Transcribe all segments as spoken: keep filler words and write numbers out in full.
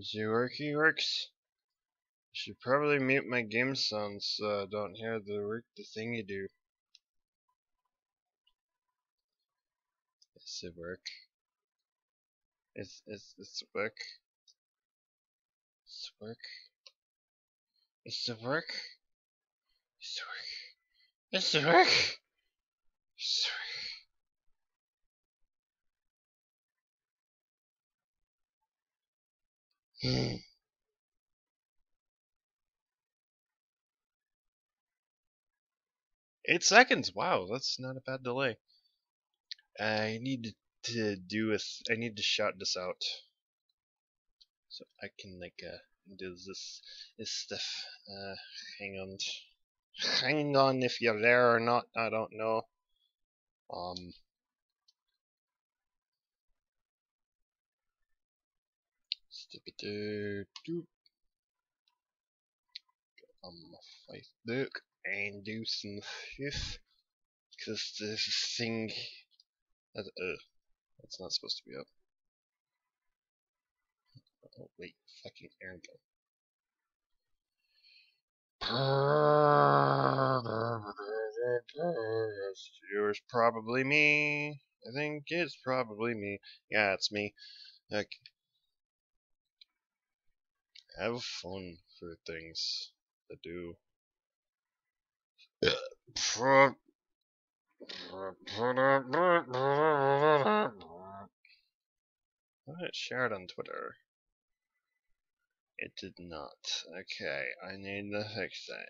Does it work? He works. I should probably mute my game sounds so I don't hear the work the thing you do. Does it work? It's it's it's work. It's work. It's the work. It's the work. It's the work. It's the work. Hmm. Eight seconds. Wow, that's not a bad delay. I need to do a. Th I need to shout this out, so I can like uh do this this stuff. Uh, hang on, hang on if you're there or not. I don't know. Um. Stupid doop. On my Facebook and do some stuff because this thing. That, uh, that's not supposed to be up. Oh wait, fucking air go. It's probably me. I think it's probably me. Yeah, it's me. Like, have fun for things to do. It shared on Twitter. It did not. Okay, I need to fix that.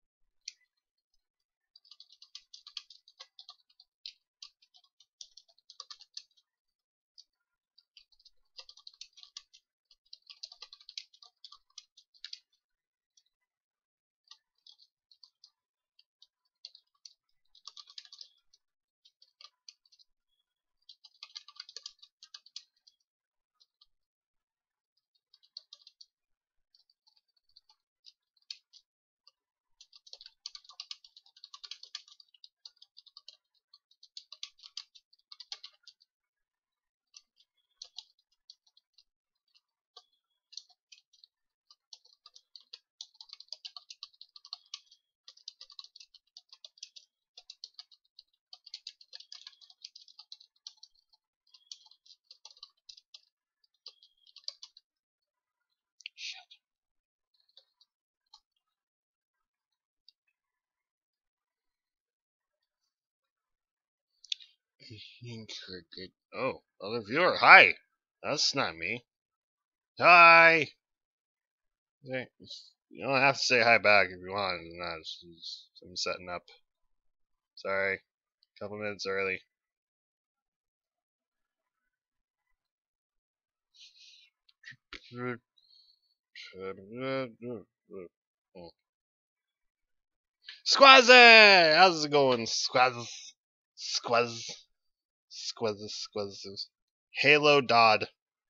Oh, other viewer. Hi. That's not me. Hi. You don't have to say hi back if you want. No, it's just, I'm setting up. Sorry. A couple minutes early. Squazzy! How's it going, Squaz? Squaz. Squaz. Squaz. Halo Dodd.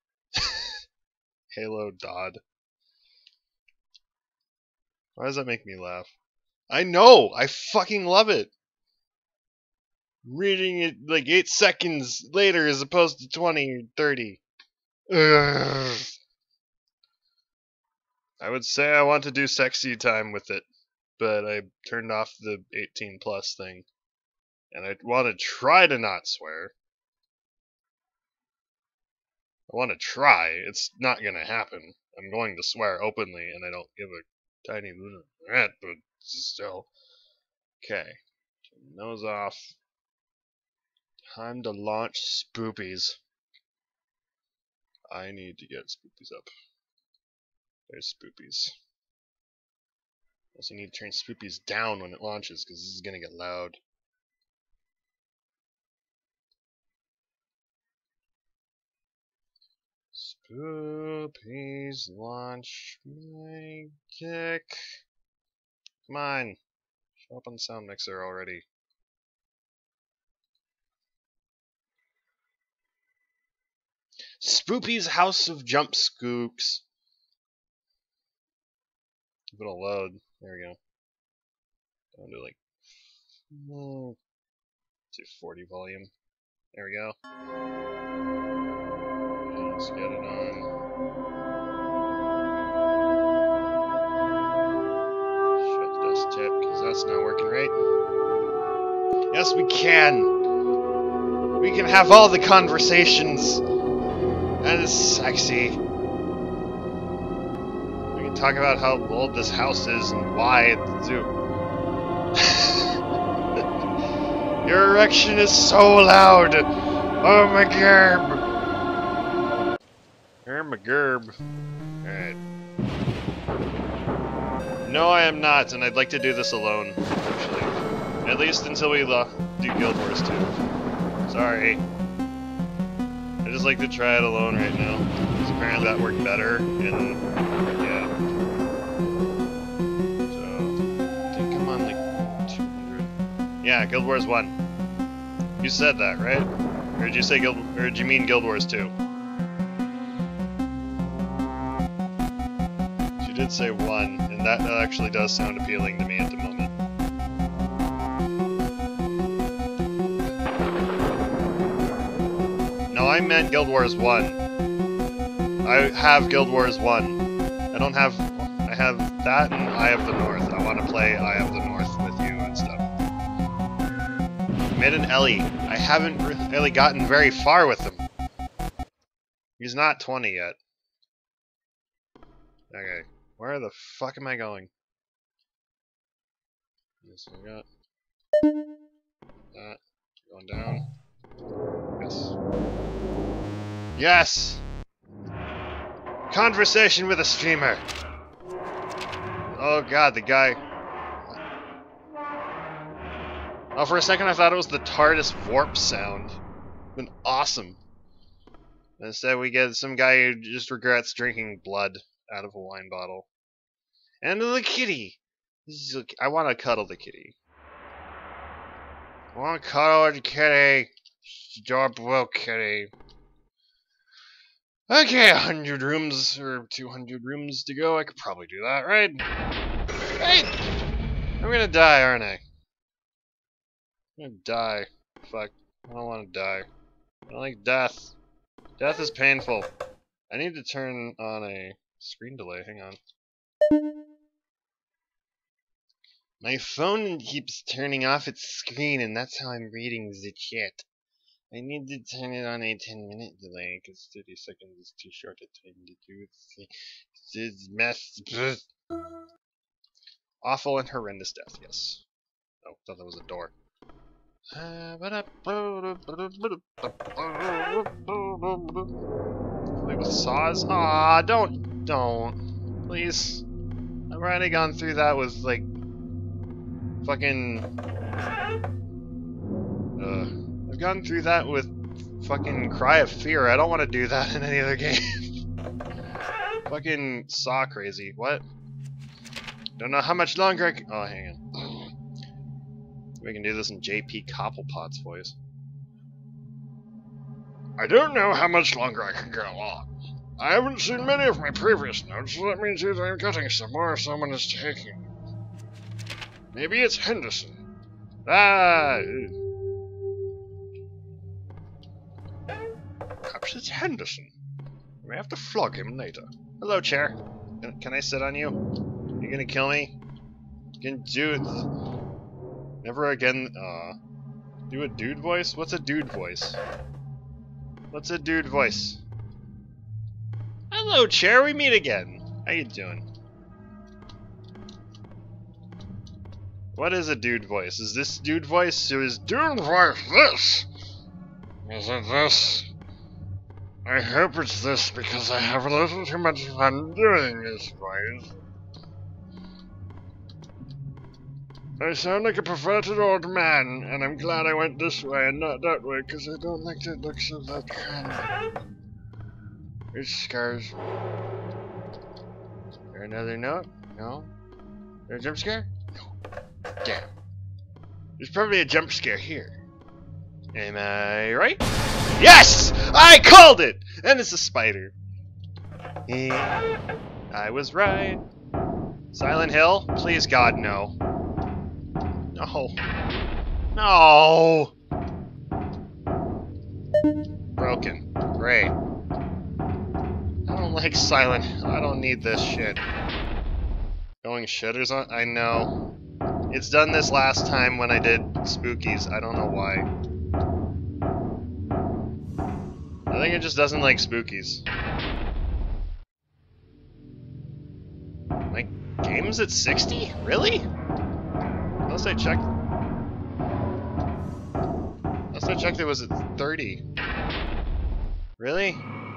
Halo Dodd. Why does that make me laugh? I know! I fucking love it! Reading it like eight seconds later as opposed to twenty or thirty. Ugh. I would say I want to do sexy time with it, but I turned off the eighteen plus thing. And I want to try to not swear. I want to try. It's not going to happen. I'm going to swear openly, and I don't give a tiny rat, but still. Okay. Turn those off. Time to launch Spoopies. I need to get Spoopies up. There's Spoopies. Also need to turn Spoopies down when it launches, because this is going to get loud. Spoopies launch my dick. Come on. Show up on the sound mixer already. Spoopy's House of Jump Scoops. It'll load. There we go. Down to like mm, to forty volume. There we go. Let's get it on. that's not working right. Yes, we can! We can have all the conversations! That is sexy. We can talk about how old this house is and why it's due. Your erection is so loud! Oh my gerb! Oh my gerb. Alright. No, I am not, and I'd like to do this alone, actually. At least until we uh, do Guild Wars two. Sorry. I just like to try it alone right now, because apparently that worked better, and yeah. So, I think I'm on like two hundred. Yeah, Guild Wars one. You said that, right? Or did you say Guild, or did you mean Guild Wars two? You did say one, and that actually does sound appealing to me at the moment. No, I meant Guild Wars one. I have Guild Wars one. I don't have... I have that and Eye of the North. I want to play Eye of the North with you and stuff. Mid and Ellie. I haven't really gotten very far with him. He's not twenty yet. Okay. Where the fuck am I going? Yes, I got that. Going down. Yes. Yes! Conversation with a streamer! Oh god, the guy... Oh, for a second I thought it was the TARDIS warp sound. Been awesome. Instead we get some guy who just regrets drinking blood out of a wine bottle. And the kitty! I want to cuddle the kitty. I want to cuddle the kitty! Adorable kitty. Okay, a hundred rooms, or two hundred rooms to go. I could probably do that, right? Right! I'm gonna die, aren't I? I'm gonna die. Fuck. I don't want to die. I don't like death. Death is painful. I need to turn on a screen delay. Hang on. My phone keeps turning off its screen, and that's how I'm reading the chat. I need to turn it on a ten minute delay, because thirty seconds is too short a time to do this mess. Awful and horrendous death, yes. Oh, thought that was a door. Play with saws? Aw, don't, don't. Please. I've already gone through that with, like, fucking... Uh, I've gone through that with fucking Cry of Fear. I don't want to do that in any other game. Fucking Saw crazy. What? Don't know how much longer I can... Oh, hang on. We can do this in J P Cobblepot's voice. I don't know how much longer I can go on. I haven't seen many of my previous notes, so that means either I'm getting somewhere or someone is taking them. Maybe it's Henderson. Ah! Perhaps it's Henderson. We may have to flog him later. Hello, chair. Can, can I sit on you? You gonna kill me? You can do it. Never again. Uh, do a dude voice? What's a dude voice? What's a dude voice? Hello, chair. We meet again. How you doing? What is a dude voice? Is this dude voice? Or is dude voice this? Is it this? I hope it's this because I have a little too much fun doing this voice. I sound like a perverted old man, and I'm glad I went this way and not that way, because I don't like the looks of that kind. It scares me. Is there another note? No? Is there a jump scare? No. Damn. There's probably a jump scare here. Am I right? Yes! I called it! And it's a spider. Yeah, I was right. Silent Hill? Please God, no. No. No! Broken. Great. I don't like Silent Hill. I don't need this shit. Going shitters on? I know. It's done this last time when I did spookies. I don't know why. I think it just doesn't like spookies. My game's at sixty? Really? Unless I checked... Unless I checked it was at thirty. Really?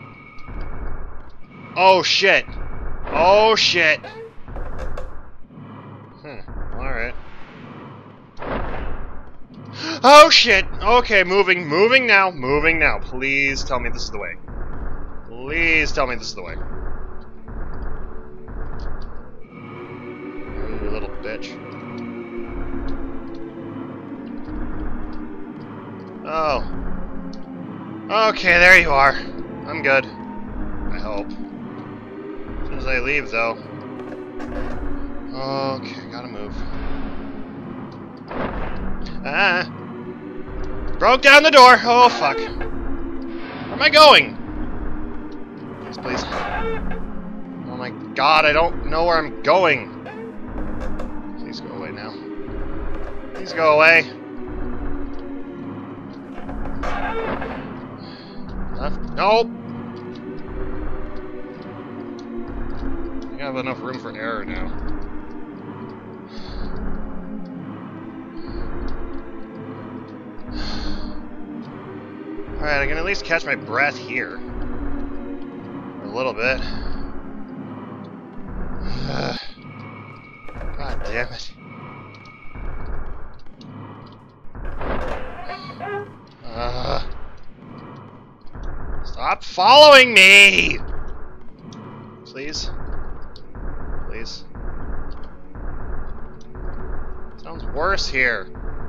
Oh shit! Oh shit! Huh, alright. Oh shit! Okay, moving, moving now, moving now. Please tell me this is the way. Please tell me this is the way. You little bitch. Oh. Okay, there you are. I'm good. I hope. As soon as I leave, though. Okay, gotta move. Ah! Broke down the door! Oh, fuck. Where am I going? Please, please. Oh my god, I don't know where I'm going. Please go away now. Please go away. Left? Nope! I think I have enough room for error now. Alright, I can at least catch my breath here. For a little bit. God damn it. Uh, stop following me! Please. Please. Sounds worse here.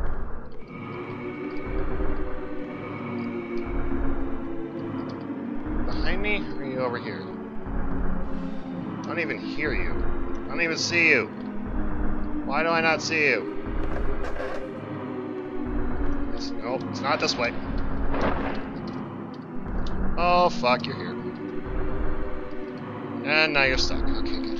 Behind me? Or are you over here? I don't even hear you. I don't even see you. Why do I not see you? It's, nope, it's not this way. Oh, fuck, you're here. And now you're stuck. Okay, good.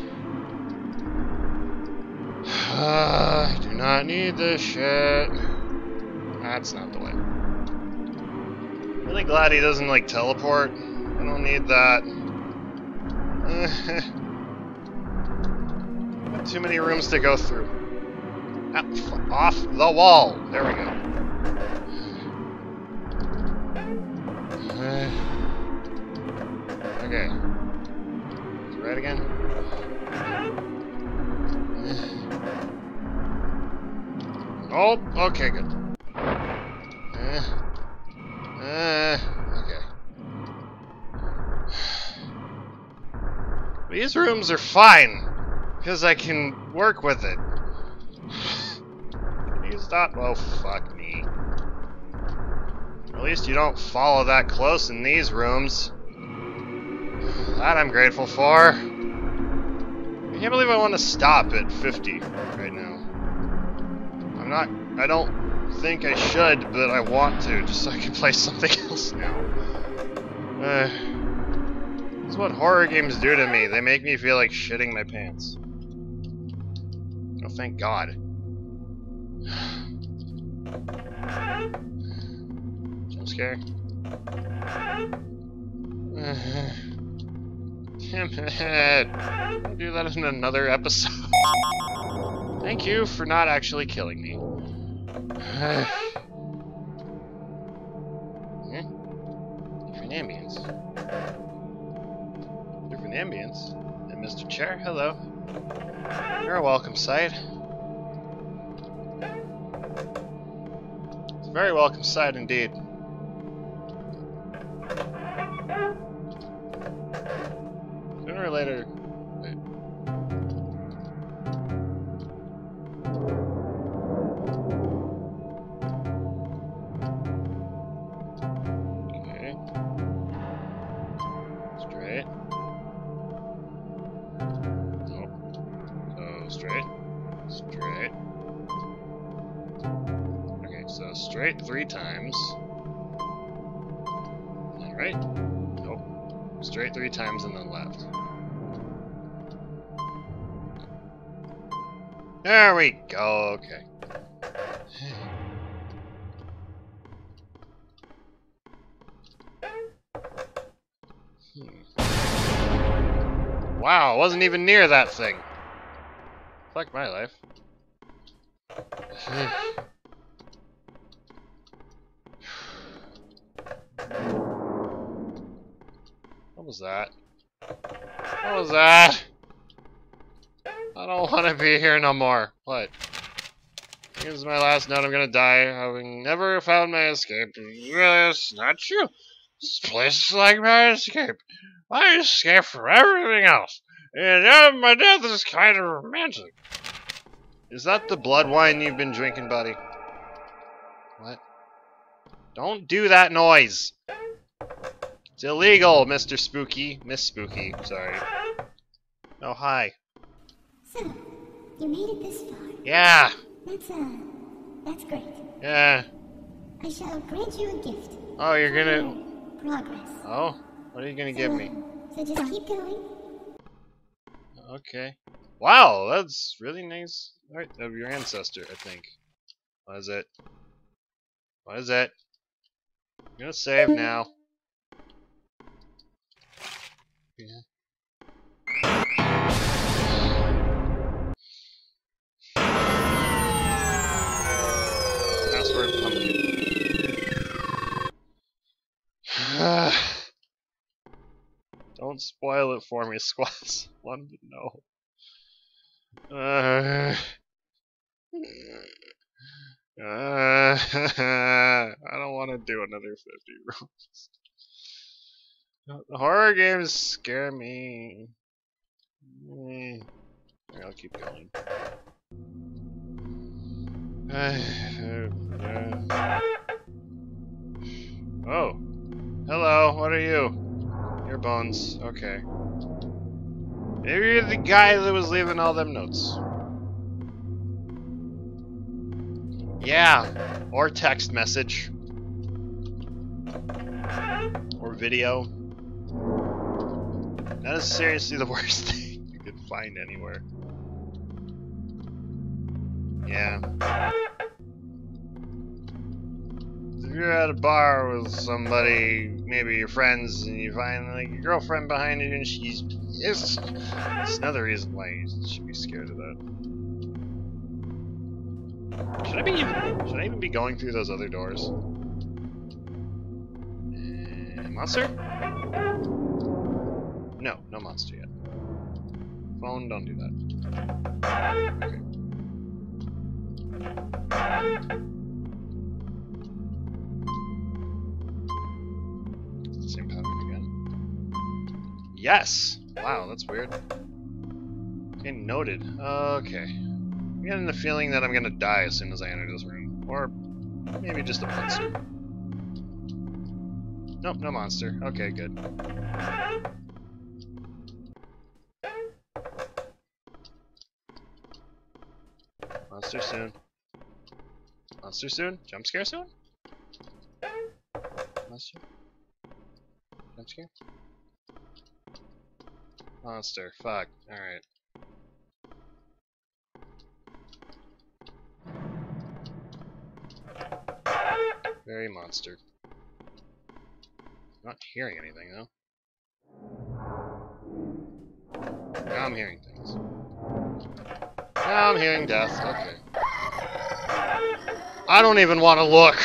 Uh, I do not need this shit. That's not the way. Really glad he doesn't, like, teleport. I don't need that. Got too many rooms to go through. Ah, off the wall. There we go. Okay. Is it right again? Oh, okay, good. Uh, uh, okay. These rooms are fine, because I can work with it. Can you stop? Oh, fuck me. At least you don't follow that close in these rooms. That I'm grateful for. I can't believe I want to stop at fifty right now. I'm not... I don't think I should, but I want to, just so I can play something else now. Uh, this is what horror games do to me. They make me feel like shitting my pants. Oh, thank God. Jump scare. Damn it. I'll do that in another episode. Thank you for not actually killing me. Hmm? Different ambience. Different ambience. And Mister Chair, hello. You're a welcome sight. It's a very welcome sight indeed. Sooner or later... Wait. Okay. Straight. Nope. So straight. Straight. Okay, so straight three times. Right? Nope. Straight three times and then left. There we go, okay. Wow, I wasn't even near that thing. Fuck my life. What was that? What was that? I don't want to be here no more. What? Here's my last note. I'm gonna die having never found my escape. Yes, not true. This place is like my escape. I escape from everything else. And uh, my death is kind of romantic. Is that the blood wine you've been drinking, buddy? What? Don't do that noise. It's illegal, Mister Spooky. Miss Spooky, sorry. Oh, hi. So, you made it this far. Yeah. That's, uh, that's great. Yeah. I shall grant you a gift. Oh, you're gonna... Progress. Oh? What are you gonna So, give uh, me? So just keep going. Okay. Wow, that's really nice. Art of your ancestor, I think. What is it? What is it? I'm gonna save now. Yeah. Password pumpkin. Don't spoil it for me, Squats. Want to know. Uh, uh, I don't want to do another fifty rolls. The horror games scare me. Mm. I'll keep going. Oh. Hello, what are you? Your bones. Okay. Maybe you're the guy that was leaving all them notes. Yeah. Or text message. Or video. That is seriously the worst thing you could find anywhere. Yeah. If you're at a bar with somebody, maybe your friends, and you find like your girlfriend behind you and she's... It's, it's another reason why you should be scared of that. Should I be even, should I even be going through those other doors? Uh, monster? No, no monster yet. Phone, don't do that. Okay. Same pattern again. Yes! Wow, that's weird. Okay, noted. Okay. I'm getting the feeling that I'm gonna die as soon as I enter this room. Or maybe just a monster. Nope, no monster. Okay, good. Monster soon. Monster soon? Jump scare soon? Monster? Jump scare? Monster. Fuck. Alright. Very monster. Not hearing anything though. Now I'm hearing things. Now I'm hearing death. Okay. I don't even want to look!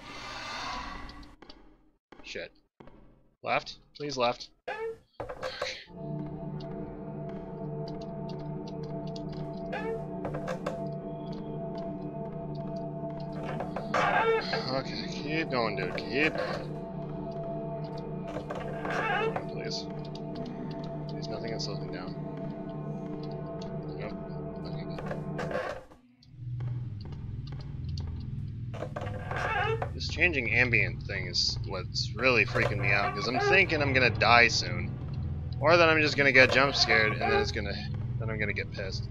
Shit. Left? Please left. Okay. Okay, keep going, dude. Keep going, please. Please, nothing can slow me down. Nope. Okay, good. This changing ambient thing is what's really freaking me out, because I'm thinking I'm gonna die soon. Or that I'm just gonna get jump scared, and then it's gonna... then I'm gonna get pissed.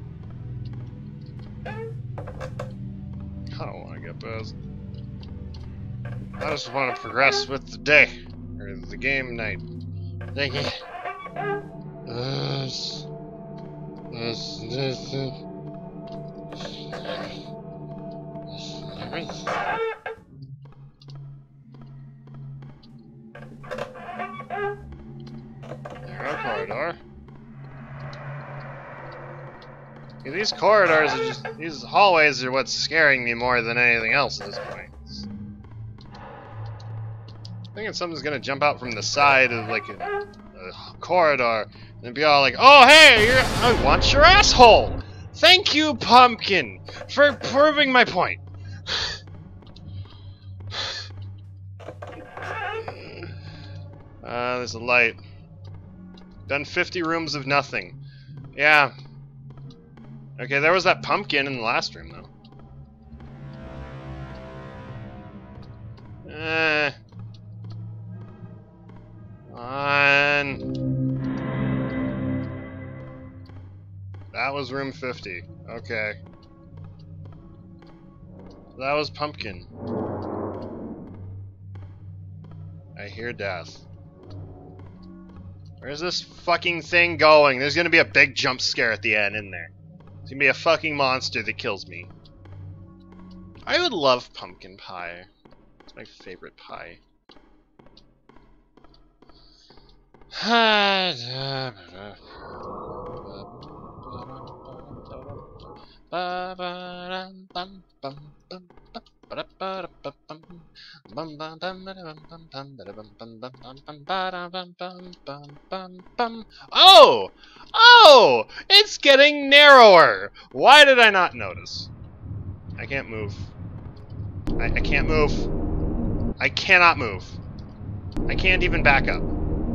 I don't wanna get pissed. I just want to progress with the day, or the game night. Thank you. This, this, this, this. Narrow corridor. Yeah, these corridors are just, these hallways are what's scaring me more than anything else at this point. I think something's gonna jump out from the side of like a, a corridor and be all like, "Oh hey, you're, I want your asshole! Thank you, pumpkin, for proving my point." Uh, there's a light. Done fifty rooms of nothing. Yeah. Okay, there was that pumpkin in the last room, though. Eh. On. That was room fifty. Okay. That was pumpkin. I hear death. Where's this fucking thing going? There's gonna be a big jump scare at the end, isn't there? It's gonna be a fucking monster that kills me. I would love pumpkin pie. It's my favorite pie. Oh! Oh! It's getting narrower! Why did I not notice? I can't move. I, I can't move. I cannot move. I can't even back up.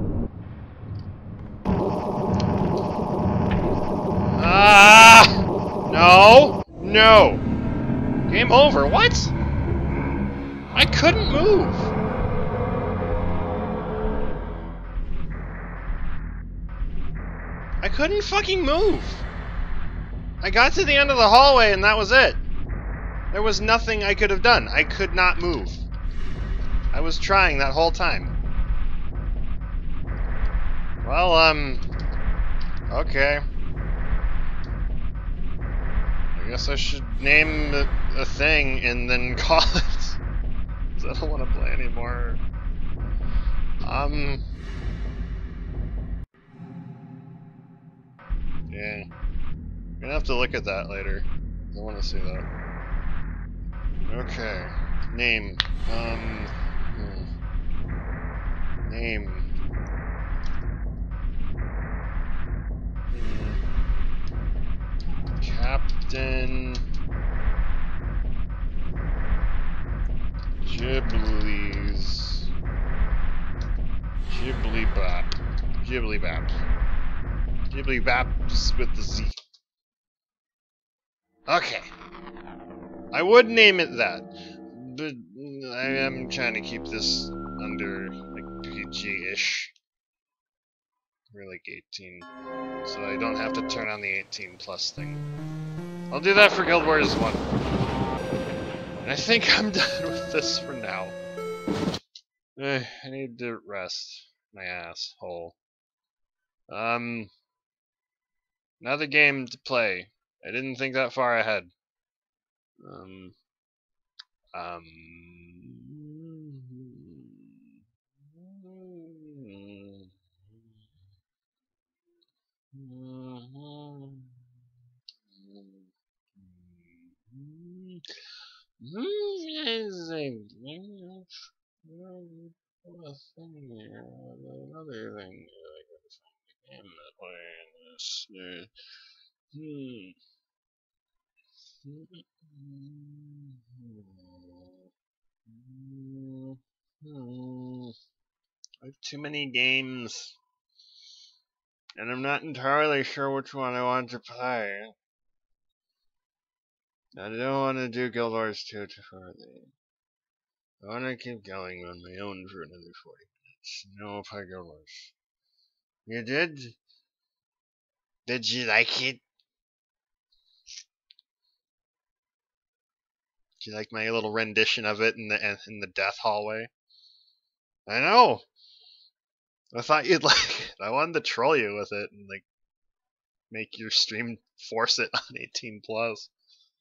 Ah! No! No! Game over. What? I couldn't move. I couldn't fucking move. I got to the end of the hallway and that was it. There was nothing I could have done. I could not move. I was trying that whole time. Well, um... okay. I guess I should name a, a thing and then call it. Because I don't want to play anymore. Um... Yeah. I'm gonna have to look at that later. I want to see that. Okay. Name. Um... Hmm. Name. Hmm. Captain Ghibli's Ghiblibop. Ghiblibop. Ghiblibop's with the Z. Okay. I would name it that, but I am trying to keep this under like P G-ish. We're like eighteen, so I don't have to turn on the eighteen plus thing. I'll do that for Guild Wars one. And I think I'm done with this for now. Eh, I need to rest my asshole. Um, another game to play. I didn't think that far ahead. Um, um. Another thing I gotta find a game to play in this. Hmm. Hmm. I have too many games. And I'm not entirely sure which one I want to play. I don't want to do Guild Wars two too further. I want to keep going on my own for another forty minutes. No play Guild Wars. You did? Did you like it? Did you like my little rendition of it in the in the death hallway? I know. I thought you'd like it. I wanted to troll you with it and like make your stream force it on eighteen plus.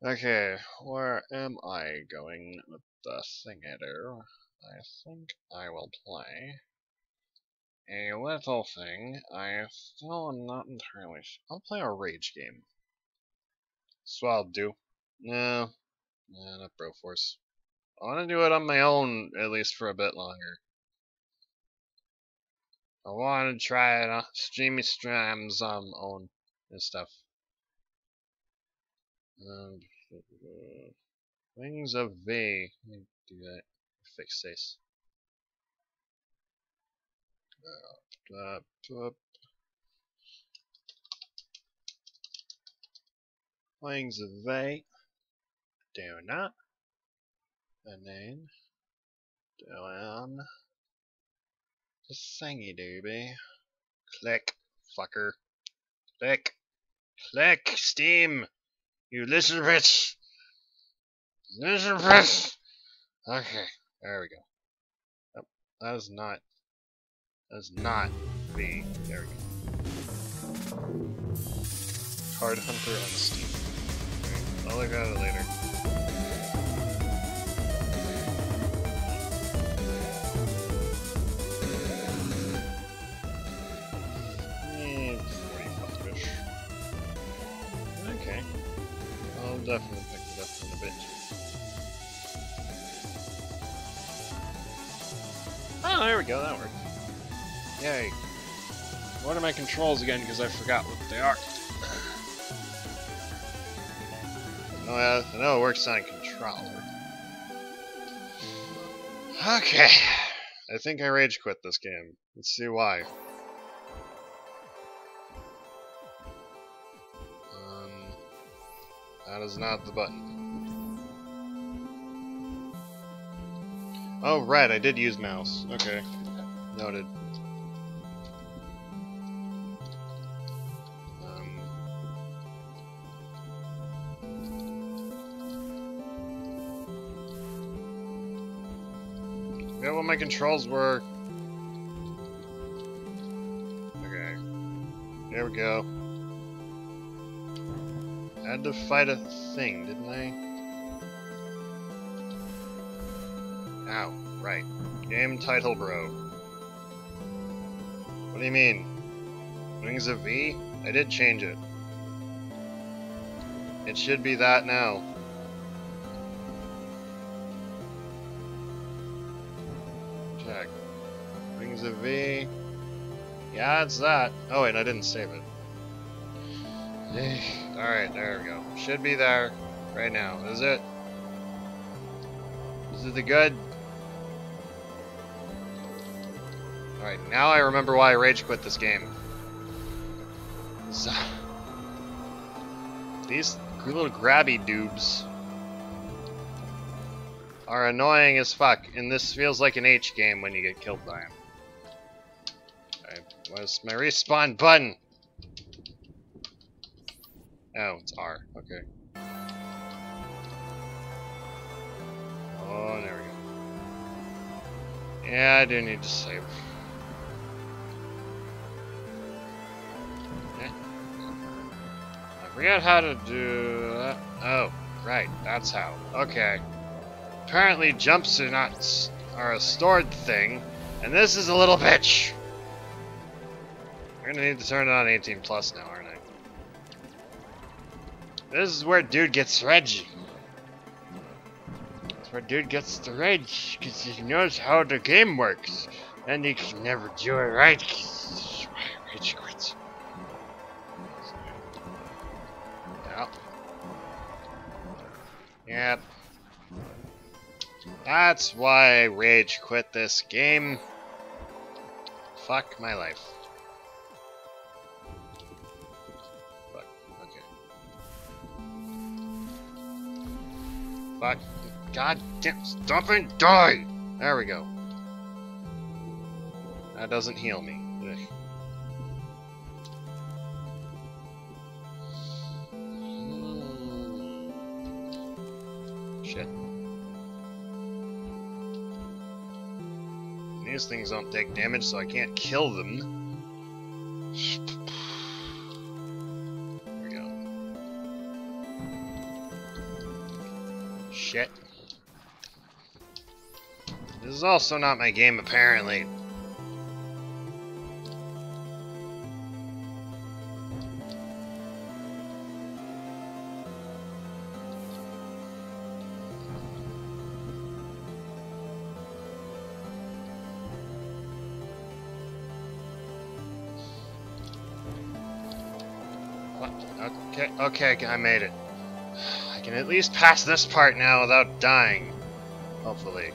Okay, where am I going with the thingator? I think I will play a little thing. I still am not entirely sure. I'll play a rage game. That's what I'll do. No, no, not Broforce. I want to do it on my own, at least for a bit longer. I want to try it on Streamy Strams um, own and stuff. Um, Wings of V. Let me do that. Fix this. Uh, uh, Wings of V. Do not. And then down the thingy doobie. Click, fucker. Click. Click, Steam. You listen bitch. Listen bitch. Okay, there we go. Oh, that is not. That is not V. There we go. Card Hunter on Steam. Okay, I'll look at it later. forty-five-ish. Okay. I'll definitely pick it up in a bit. Oh, there we go, that worked. Yay. What are my controls again, because I forgot what they are. Oh, yeah, I know it works on a controller. Okay. I think I rage quit this game. Let's see why. Um, that is not the button. Oh, right, I did use mouse. Okay. Noted. Um, forget what my controls were. Okay. There we go. I had to fight a thing, didn't I? Ow, right. Game title, bro. What do you mean? Wings of V? I did change it. It should be that now. Check. Wings of V. Yeah, it's that. Oh wait, I didn't save it. Alright, there we go. Should be there right now. Is it? Is it the good? Alright, now I remember why I rage quit this game. So, these little grabby doobs are annoying as fuck, and this feels like an H game when you get killed by them. Alright, where's my respawn button? Oh, it's R, okay. Oh, there we go. Yeah, I do need to save. I forget how to do that. Oh, right, that's how. Okay. Apparently jumps are not are a stored thing, and this is a little bitch. I'm gonna need to turn it on eighteen plus now, aren't I? This is where dude gets rage. That's where dude gets the rage, because he knows how the game works, and he can never do it right. That's why I rage quits. Yep. Yep. That's why I rage quit this game. Fuck my life. Fuck. Okay. Fuck. God damn. Stop and die! There we go. That doesn't heal me. Ugh. Shit. These things don't take damage, so I can't kill them. There we go. Shit. This is also not my game, apparently. What? Okay, okay, I made it. I can at least pass this part now without dying. Hopefully.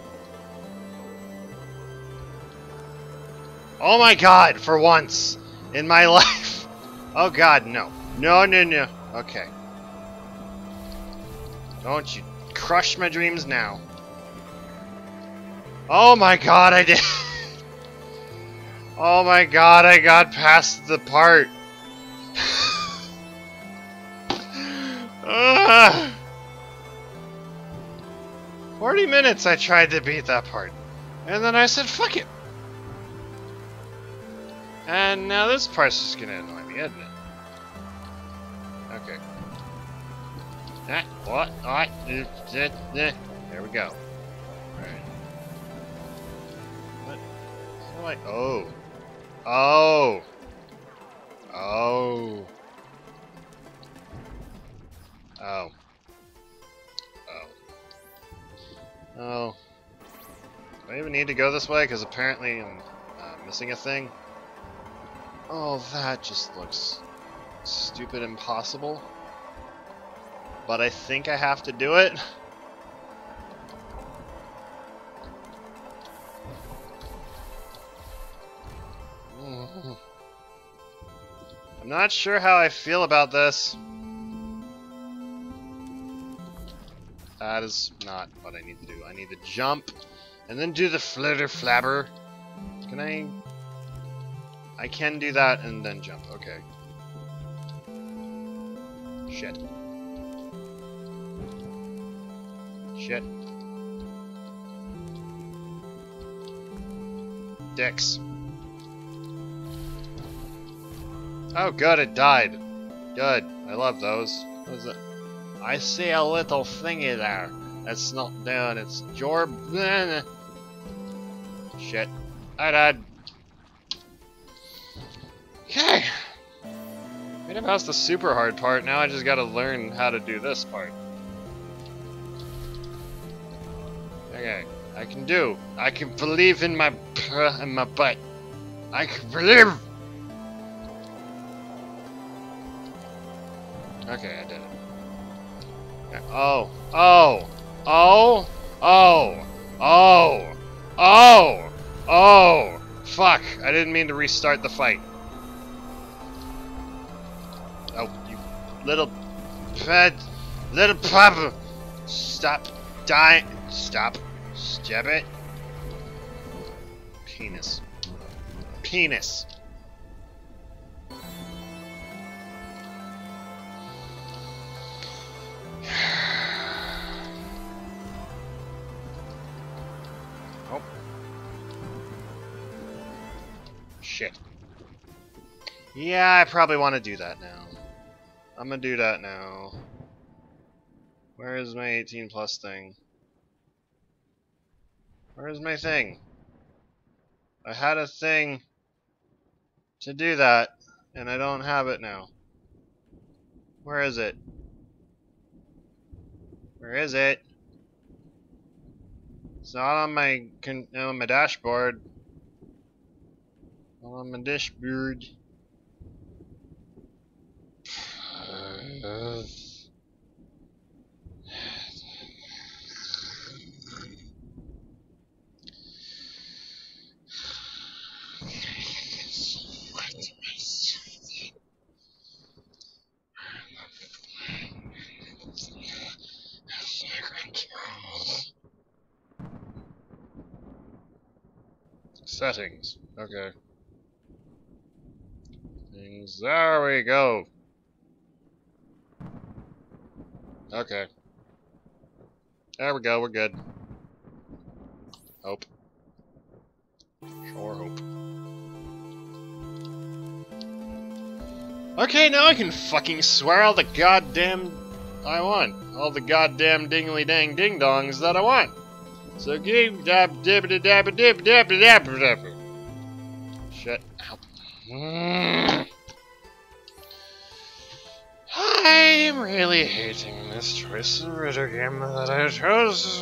Oh my god, for once in my life. Oh god, no. No, no, no. Okay. Don't you crush my dreams now. Oh my god, I did. Oh my god, I got past the part. uh, forty minutes I tried to beat that part. And then I said, fuck it. And now this part's just gonna annoy me, isn't it? Okay. Ah, what? Alright. There we go. Alright. What? So like, oh. Oh. Oh. Oh. Oh. Oh. Do I even need to go this way? Because apparently I'm uh, missing a thing. Oh, that just looks stupid impossible. But I think I have to do it. I'm not sure how I feel about this. That is not what I need to do. I need to jump and then do the flitter flabber. Can I... I can do that and then jump. Okay. Shit. Shit. Dicks. Oh, good, it died. Good. I love those. What is it? I see a little thingy there. That's not down. It's Jorb. Shit. I died. Okay. Made it past the super hard part. Now I just gotta learn how to do this part. Okay. I can do. I can believe in my in my butt. I can believe. Okay, I did it. Yeah. Oh. Oh. Oh. Oh. Oh. Oh. Oh. Fuck. I didn't mean to restart the fight. Oh, you little pet, little papa. Stop dying. Stop. Stab it. Penis. Penis. Oh. Shit. Yeah, I probably want to do that now. I'm gonna do that now. Where is my eighteen plus thing? Where is my thing? I had a thing to do that, and I don't have it now. Where is it? Where is it? It's not on my con on my dashboard. Not on my dashboard. Uh, Settings. Okay. Settings. There we go. Okay. There we go, we're good. Hope. Sure hope. Okay, now I can fucking swear all the goddamn I want. All the goddamn dingly dang ding dongs that I want. So give dab dib dab dab dib dab dab dab. Shut up. I'm really hating this choice of video game that I chose.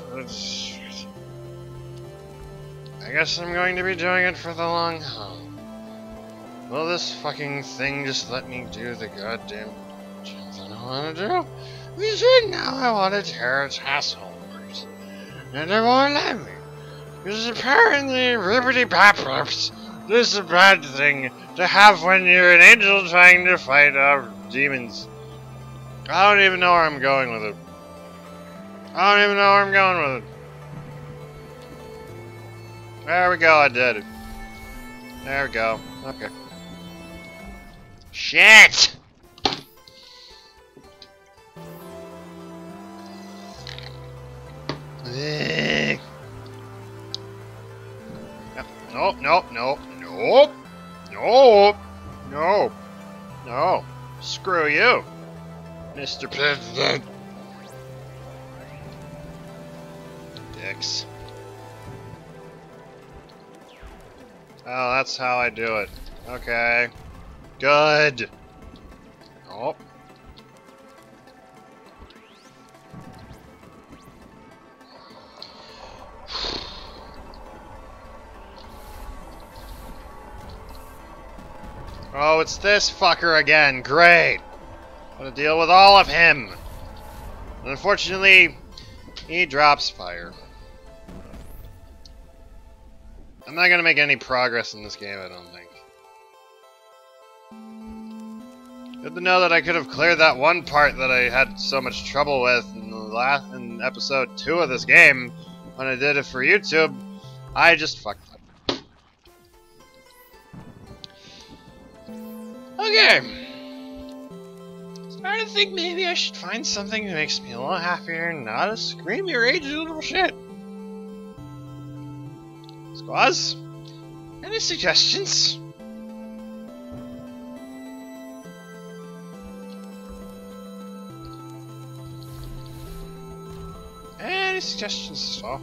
I guess I'm going to be doing it for the long haul. Will this fucking thing just let me do the goddamn things I want to do? Because now I want to tear its asshole apart. And it won't let me. Because apparently, rippity pap rips, this is a bad thing to have when you're an angel trying to fight off demons. I don't even know where I'm going with it. I don't even know where I'm going with it. There we go, I did it. There we go. Okay. Shit! Ugh. Nope, nope, nope, nope, nope, nope, no. Screw you, Mister President. Dicks. Oh, that's how I do it. Okay. Good. Oh. Oh, it's this fucker again. Great. I'm gonna deal with all of him. Unfortunately, he drops fire. I'm not gonna make any progress in this game, I don't think. Good to know that I could have cleared that one part that I had so much trouble with in the last in episode two of this game when I did it for YouTube. I just fucked up. Okay. Starting to think maybe I should find something that makes me a little happier and not a screamy, ragey little shit. Squaws? Any suggestions? Any suggestions at all?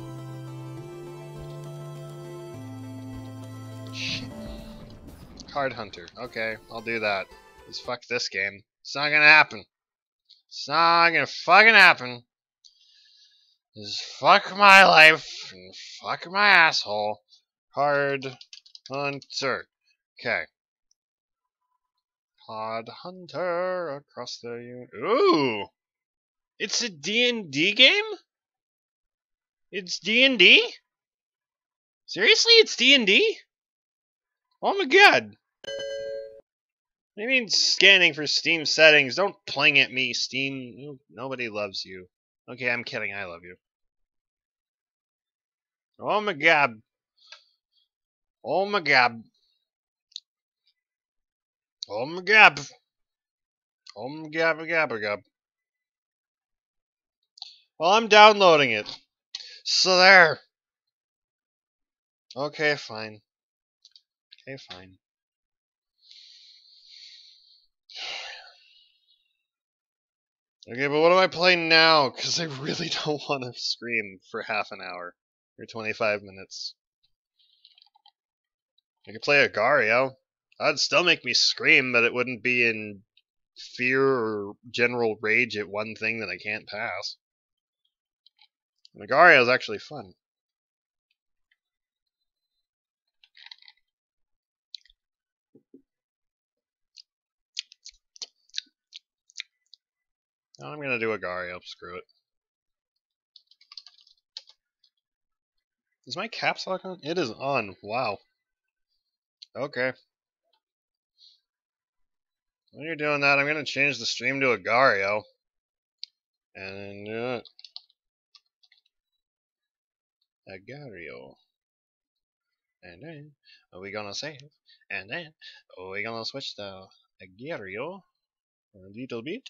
Shit. Card Hunter. Okay, I'll do that. Because fuck this game. It's not gonna happen. It's not gonna fucking happen. Just fuck my life and fuck my asshole. Card Hunter. Okay. Card Hunter across the universe. Ooh! It's a D and D game? It's D and D? Seriously, it's D and D? Oh my god. What do you mean scanning for Steam settings? Don't pling at me, Steam. Nobody loves you. Okay, I'm kidding. I love you. Oh my god. Oh my god. Oh my god. Oh my god, my god, my god. Well, I'm downloading it. So there. Okay, fine. Okay, fine. Okay, but what do I play now? Because I really don't want to scream for half an hour. Or twenty-five minutes. I could play Agario. That'd still make me scream, but it wouldn't be in fear or general rage at one thing that I can't pass. And Agario is actually fun. Now I'm gonna do Agario. Screw it. Is my caps lock on? It is on. Wow. Okay. When you're doing that, I'm gonna change the stream to Agario. And uh, Agario. And then are we gonna save? And then are we gonna switch to Agario a little bit?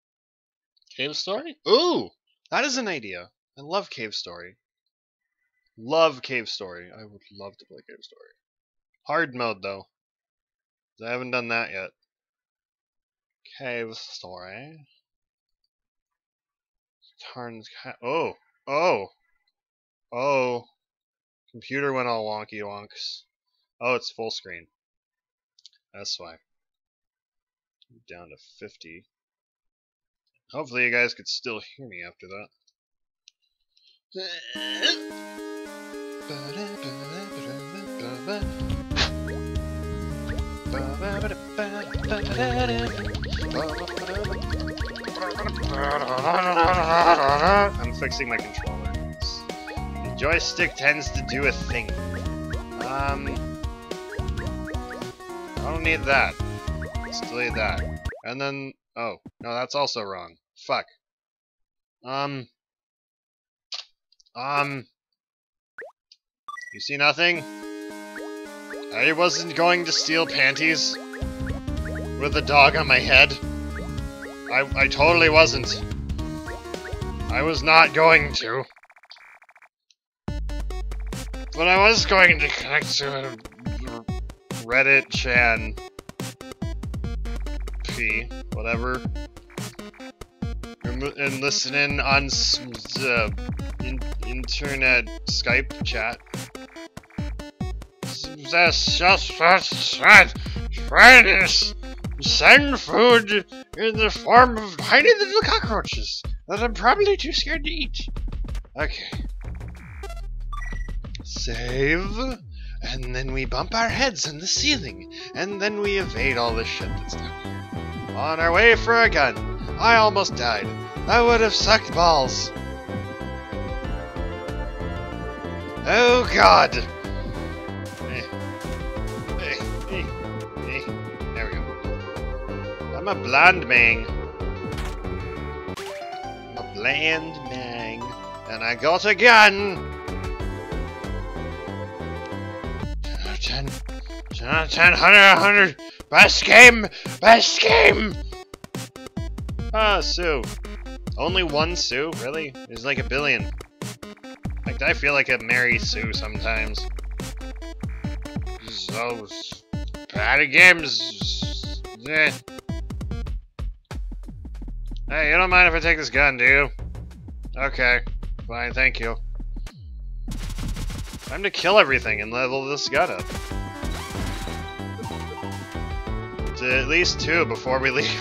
Cave Story? Ooh! That is an idea. I love Cave Story. Love Cave Story. I would love to play Cave Story. Hard mode though. I haven't done that yet. Cave Story. Turns. Oh, oh, oh. Computer went all wonky wonks. Oh, it's full screen. That's why. Down to fifty. Hopefully you guys could still hear me after that. I'm fixing my controller. The joystick tends to do a thing. Um, I don't need that. Let's delete that. And then, oh, no, that's also wrong. Fuck. Um, um, you see nothing? I wasn't going to steal panties with a dog on my head. I, I totally wasn't. I was not going to. But I was going to connect to a Reddit Chan P, whatever, and, and listen in on uh, in, internet Skype chat. That's just what friends send food in the form of tiny little cockroaches that I'm probably too scared to eat. Okay. Save, and then we bump our heads in the ceiling, and then we evade all the shit that's down here. On our way for a gun. I almost died. That would have sucked balls. Oh god! Hey. Hey. Hey. Hey. There we go. I'm a blind man. I'm a bland man. And I got a gun! ten, ten, ten, one hundred, one hundred, best game, best game! Ah, Sue. Only one Sue? Really? There's like a billion. Like, I feel like a Mary Sue sometimes. So, bad at games. Eh. Hey, you don't mind if I take this gun, do you? Okay, fine, thank you. Time to kill everything and level this gun up. To at least two before we leave.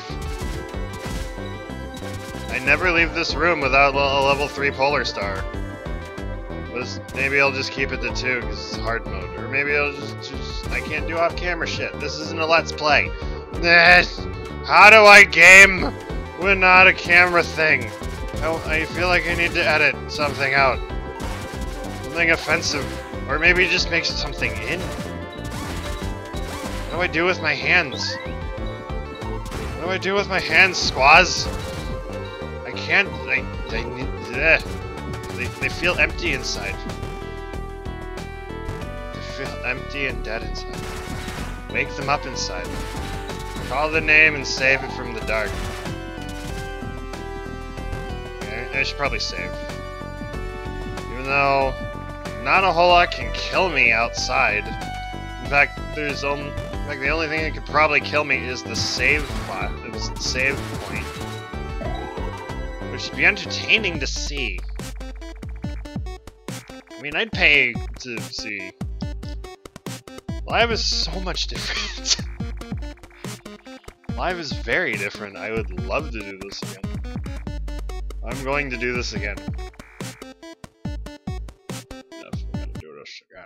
I never leave this room without a level three Polar Star. But maybe I'll just keep it to two because it's hard mode. Or maybe I'll just, just... I can't do off-camera shit. This isn't a Let's Play. How do I game when not a camera thing? I, I feel like I need to edit something out. Something offensive, or maybe just make something in. What do I do with my hands? What do I do with my hands, squaws? I can't. I. I need. Ugh. They. They feel empty inside. They feel empty and dead inside. Wake them up inside. Call the name and save it from the dark. Okay, I should probably save. Even though. Not a whole lot can kill me outside. In fact, there's only, in fact, the only thing that could probably kill me is the save plot. It was the save point, which would be entertaining to see. I mean, I'd pay to see. Live is so much different. Live is very different. I would love to do this again. I'm going to do this again. Again.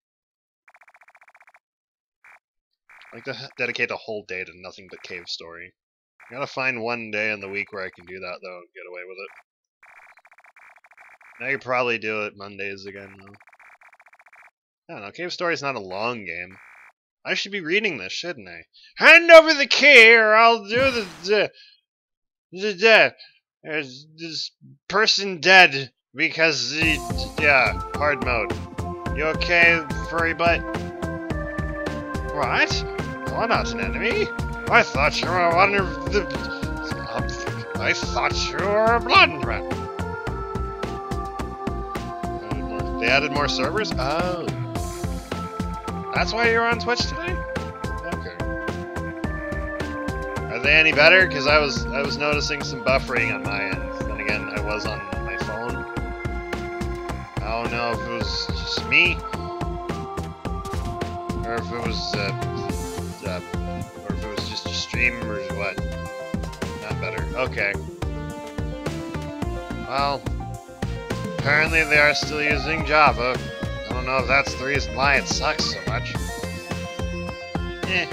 I like to dedicate a whole day to nothing but Cave Story. I gotta find one day in the week where I can do that though and get away with it. I could probably do it Mondays again though. I don't know, Cave Story's not a long game. I should be reading this, shouldn't I? Hand over the key or I'll do the the the death. There's this person dead because the yeah, hard mode. You okay, furry butt? What? You're not an enemy? I thought you were one of the... I thought you were a blonde rat. I need more They added more servers? Oh. That's why you're on Twitch today? Okay. Are they any better? Because I was I was noticing some buffering on my end. Then again, I was on my phone. I don't know if it was just me, or if it was, uh, uh, or if it was just a stream or what. Not better. Okay. Well, apparently they are still using Java. I don't know if that's the reason why it sucks so much. Eh.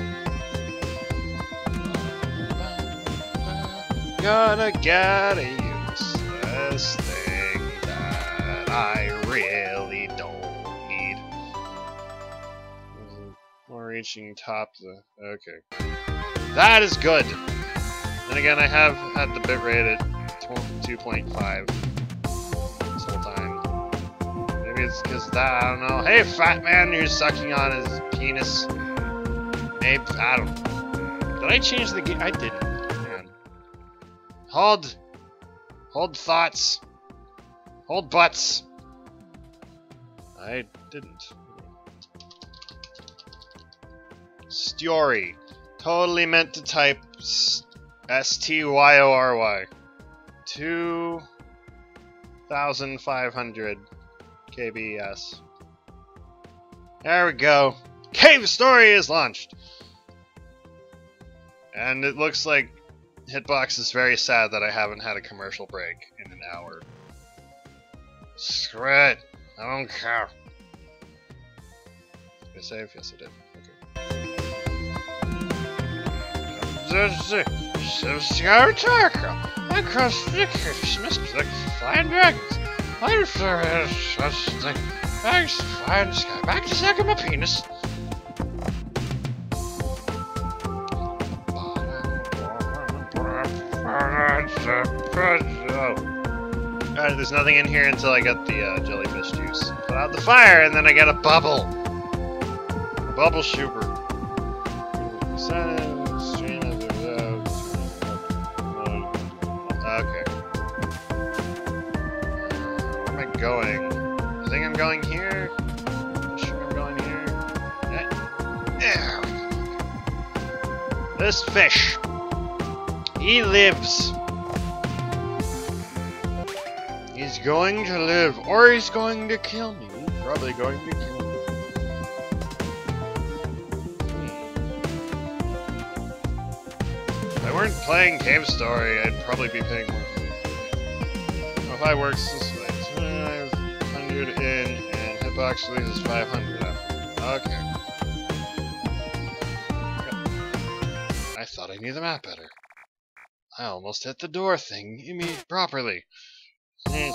Gonna get a useless thing that I really don't need. More reaching top the... Okay. That is good! Then again, I have had the bitrate at two point five this whole time. Maybe it's because that, I don't know. Hey, fat man who's sucking on his penis. Maybe, I don't know. Did I change the game? I didn't. Man. Hold. Hold thoughts. Hold butts. I didn't. Styory. Totally meant to type S T Y O R Y. two thousand five hundred K B S. There we go. Cave Story is launched! And it looks like Hitbox is very sad that I haven't had a commercial break in an hour. Screw it. I don't care. Did I save? Yes, I did. Okay. Across the dismissed like flying dragons. Later for such thing. Thanks, flying sky. Back to sucking my penis. Alright, there's nothing in here until I get the uh, jellyfish juice. Put out the fire, and then I get a bubble. A bubble shooper. Okay. Where am I going? I think I'm going here. I'm sure I'm going here. There we go. This fish. He lives. He's going to live, or he's going to kill me. He's probably going to kill me. Hmm. If I weren't playing Cave Story, I'd probably be paying more. Well, if I works this way, five hundred in, and Hitbox loses five hundred after. Okay. I thought I knew the map better. I almost hit the door thing immediately properly. Okay.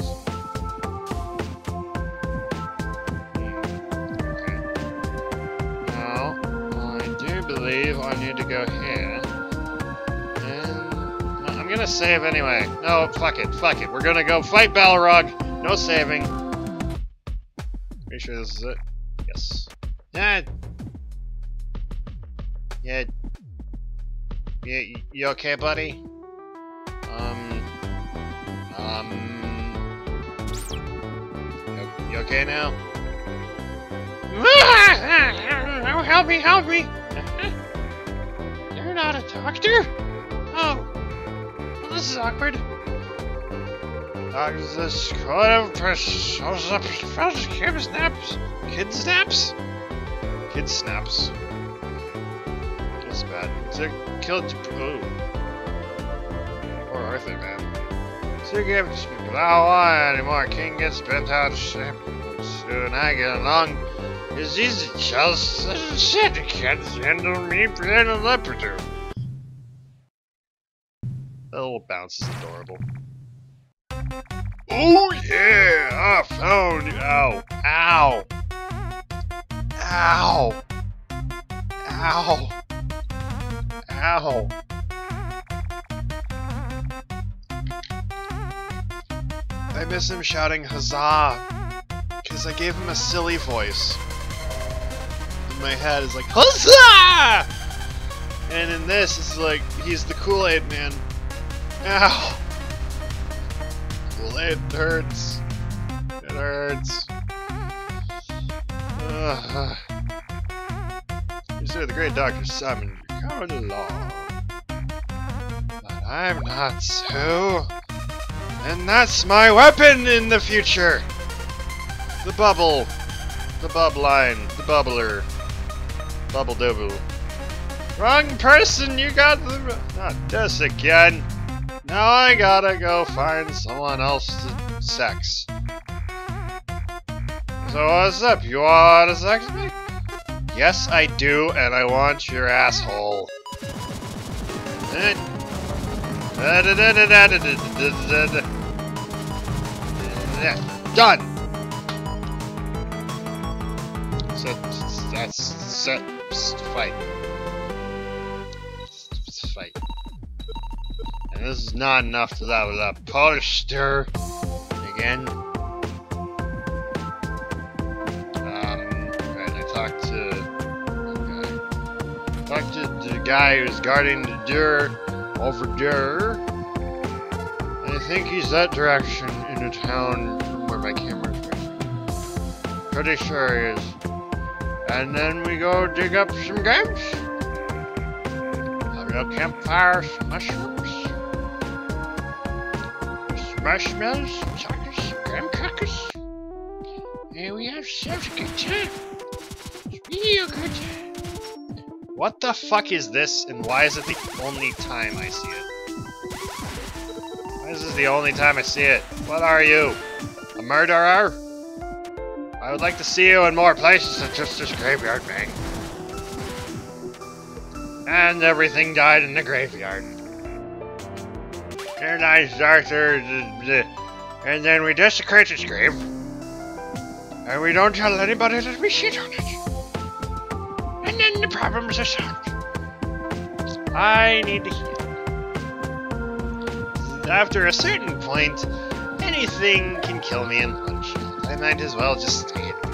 Now, I do believe I need to go here. And no, I'm gonna save anyway. No, fuck it, fuck it. We're gonna go fight Balrog. No saving. Pretty sure this is it. Yes. Yeah. Yeah. Yeah. You okay, buddy? Um. Um. You, you okay now? Oh, help me, help me! You're not a doctor? Oh. Well, this is awkward. Doctor's code of kid snaps. Kid snaps? Kid snaps. That's bad. To kill. Oh. Poor Arthur, man. To give people don't want anymore. King gets bent out of shape. Soon I get along. It's easy, just shit. You can't handle me being a leopard. That little bounce is adorable. Oh yeah! I found you. Ow! Ow! Ow! Ow! Ow! I miss him shouting huzzah, because I gave him a silly voice. In my head, it's like huzzah! And in this, it's like he's the Kool-Aid man. Ow! Kool-Aid hurts. It hurts. Uh, you say the great Doctor Simon, you're coming along. But I'm not so. And that's my weapon in the future! The bubble. The bub line. The bubbler. Bubble double. Wrong person, you got the... Not this again. Now I gotta go find someone else to sex. So what's up? You wanna sex me? Yes, I do, and I want your asshole. Done! So, that's... set... fight. Fight. And this is not enough to level up Polyster again. Um, right, I talked to okay. talked to the guy who's guarding the door over there. And I think he's that direction in the town where my camera's right. Pretty sure he is. And then we go dig up some games. A real campfire, some mushrooms. Marshmallows, chocolates, graham crackers. And we have such a good time. It's really a good time. What the fuck is this, and why is it the only time I see it? Why is this the only time I see it? What are you? A murderer? I would like to see you in more places than just this graveyard, man. And everything died in the graveyard. And I started, and then we desecrate its grave, and we don't tell anybody that we shit on it. And then the problems are solved. I need to heal. After a certain point, anything can kill me in one shot. I might as well just stay in.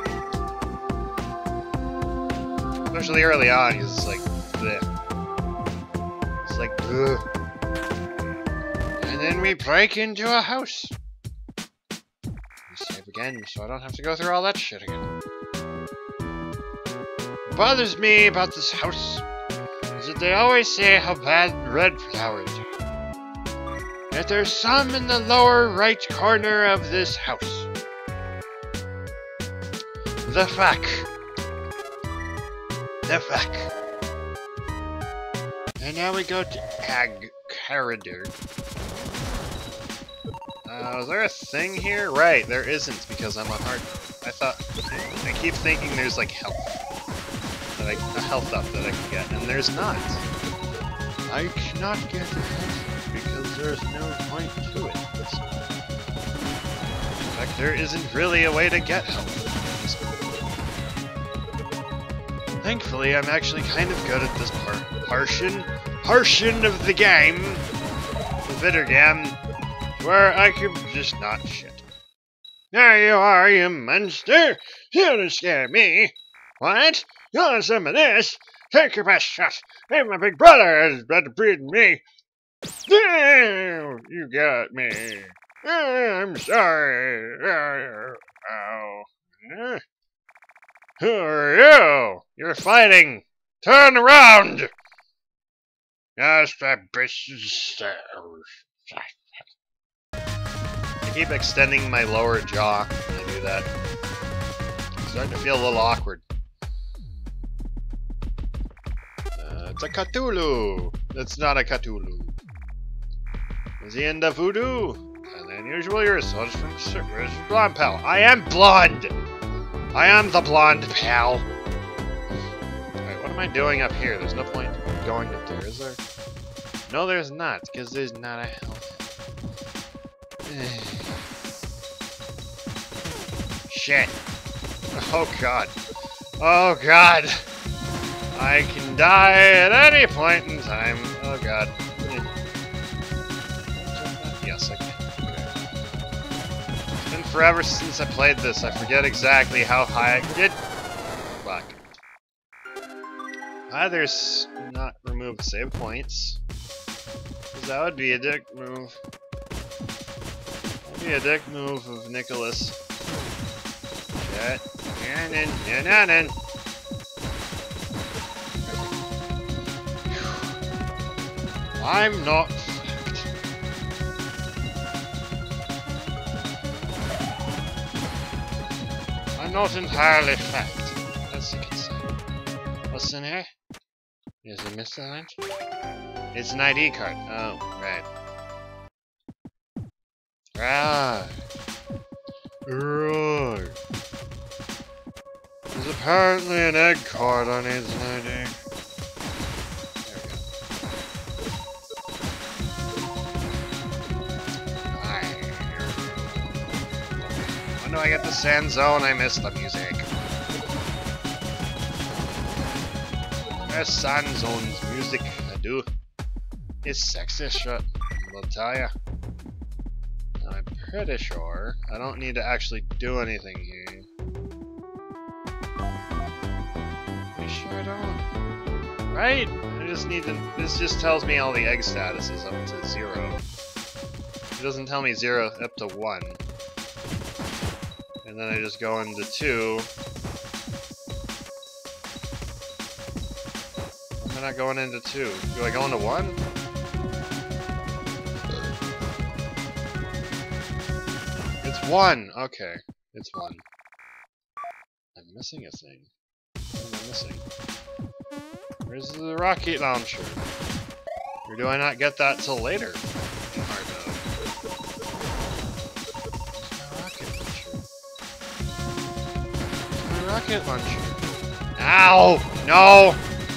Especially early on, because it's like, bleh. It's like, ugh. And then we break into a house. We save again, so I don't have to go through all that shit again. What bothers me about this house is that they always say how bad red flowers are. Yet there's some in the lower right corner of this house. The fuck. The fuck. And now we go to Ag Corridor. Uh, is there a thing here? Right, there isn't because I'm on hard. I thought, I keep thinking there's like health, that I, a health up that I can get, and there's not. I cannot get health because there's no point to it. In fact, there isn't really a way to get health. Thankfully, I'm actually kind of good at this part. Portion, portion of the game, the video game. Where I could just not shit. There you are, you monster! You don't scare me! What? You want some of this? Take your best shot! Hey, my big brother has bred to breed me! Damn! You got me! I'm sorry! Ow. Who are you? You're fighting! Turn around! Yes, that bitch is... I keep extending my lower jaw when I do that. I'm starting to feel a little awkward. Uh, it's a Cthulhu! It's not a Cthulhu. Is he into voodoo? An unusual resource from Where's your blonde pal? I am blonde! I am the blonde pal! Alright, what am I doing up here? There's no point going up there, is there? No, there's not, because there's not a health. Shit. Oh god. Oh god. I can die at any point in time. Oh god. Yes, I can. Okay. It's been forever since I played this. I forget exactly how high I can get. Fuck. Either not remove save points. Because that would be a dick move. Be a dick move of Nicholas. Uh, na, na, na, na, na. I'm not fucked. I'm not entirely fucked, as you can say. What's in here? Is it Mister Lunch? It's an I D card. Oh, right. Right. Right. There's apparently an egg card on his I D. There we go. When do I get the sand zone? I miss the music. There's sand zone's music. I do. It's sexy shit. I'll tell ya. I'm pretty sure I don't need to actually do anything here. Pretty sure I don't. Right? I just need to. This just tells me all the egg statuses up to zero. It doesn't tell me zero up to one. And then I just go into two. Why am I not going into two? Do I go into one? It's one! Okay. It's one. I'm missing a thing. What am I missing? Where's the rocket launcher? Or do I not get that till later? In hard mode. Where's my rocket launcher? Rocket launcher. Ow! No!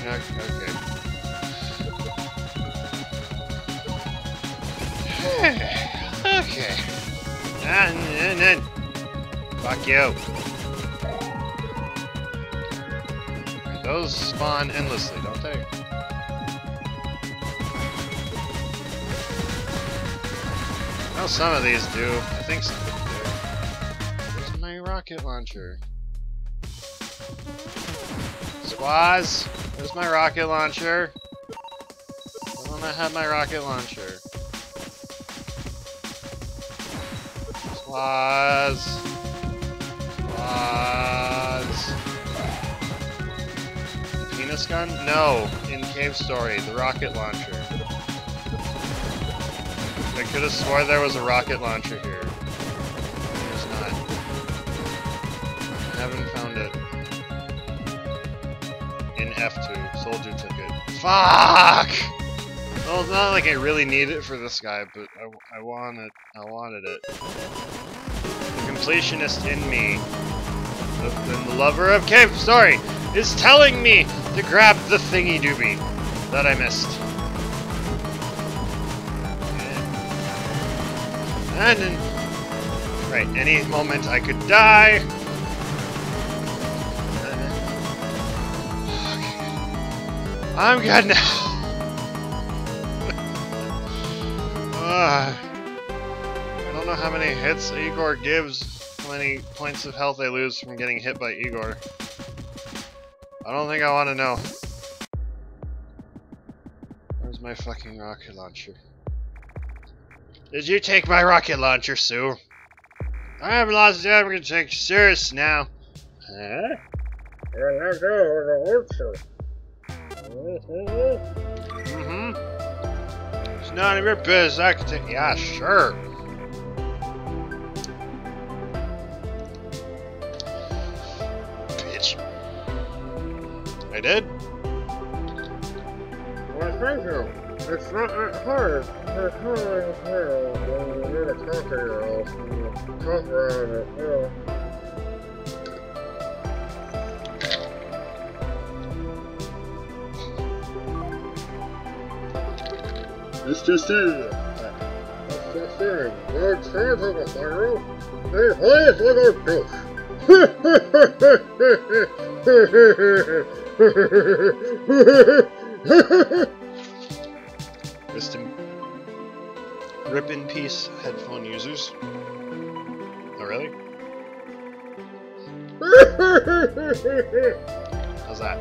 Okay. Okay. And, and, and. Fuck you. Those spawn endlessly, don't they? Well, some of these do. I think some of them do. Where's my rocket launcher? Squaz! Where's my rocket launcher? Why don't I have my rocket launcher? Squaz! Squaz! The penis gun? No! In Cave Story, the rocket launcher. I could have swore there was a rocket launcher here. There's not. I haven't found it. In F two. Soldier took it. Fuck! Well, it's not like I really need it for this guy, but I, I want it. I wanted it. The completionist in me, the, the lover of Cave Story, is telling me to grab the thingy doobie that I missed. And then, right, any moment I could die. Okay. I'm good now. uh, I don't know how many hits Igor gives, how many points of health I lose from getting hit by Igor. I don't think I want to know. Where's my fucking rocket launcher? Did you take my rocket launcher, Sue? I haven't lost it. I'm gonna take you serious now. Huh? Mm-hmm. It's none of your business. I can take. Yeah, sure. Bitch. I did? Well, thank you. It's not that hard. It's hard as hell when you need a coffee or else you talk around it, you know. It's just it. It's just it. Lord Santa will fire. Hey, please look at this. Just rip in peace, headphone users. Oh, really? How's that?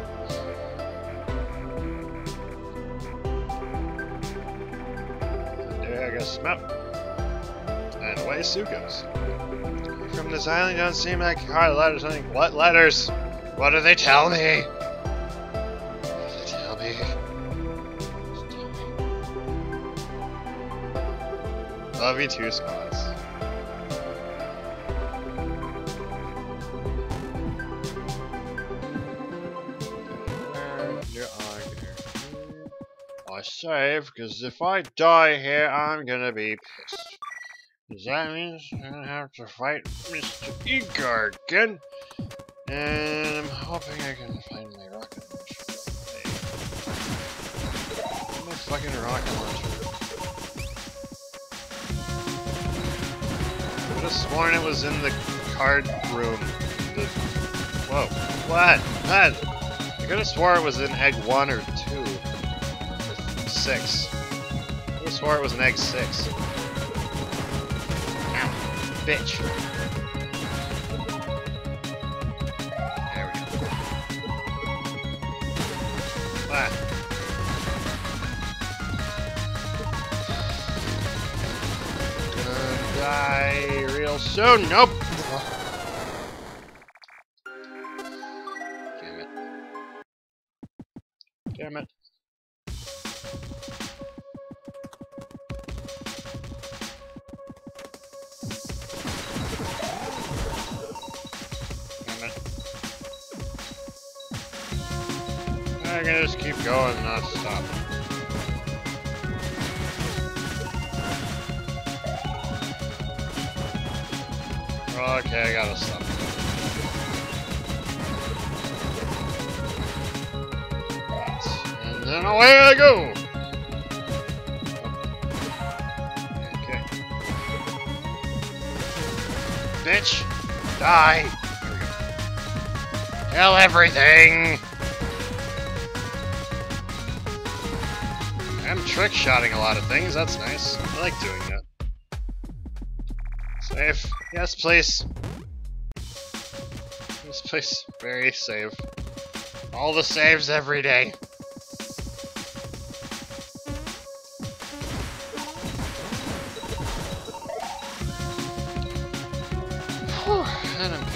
There I guess, smell. And away Sue goes. from this island don't seem like hard letters. What letters? What do they tell me? What do they tell me? Love you too, Spots. I save, because if I die here, I'm gonna be pissed. Because that means I'm gonna have to fight Mister Igor again. And I'm hoping I can find my rocket launcher. My fucking rocket launcher. I could have sworn it was in the card room. The... Whoa. What? What? I could have sworn it was in egg one or two. Or six. I could have sworn it was in egg six. Ow. Bitch. There we go. Ah. Gonna die real soon. Nope. Damn it. Damn it. I'm gonna just keep going, not stop. Okay, I gotta stop. And then away I go! Okay. Bitch! Die! Here we go. Kill everything! I'm trick-shotting a lot of things, that's nice. I like doing that. Save. Yes, please. This place, very safe. All the saves every day. Whew, and I'm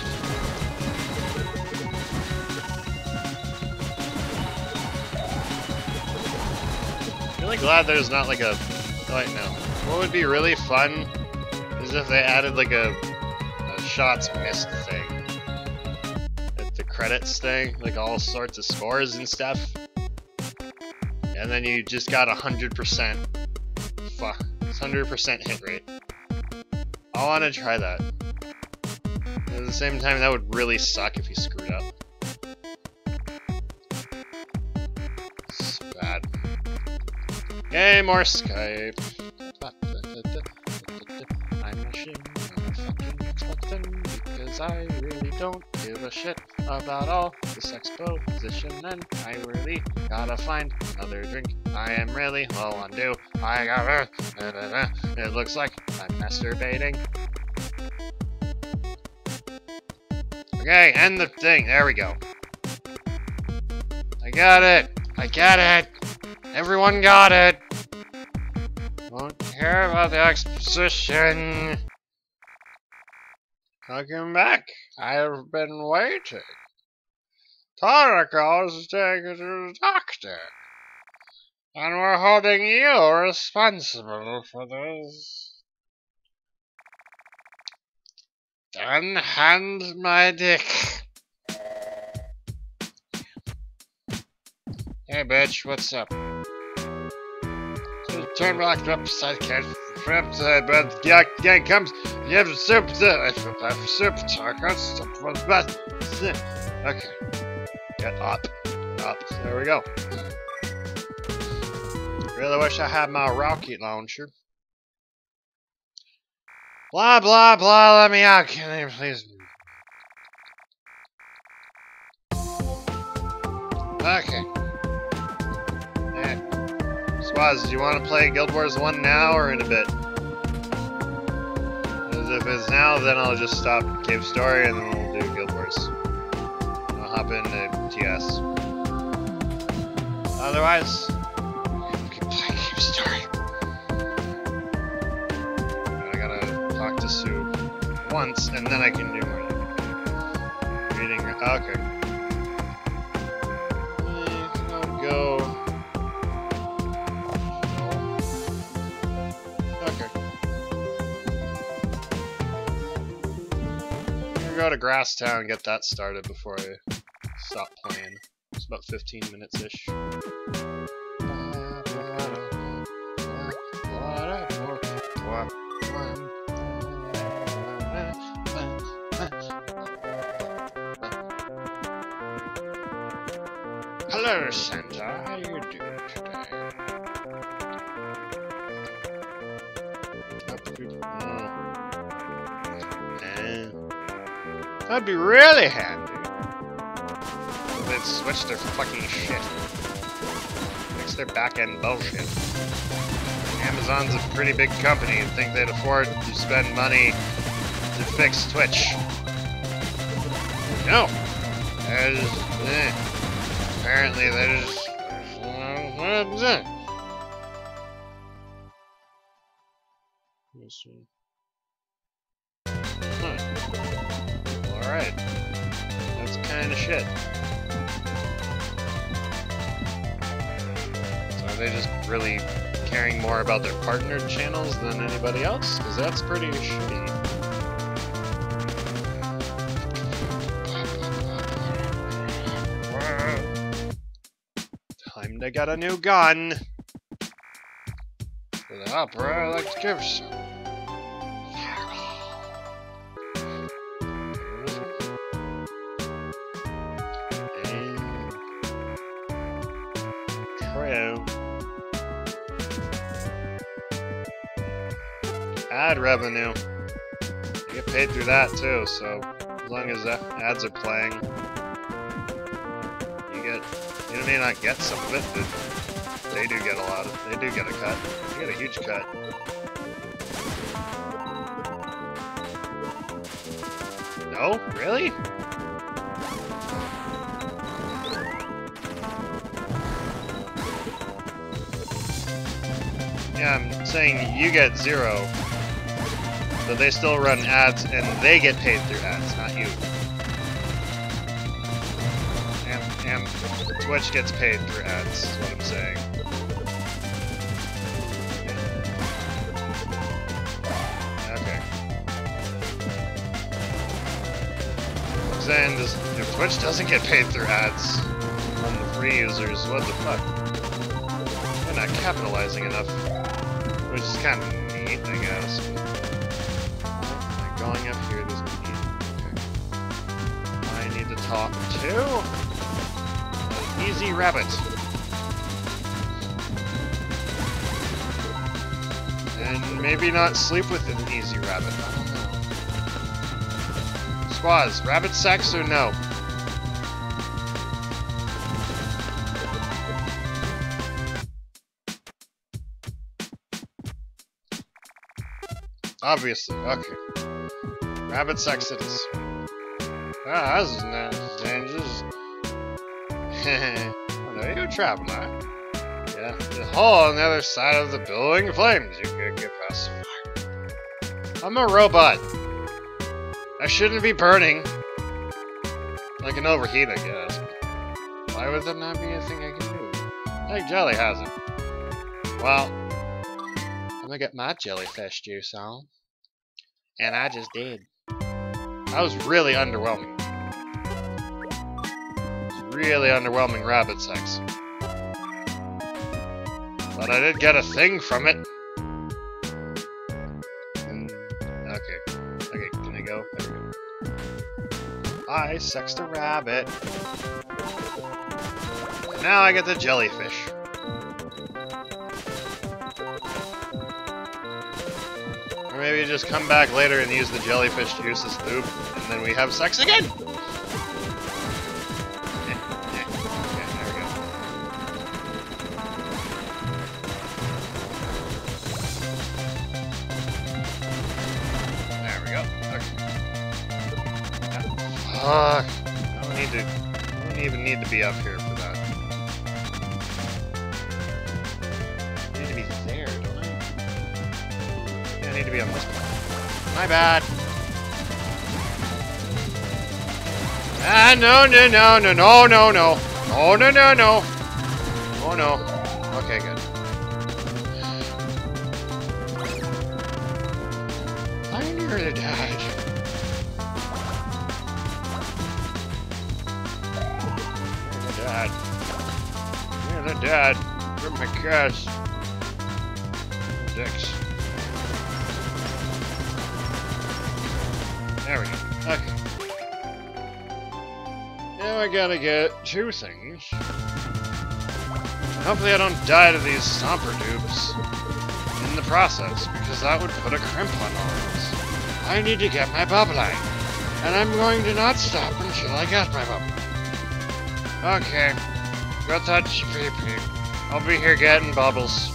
really glad there's not like a... Oh, wait, no. What would be really fun is if they added like a, a shots missed thing. At the credits thing, like all sorts of scores and stuff. And then you just got a hundred percent. Fuck. one hundred percent hit rate. I want to try that. At the same time, that would really suck if you screwed up. It's bad. Yay, more Skype. I'm rushing on a fucking Xbox ten because I really don't give a shit about all this exposition, and I really gotta find another drink. I am really low on dew. I gotta. It looks like I'm masturbating. Okay, end the thing. There we go. I got it. I get it. Everyone got it. Won't care about the exposition. Welcome back. I've been waiting. Toriko is taken to the doctor. And we're holding you responsible for this. Then hand my dick. Hey bitch, what's up? Turn back upside can't upside but yeah gang comes you have to soup I have soup tacos but okay. Get up. Up. There we go. Really wish I had my rocket launcher. Blah blah blah, let me out, can you please? Okay. Yeah. Swaz, do you want to play Guild Wars one now or in a bit? Because if it's now, then I'll just stop Cave Story and then we'll do Guild Wars. I'll hop into T S. Otherwise, we can play Cave Story. I gotta talk to Sue. once, and then I can do more. Reading. Okay. Eh, I'll go. Okay. I'm gonna go to Grasstown and get that started before I stop playing. It's about fifteen minutes ish. Hello, Santa. How you doing today? Mm. That'd be really handy. They'd switch their fucking shit. Fix their back-end bullshit. Amazon's a pretty big company and think they'd afford to spend money to fix Twitch. No. There's, eh. Apparently there's... Uh, huh. Alright. That's kind of shit. So are they just really caring more about their partnered channels than anybody else? Because that's pretty shitty. Time to get a new gun. For the opera, I like to give some. True. Ad revenue. You get paid through that too, so as long as the ads are playing, you get. You may not get some of it, but they do get a lot of. They do get a cut. They get a huge cut. No, really? Yeah, I'm saying you get zero, but they still run ads and they get paid through ads, not you. And, and Twitch gets paid through ads, is what I'm saying. Okay. I'm saying this, if Twitch doesn't get paid through ads on the free users, what the fuck? They're not capitalizing enough. Which is kind of neat, I guess. Like going up here, there's no need. Okay. I need to talk to an Easy Rabbit. And maybe not sleep with an Easy Rabbit. I don't know. Squaz, rabbit sex or no? Obviously, okay. Rabbit sex it is. Ah, this is nice. Dangerous. Oh, no, you're a traveler. Yeah, the hole on the other side of the building flames. You can't get past the fire. I'm a robot. I shouldn't be burning. I can overheat, I guess. Why would that not be a thing I can do? Like Jelly has it. Well, I'm gonna get my jellyfish juice on. And I just did. That was really underwhelming. It was really underwhelming rabbit sex. But I did get a thing from it. Mm, okay. Okay, can I go? There we go. I sexed a rabbit. And now I get the jellyfish. Or maybe just come back later and use the jellyfish juice as lube, and then we have sex again! Yeah, yeah, yeah, there we go. There we go. Okay. Yeah. Fuck. I don't need to. I don't even need to be up here for that. I need to be there, don't I? I need to be on this one. My bad. Ah, no, no, no, no, no, no, no. Oh, no, no, no. Oh, no. Okay, good. I nearly died. Nearly died. Nearly died. Where are my cats? Dicks. There we go. Okay. Now I gotta get two things. Hopefully I don't die to these stomper dupes in the process, because that would put a crimp on all of this. I need to get my bubbling, and I'm going to not stop until I get my bubbling. Okay, got that P P. I'll be here getting bubbles.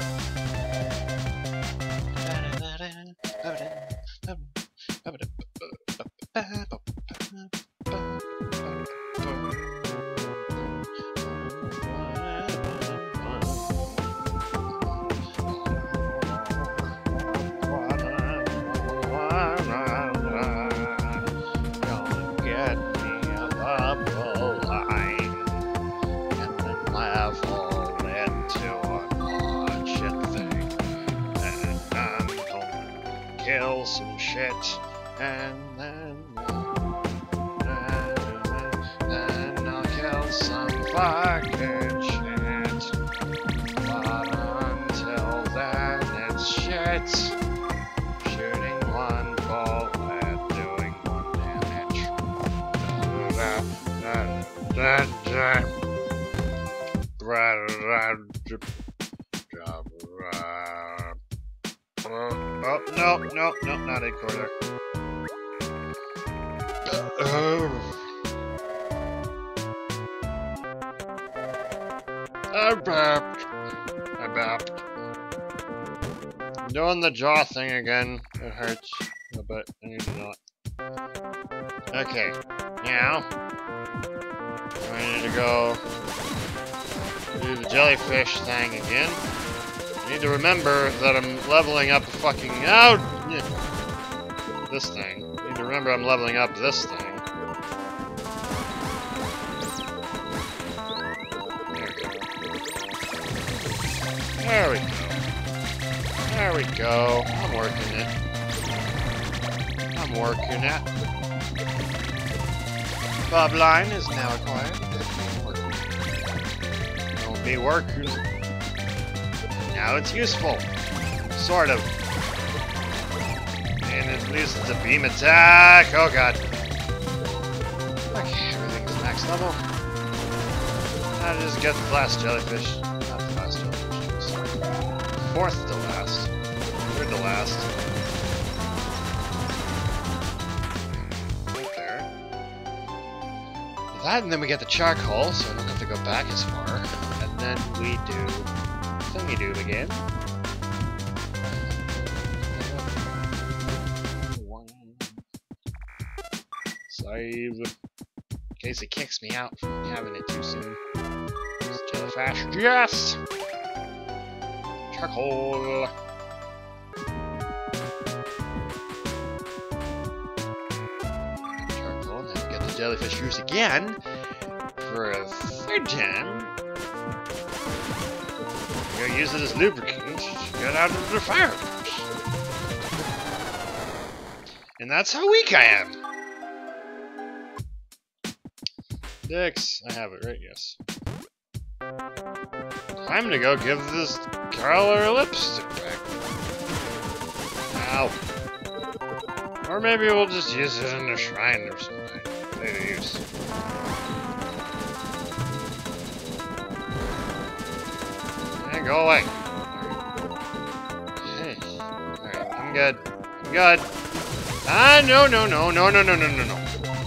Kill some shit, and then, then, then I'll kill some fucking shit. But until then, it's shit. Shooting one bullet, doing one damage. Oh, no, no, no, not a quarter. Oh. I bapped. I bapped. Doing the jaw thing again. It hurts a bit. I need to not. Okay. Now, I need to go do the jellyfish thing again. I need to remember that I'm leveling up fucking out this thing. I need to remember I'm leveling up this thing. There we go. There we go. I'm working it. I'm working it. Bob line is now acquired. Don't be working. Now it's useful. Sort of. And at least it's a beam attack. Oh god. Okay, everything's max level. I'll just get the last jellyfish. Not the last jellyfish. Fourth to last. Third to last. Right there. That, and then we get the charcoal, so I don't have to go back as far. And then we do thingy doob again. One. Save. In case it kicks me out from having it too soon. Just jellyfish. Yes! Charcoal. Charcoal, and then we get the jellyfish juice again for a third time. We're gonna use it as lubricant to get out of the fire. And that's how weak I am. Dicks, I have it right, yes. Time to go give this girl her lipstick back. Ow. Or maybe we'll just use it in a shrine or something. Later use. Yeah, go away. Hey. Alright, I'm good. I'm good. Ah, no, no, no, no, no, no, no, no, no.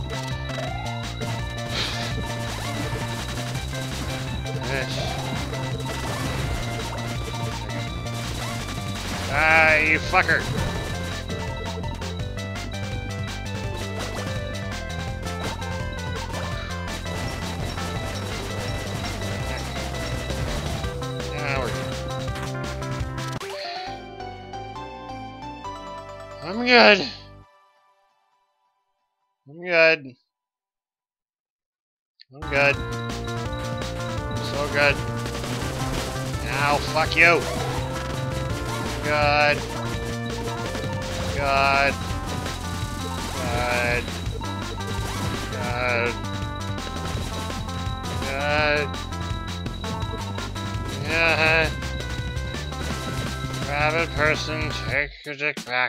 Ah, you fucker. Now we're good. I'm good. I'm good. I'm good. I'm so good. Ow, fuck you! Good. Good. Good. Good. Good. Good. Rabbit person, take your dick back.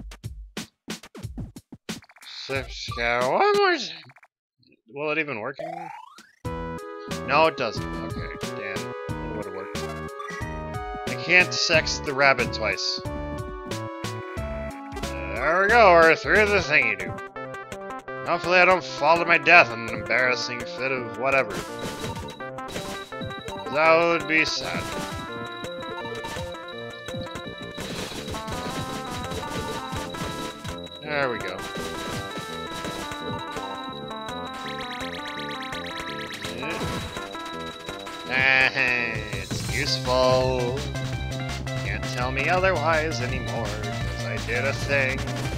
Six, go. One more time. Will it even work anymore? No, it doesn't. Okay, damn. It would have worked. I can't sex the rabbit twice. There we go, we're through the thingy do. Hopefully I don't fall to my death in an embarrassing fit of whatever. That would be sad. There we go. It's useful. Can't tell me otherwise anymore, because I did a thing.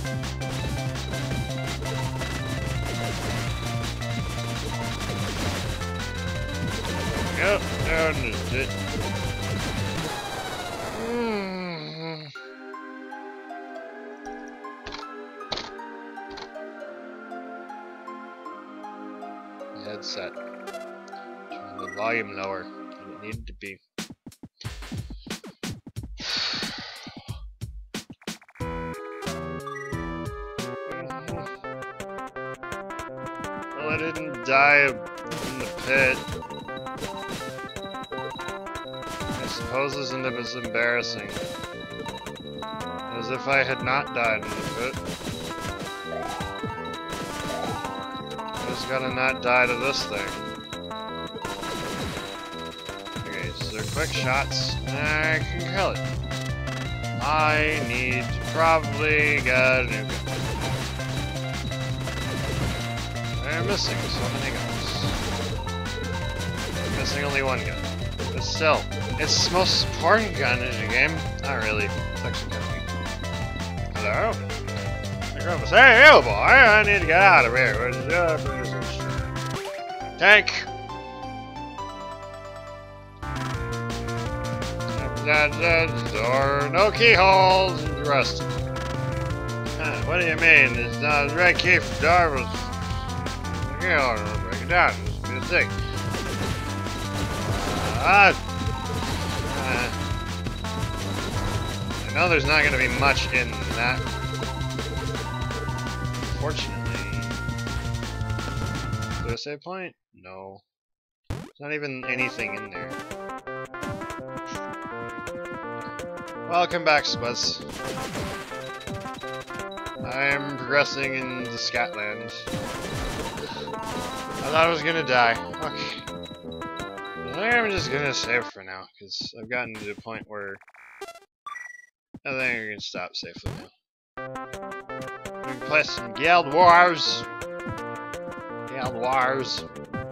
Yep, down is it. Mm. Headset. Turn the volume lower than it needed to be. Well, I didn't die in the pit. I suppose isn't it as embarrassing as if I had not died in the pit. I just gotta not die to this thing. Okay, so they're quick shots. I can kill it. I need to probably get a new gun. I'm missing so many guns. I'm missing only one gun. But still, it's the most important gun in the game. Not really. It's actually kind of weak. Hello? I go, hey, you boy, I need to get out of here. Where's your tank? The door, no keyholes, and rusted. Huh, what do you mean? It's not the red key for door was. Okay, I'll break it down. Just be a thing. Uh, uh, I know there's not going to be much in that. Fortunately. Is there a save point? No. There's not even anything in there. Welcome back, Spuds. I am progressing into Scatland. I thought I was gonna die. Okay. I think I'm just gonna save for now, because I've gotten to the point where I think I can stop safely now. We can play some Guild Wars. Guild Wars. So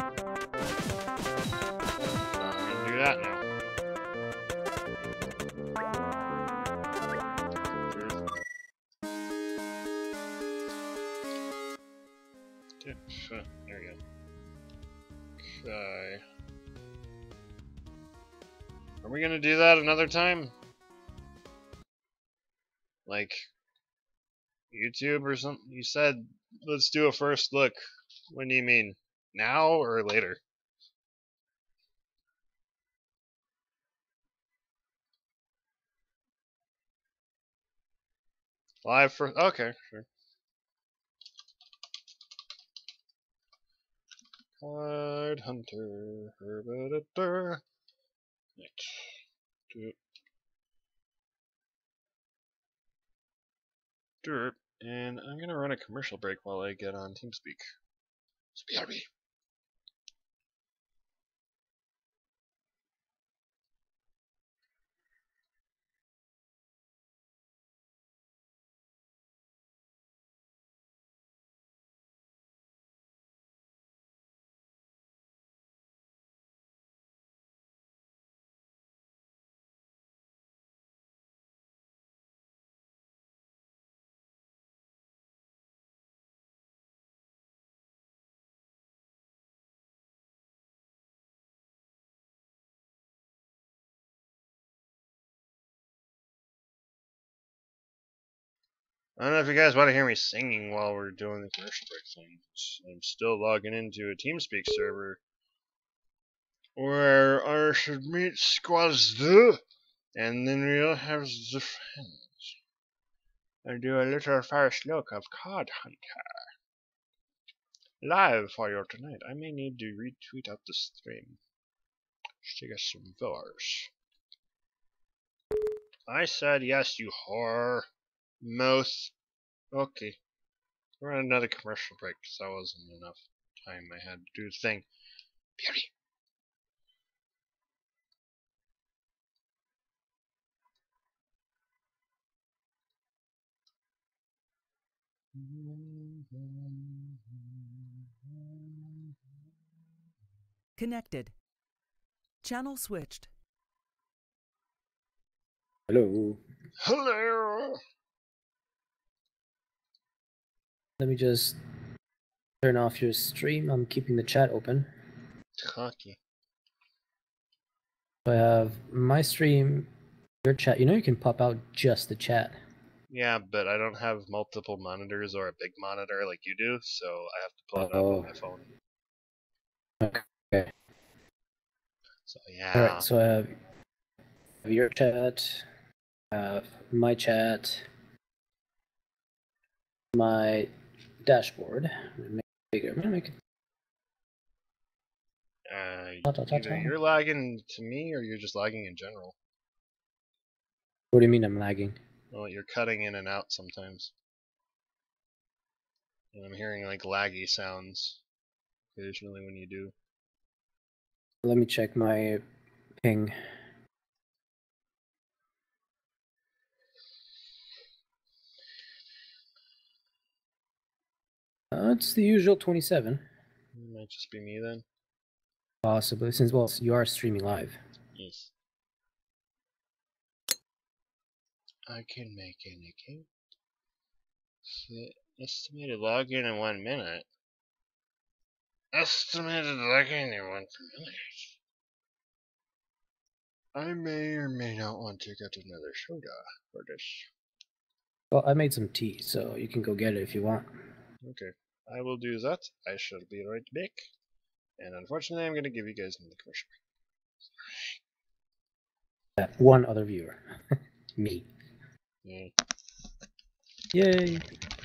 I'm gonna do that now. There we go. Okay. Are we gonna do that another time? Like YouTube or something? You said let's do a first look. When do you mean? Now or later? Live for okay, sure. Card Hunter. Herba Derp. And I'm gonna run a commercial break while I get on TeamSpeak. B R B. I don't know if you guys want to hear me singing while we're doing the commercial break thing. I'm still logging into a TeamSpeak server where I should meet squads, and then we'll have the friends. I'll do a little first look of Card Hunter. Live for you tonight. I may need to retweet out the stream to get some viewers. I said yes, you whore. Mouth. Okay. We're on another commercial break because that wasn't enough time I had to do the thing. Beauty. Connected. Channel switched. Hello. Hello. Let me just turn off your stream. I'm keeping the chat open. Hockey. So I have my stream, your chat. You know you can pop out just the chat. Yeah, but I don't have multiple monitors or a big monitor like you do, so I have to pull it Oh. up on my phone. Okay. So yeah. Alright, so I have your chat, I have my chat, my dashboard. I'm gonna make it bigger. I'm gonna make it. Uh, Ta, ta, ta, either ta. you're lagging to me or you're just lagging in general. What do you mean I'm lagging? Well, you're cutting in and out sometimes. And I'm hearing like laggy sounds occasionally when you do. Let me check my ping. Uh, it's the usual twenty-seven. It might just be me then. Possibly, since, well, you are streaming live. Yes. I can make an account. Set estimated login in one minute. Estimated login in one minute. I may or may not want to get another soda for this. Well, I made some tea, so you can go get it if you want. Okay, I will do that. I shall be right back. And unfortunately, I'm going to give you guys another commercial break. That one other viewer. Me. Yeah. Yay!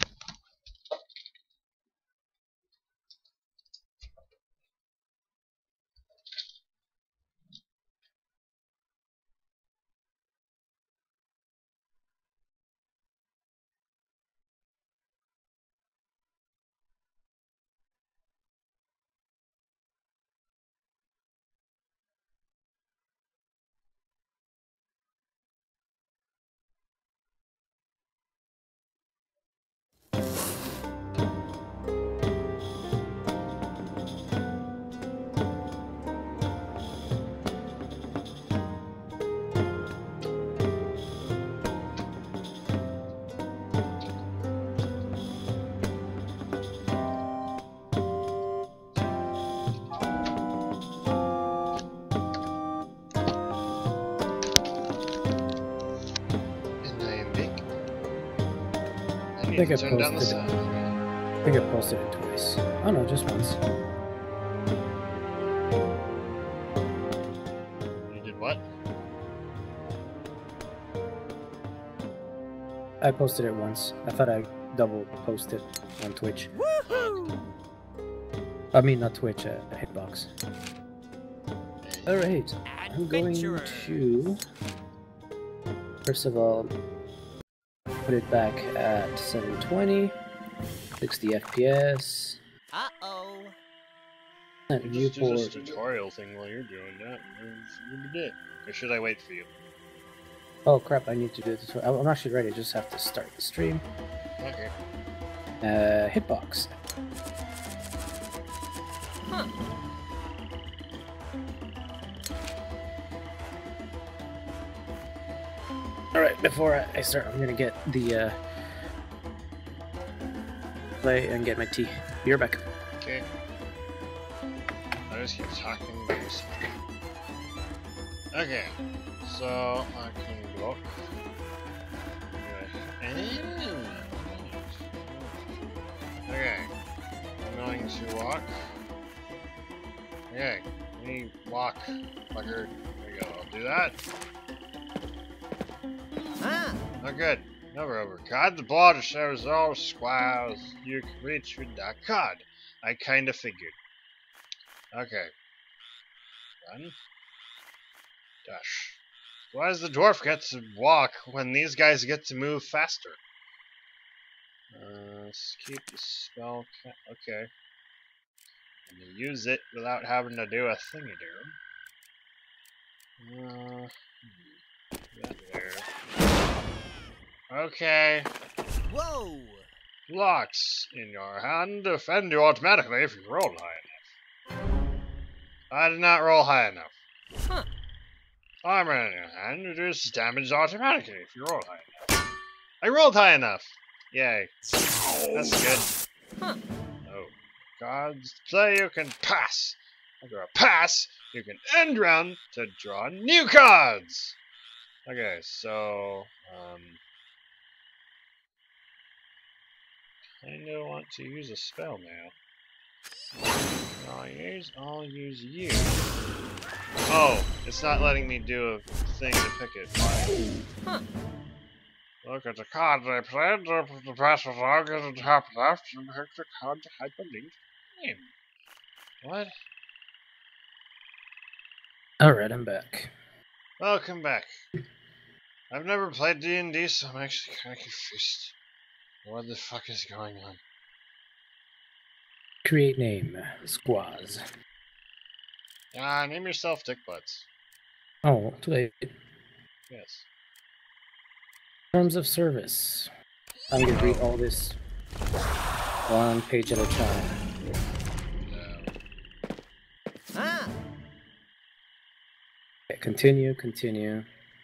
And I am big. I need think to I turn down the posted sound. I think I posted it twice. Oh no, just once. You did what? I posted it once. I thought I double posted on Twitch. Woohoo! I mean, not Twitch, uh, Hitbox. Alright, I'm going Adventurer. to... First of all, put it back at seven twenty, sixty F P S. Uh-oh. That You just do this viewport. tutorial thing while you're doing that. You did. Or should I wait for you? Oh crap, I need to do the tutorial. I'm actually ready, I just have to start the stream. Okay. Uh, Hitbox. Huh. Alright, before I- I start, I'm gonna get the, uh... play and get my tea. Be right back. Okay. I just keep talking by myself. Okay. So, I can block. going to walk. Okay, let me walk, fucker. There we go, I'll do that. Ah! Oh good. Never over. God, the border shows all squares. You can reach with that card. I kinda figured. Okay. Run. Dash. Why does the dwarf get to walk when these guys get to move faster? Uh, let's keep the spell. Okay. I'm gonna use it without having to do a thingy do. Uh, that there. Okay. Whoa! Locks in your hand defend you automatically if you roll high enough. I did not roll high enough. Huh. Armor in your hand reduces damage automatically if you roll high enough. I rolled high enough! Yay. That's good. Huh. Oh. Cards play you can pass. After a pass, you can end round to draw new cards! Okay, so um kinda want to use a spell now. I'll use I'll use you. Oh, it's not letting me do a thing to pick it. Why? Huh. Look at the card I played, the pass was all get on top left and pick the card to hyperlink name. What? Alright, I'm back. Welcome back. I've never played D and D, so I'm actually kinda confused. What the fuck is going on? Create name. Squaz. Ah, name yourself Dick Butts. Oh, too late. Yes. Terms of service. I'm gonna read all this one page at a time. No. Ah! Okay, continue, continue.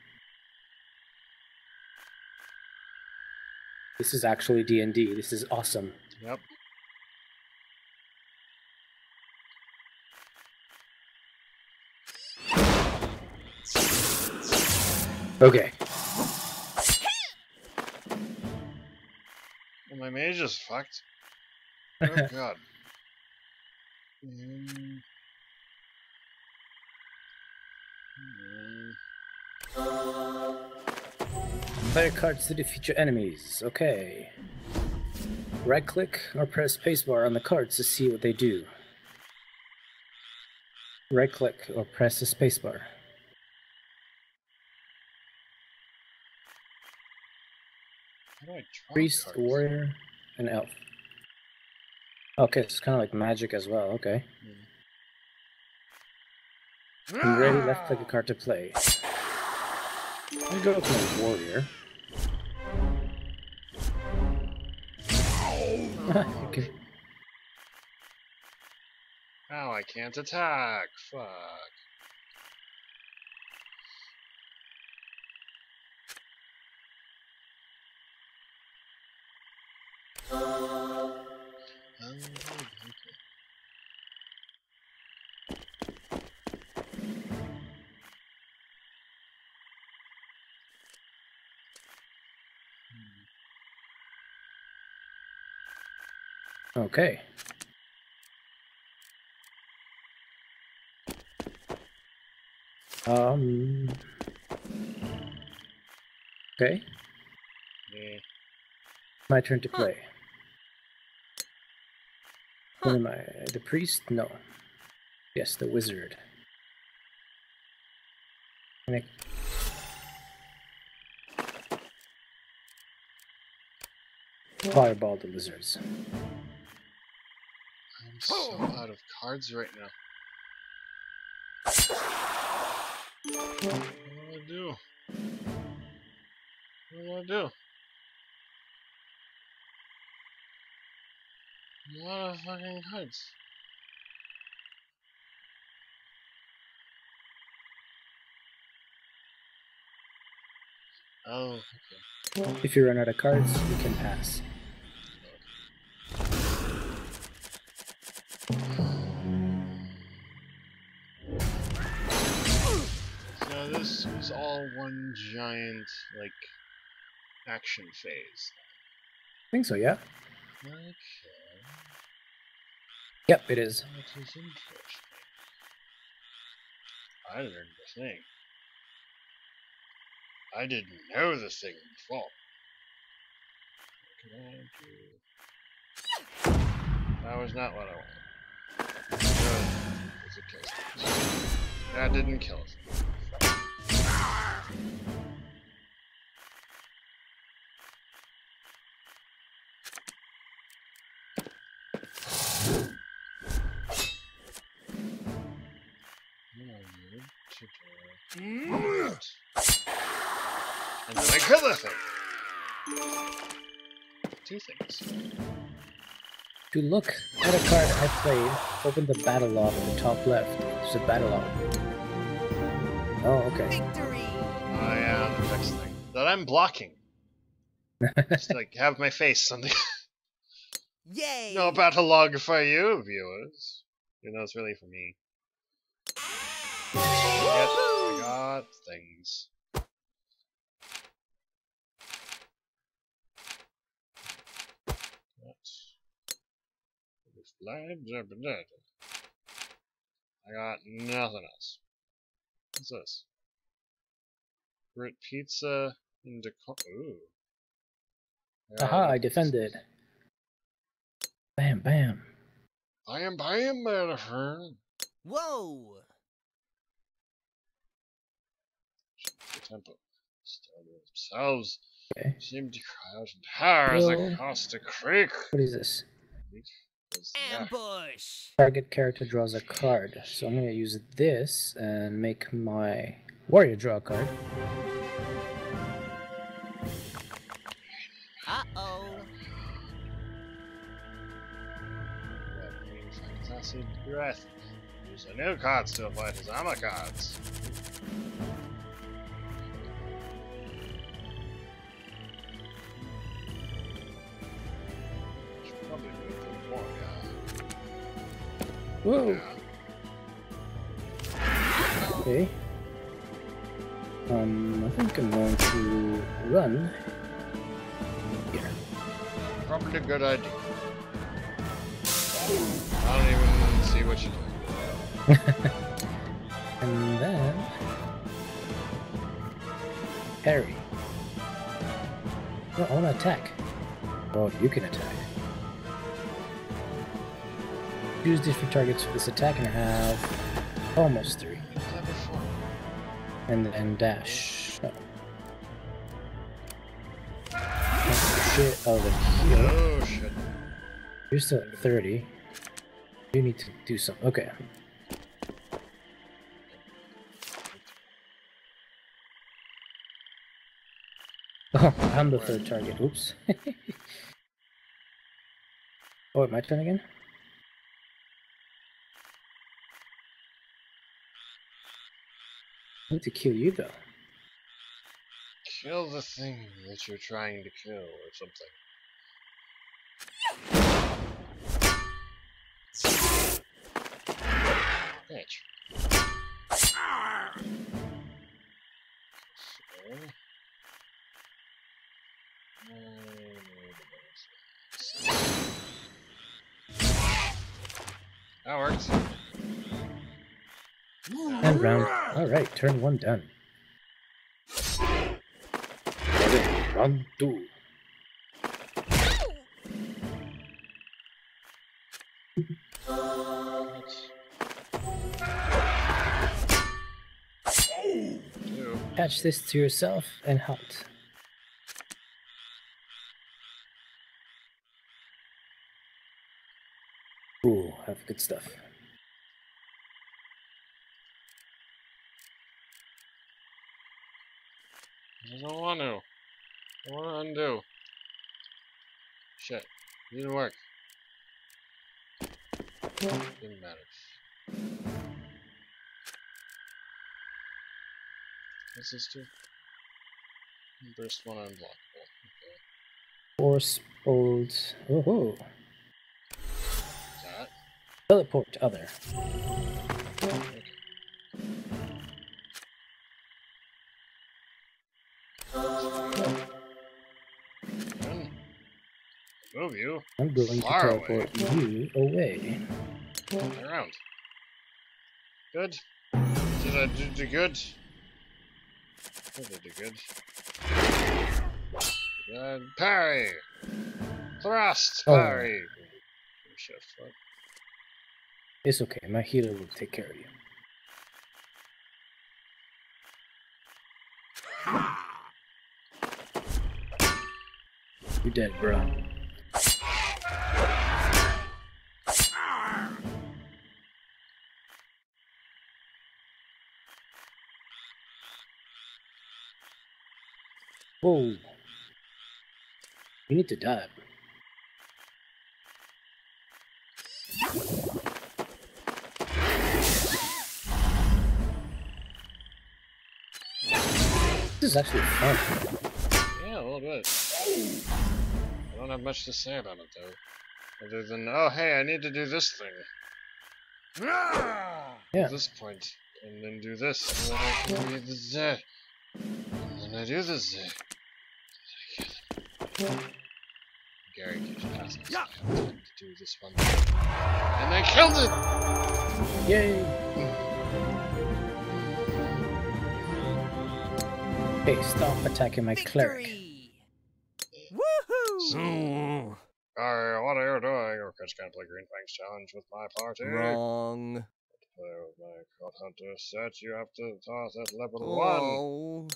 This is actually D and D. This is awesome. Yep. Okay. Well, my mage is fucked. Oh god. Mm. Mm. Player cards to defeat your enemies. Okay. Right click or press spacebar on the cards to see what they do. Right click or press the spacebar. How do I draw Priest, cards? warrior, and elf. Okay, it's kind of like magic as well. Okay. When you're ready, left click a card to play. I go with my warrior. Okay. Ow, I can't attack. Fuck. Um, okay. Okay. Um. Okay. Yeah. My turn to play. Huh. What am I? The priest? No. Yes, the wizard. Can I... Fireball the lizards. I'm so out of cards right now. What do I do? What do I do? A lot of fucking cards. Oh, okay. If you run out of cards, you can pass. So this was all one giant, like, action phase. I think so, yeah. Okay. Yep, it is. That is interesting. I learned the thing. I didn't know the thing before. What can I do? That was not what I wanted. Good. Does it kill us? That didn't kill us. And then I kill the thing. Two things. To look at a card I played, open the battle log in the top left. There's a battle log. Oh, okay. Victory! Oh yeah, the next thing. That I'm blocking. Just like have my face on the Yay! no battle log for you, viewers. You know, it's really for me. I got, I got things. I got nothing else. What's this? Grit pizza in decor. Ooh. Aha, I defended. Bam, bam. Bam, bam, motherfucker. Whoa! The tempo. Started themselves. Okay. Seemed to cry out in terror as Bill. across the creek. What is this? Was that? Ambush! Target character draws a card. So I'm going to use this and make my warrior draw a card. Uh-oh. That means acid breath. Use the new cards to avoid his armor cards. Should probably move the warrior. Whoa! Yeah. Okay. Um, I think I'm going to run here. Probably a good idea. I don't even see what you do. And then parry. No, I want to attack. Oh, you can attack. Choose different targets for this attack, and I have almost three. What's that before? And then dash. Oh. Oh, shit. Oh, the heal. Oh shit. You're still at thirty. You need to do something. Okay. Oh, I'm the third target. Oops. Oh, my turn again? I need to kill you, though. Kill the thing that you're trying to kill or something. Bitch. So, that works. And round. Alright, turn one done. Round two. Two. Attach this to yourself and halt. Ooh, have good stuff. I don't want to. I want to undo. Shit. Didn't work. Didn't matter. What's this do? Burst one unblockable. Okay. Force bolt. Oh, That. teleport other. Okay. Done. Move you. you. I'm going to Far away. teleport you away. Around. Good. Did I do, do good? Did I do good? Good. Parry! Thrust! Oh. Parry! Shift foot. It's okay, my healer will take care of you. You're dead, bro. Whoa. You need to dive. This is actually fun. Yeah, a little bit. I don't have much to say about it though. Other than, oh hey, I need to do this thing. Yeah. At this point. And then do this. And then I can do this. uh, And then I do this. uh, Gary keeps passing. So I have to do this one. And I killed it! Yay! Hey, stop attacking my cleric. Victory! Woohoo! So, Gary, what are you doing? Your kids can't play Green Fang's challenge with my party. Wrong. To play with my God Hunter set, you have to toss at level one. Oh.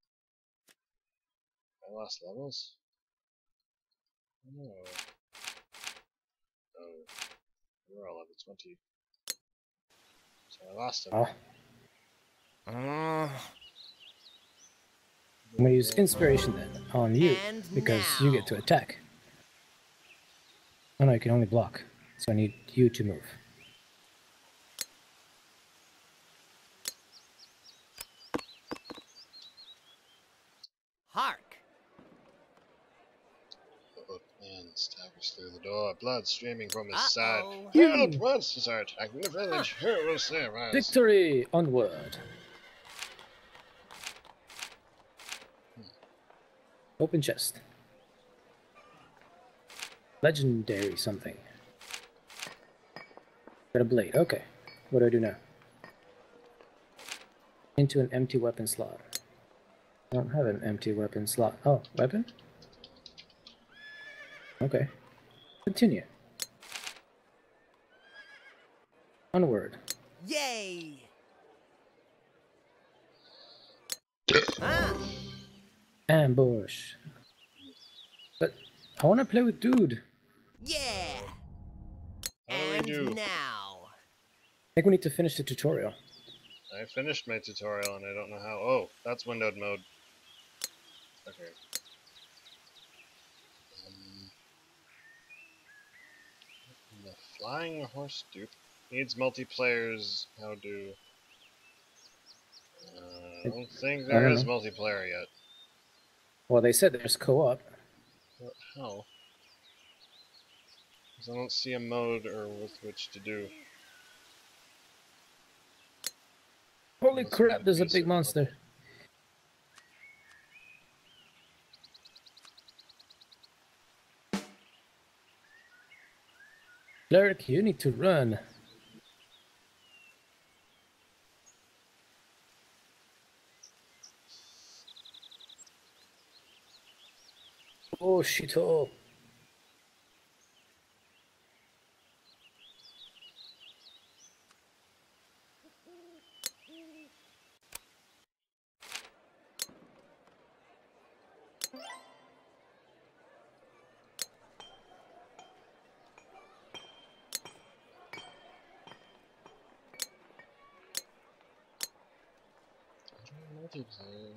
My last levels? Oh. Oh. We're all level twenty. So I lost him. Oh, Uh, I'm gonna use inspiration then on you And because you get to now. attack. Oh no, you can only block, so I need you to move. hark. Oh man staggers through the door, blood streaming from his Uh-oh. side. Hmm. Help! Monsters are attacking the village. Who will save us? Victory! Onward! Open chest. Legendary something. Got a blade. Okay. What do I do now? Into an empty weapon slot. I don't have an empty weapon slot. Oh, weapon? Okay. Continue. Onward. Yay! Ah, Ambush. But I want to play with dude. yeah! How do we And do? now. I think we need to finish the tutorial. I finished my tutorial and I don't know how. Oh, that's windowed mode. Okay. Um, the flying horse dupe needs multiplayers. How do? Uh, I don't think I there don't is know. multiplayer yet. Well, they said there's co-op. What? How? 'Cause I don't see a mode or with which to do. Holy Must crap, be there's a basic big monster. Cleric, you need to run. Oh shit, oh. Multiplayer.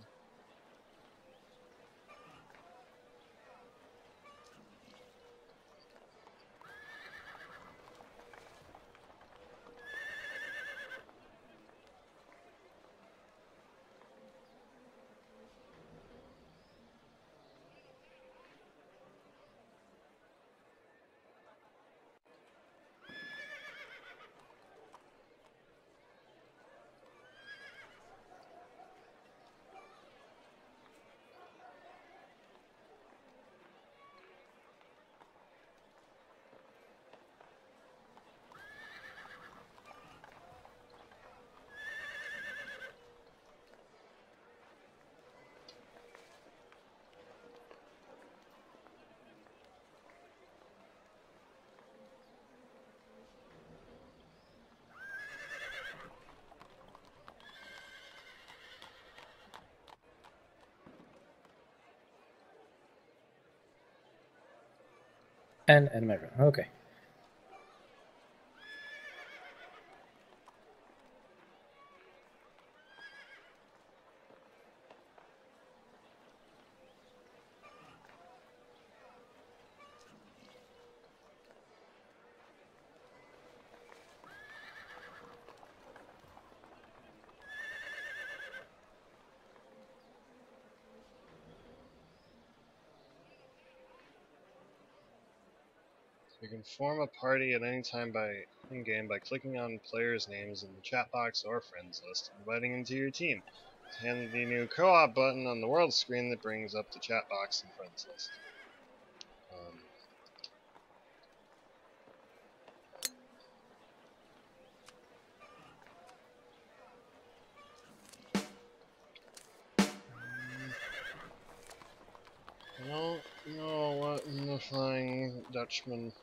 And and my room. Okay. You can form a party at any time by in-game by clicking on players' names in the chat box or friends list, inviting into your team. It's a handy new co-op button on the world screen that brings up the chat box and friends list. Um, I don't know what in the Flying Dutchman.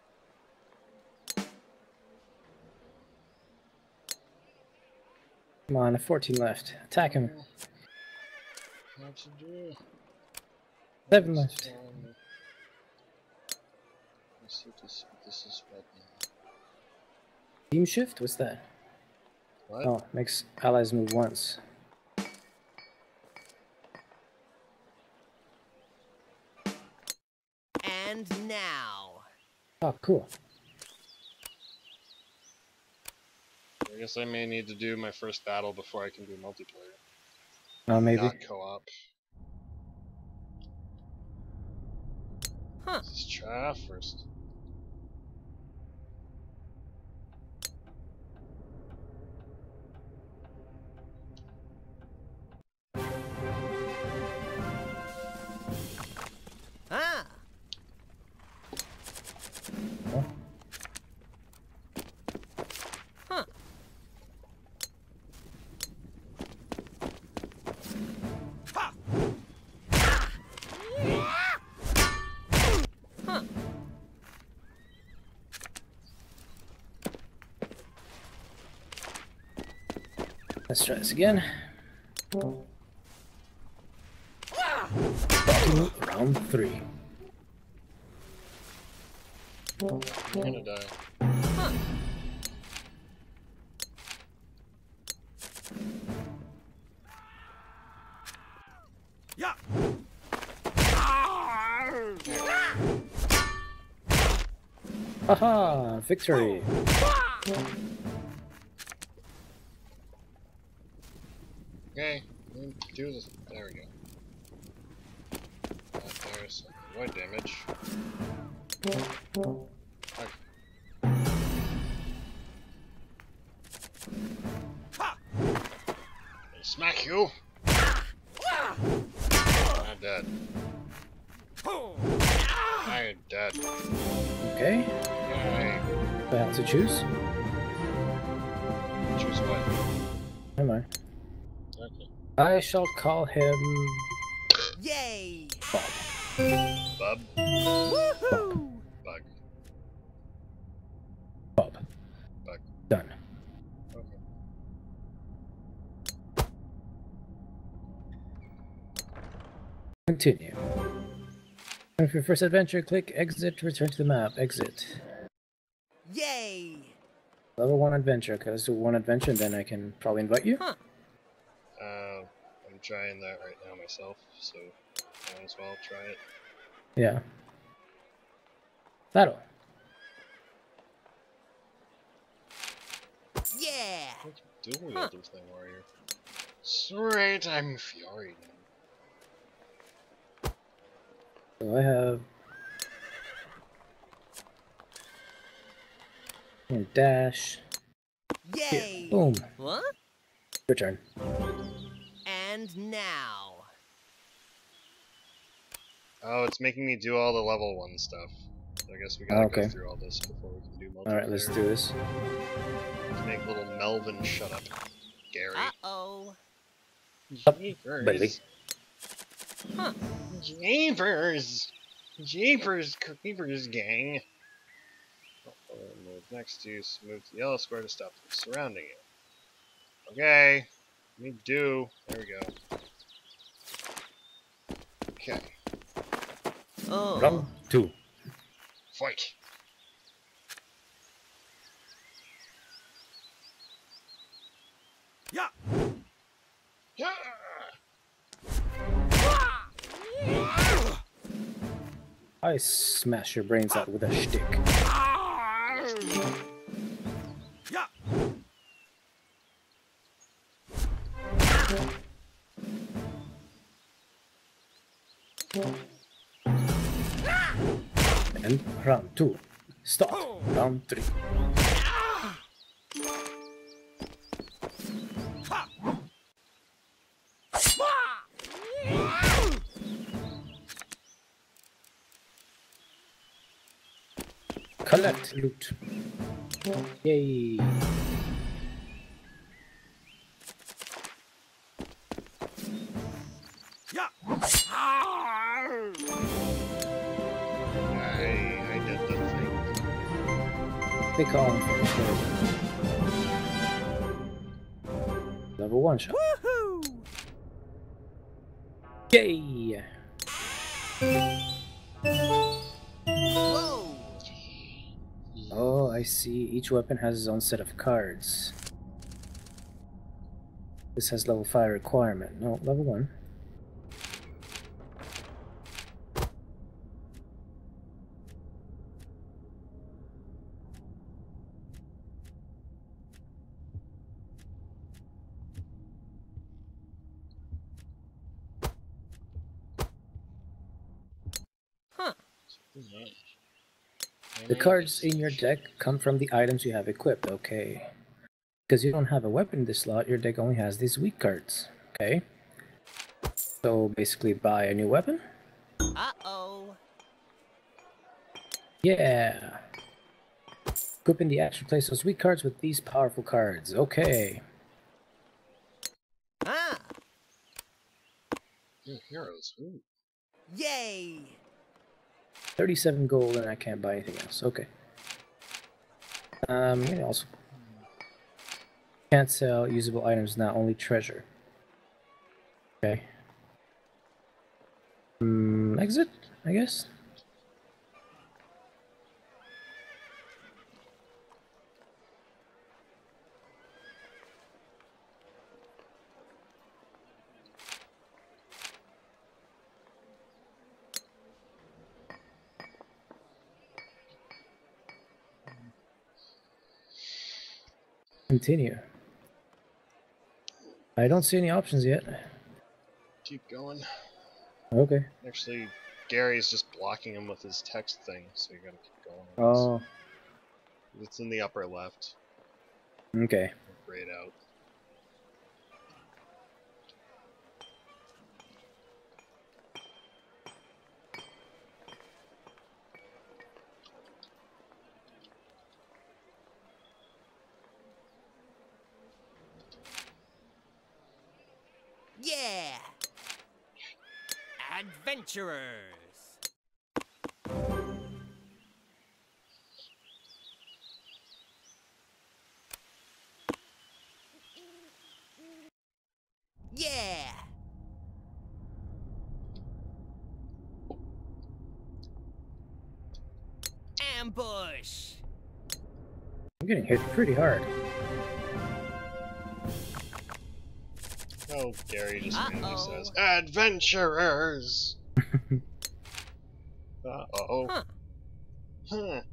Come on, fourteen left. Attack him. What to do? Seven left. Um, let's see if this, if this is right now. Team shift? What's that? What? Oh, makes allies move once. And now. Oh, cool. I guess I may need to do my first battle before I can do multiplayer. Oh, maybe. Not co-op. Huh. Let's try out first. Ah. Oh. Huh. Ha. Huh. Let's try this again. Round three. I'm gonna die. Huh. Yeah. Haha! Victory! Okay, let me do this. There we go. That there's void damage. Okay. Smack you! I'm dead. I'm dead. Okay. Yay. I have to choose. Choose what? Never mind. Okay. I shall call him Yay. Bob. Bub? Woohoo. Bug. Bob. Bug. Done. Okay. Continue. And for your first adventure, click exit to return to the map. Exit. Yay. Level one adventure. Okay, let's do one adventure and then I can probably invite you. Huh. Uh, I'm trying that right now myself, so might as well try it. Yeah. Battle. Yeah. What you doing, Huh. Elder Thing Warrior? Sweet, I'm Fiori now. So I have and dash. Here. Yay. Boom. What? Your turn. And now. Oh, it's making me do all the level one stuff. So I guess we gotta Okay. go through all this before we can do multiplayer. Alright, let's do this. Let's make little Melvin shut up. Gary. Uh-oh. Up, Jeepers. baby. Huh. Jeepers! Jeepers Creepers gang! Oh, move next to you, move the yellow square to stop them surrounding it. Okay. Me do. There we go. Okay. Oh. Round two. Fight. Yeah. Yeah. I smash your brains out with a shtick. Yeah. And round two. Start. Round three. Collect loot. Yay. Yeah. I, I did the thing. They call him for the level one shot. Woohoo! Yay! Whoa! Oh, I see. Each weapon has its own set of cards. This has level five requirement. No, level one. Huh. The cards in your deck come from the items you have equipped, okay. Because you don't have a weapon in this slot, your deck only has these weak cards, okay? So basically buy a new weapon? Uh-oh. Yeah! Equipping the action replace those weak cards with these powerful cards, okay. Ah! Yeah, heroes. Ooh. Yay! thirty-seven gold and I can't buy anything else, okay. Um, yeah, also can't sell usable items now, only treasure. Okay. Hmm, exit, I guess? Continue. I don't see any options yet. Keep going. Okay. Actually, Gary's just blocking him with his text thing, so you gotta keep going. Oh, It's in the upper left. okay. Grayed out. Yeah! Adventurers! Yeah! Ambush! I'm getting hit pretty hard. Oh, Gary just randomly Uh-oh. says, "Adventurers!" Uh-oh. Huh. Huh.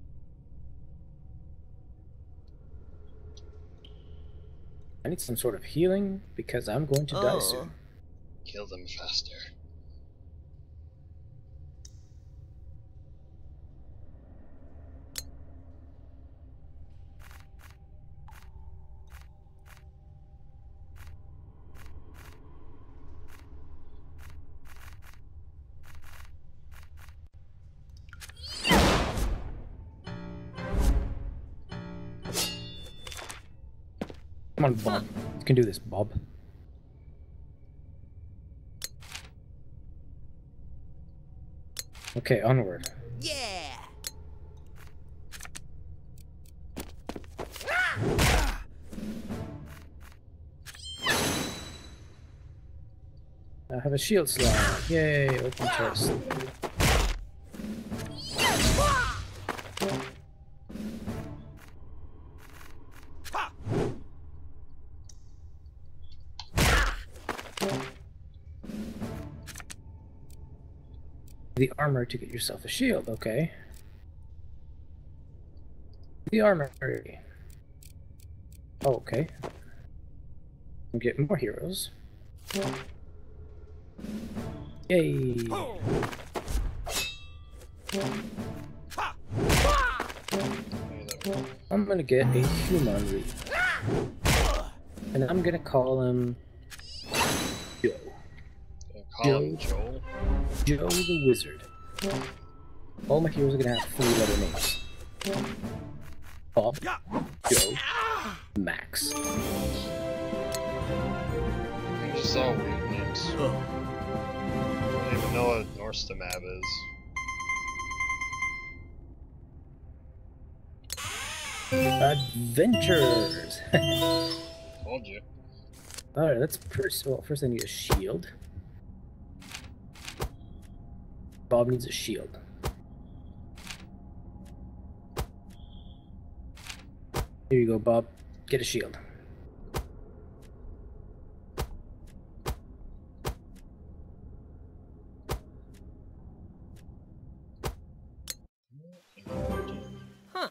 I need some sort of healing because I'm going to die Oh. soon. Kill them faster. Come on, Bob. You can do this, Bob. Okay, onward. Yeah! I have a shield slot. Yay, open chest. The armor to get yourself a shield, okay. The armory. Oh, okay. Get more heroes. Yay! I'm gonna get a human read. And I'm gonna call him Joe. Call him Joel. Joe the Wizard. All my heroes are gonna have three letter names. Bob, Joe, Max. They're just all weird names. I don't even know what Norstamab is. Adventurers! Told you. Alright, let's first. Well, first I need a shield. Bob needs a shield. Here you go, Bob. Get a shield. Huh.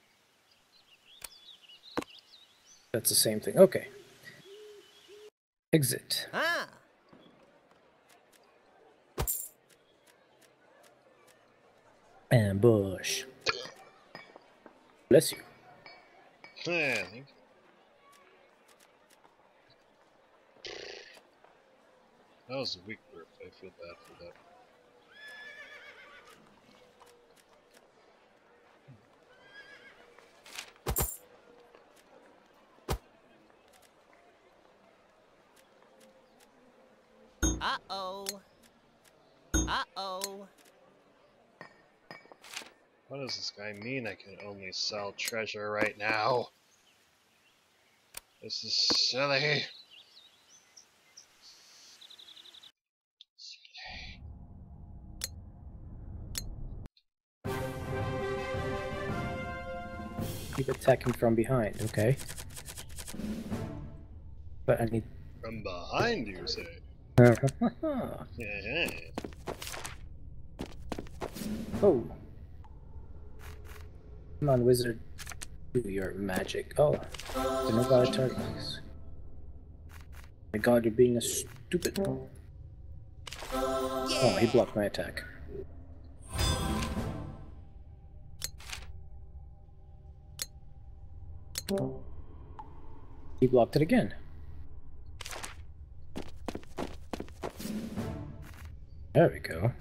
That's the same thing. Okay. Exit. Ah. Ambush. Bless you. Yeah, I think. That was a weak burp. I feel bad for that. Uh-oh. Uh-oh. What does this guy mean? I can only sell treasure right now. This is silly. Keep attacking from behind, okay? But I need. From behind, you say? Yeah. Oh. Come on, wizard. Do your magic. Oh. The no valid targets. My god, you're being a stupid. Oh, he blocked my attack. He blocked it again. There we go.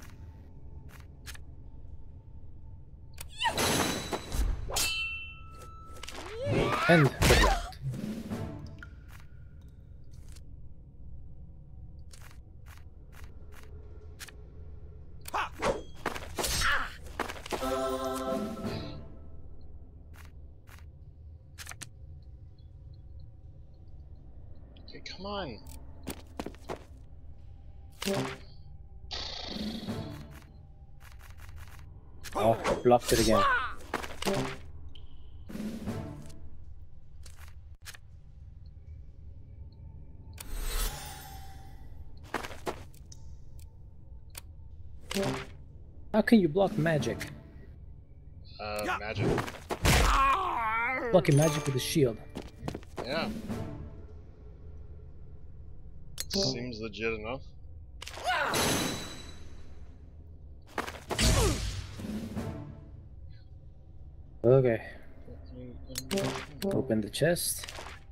And the round. Okay, come on. Oh, blocked it again. How can you block magic? Uh, magic. Blocking magic with a shield. Yeah. Seems legit enough. Okay. Open the chest.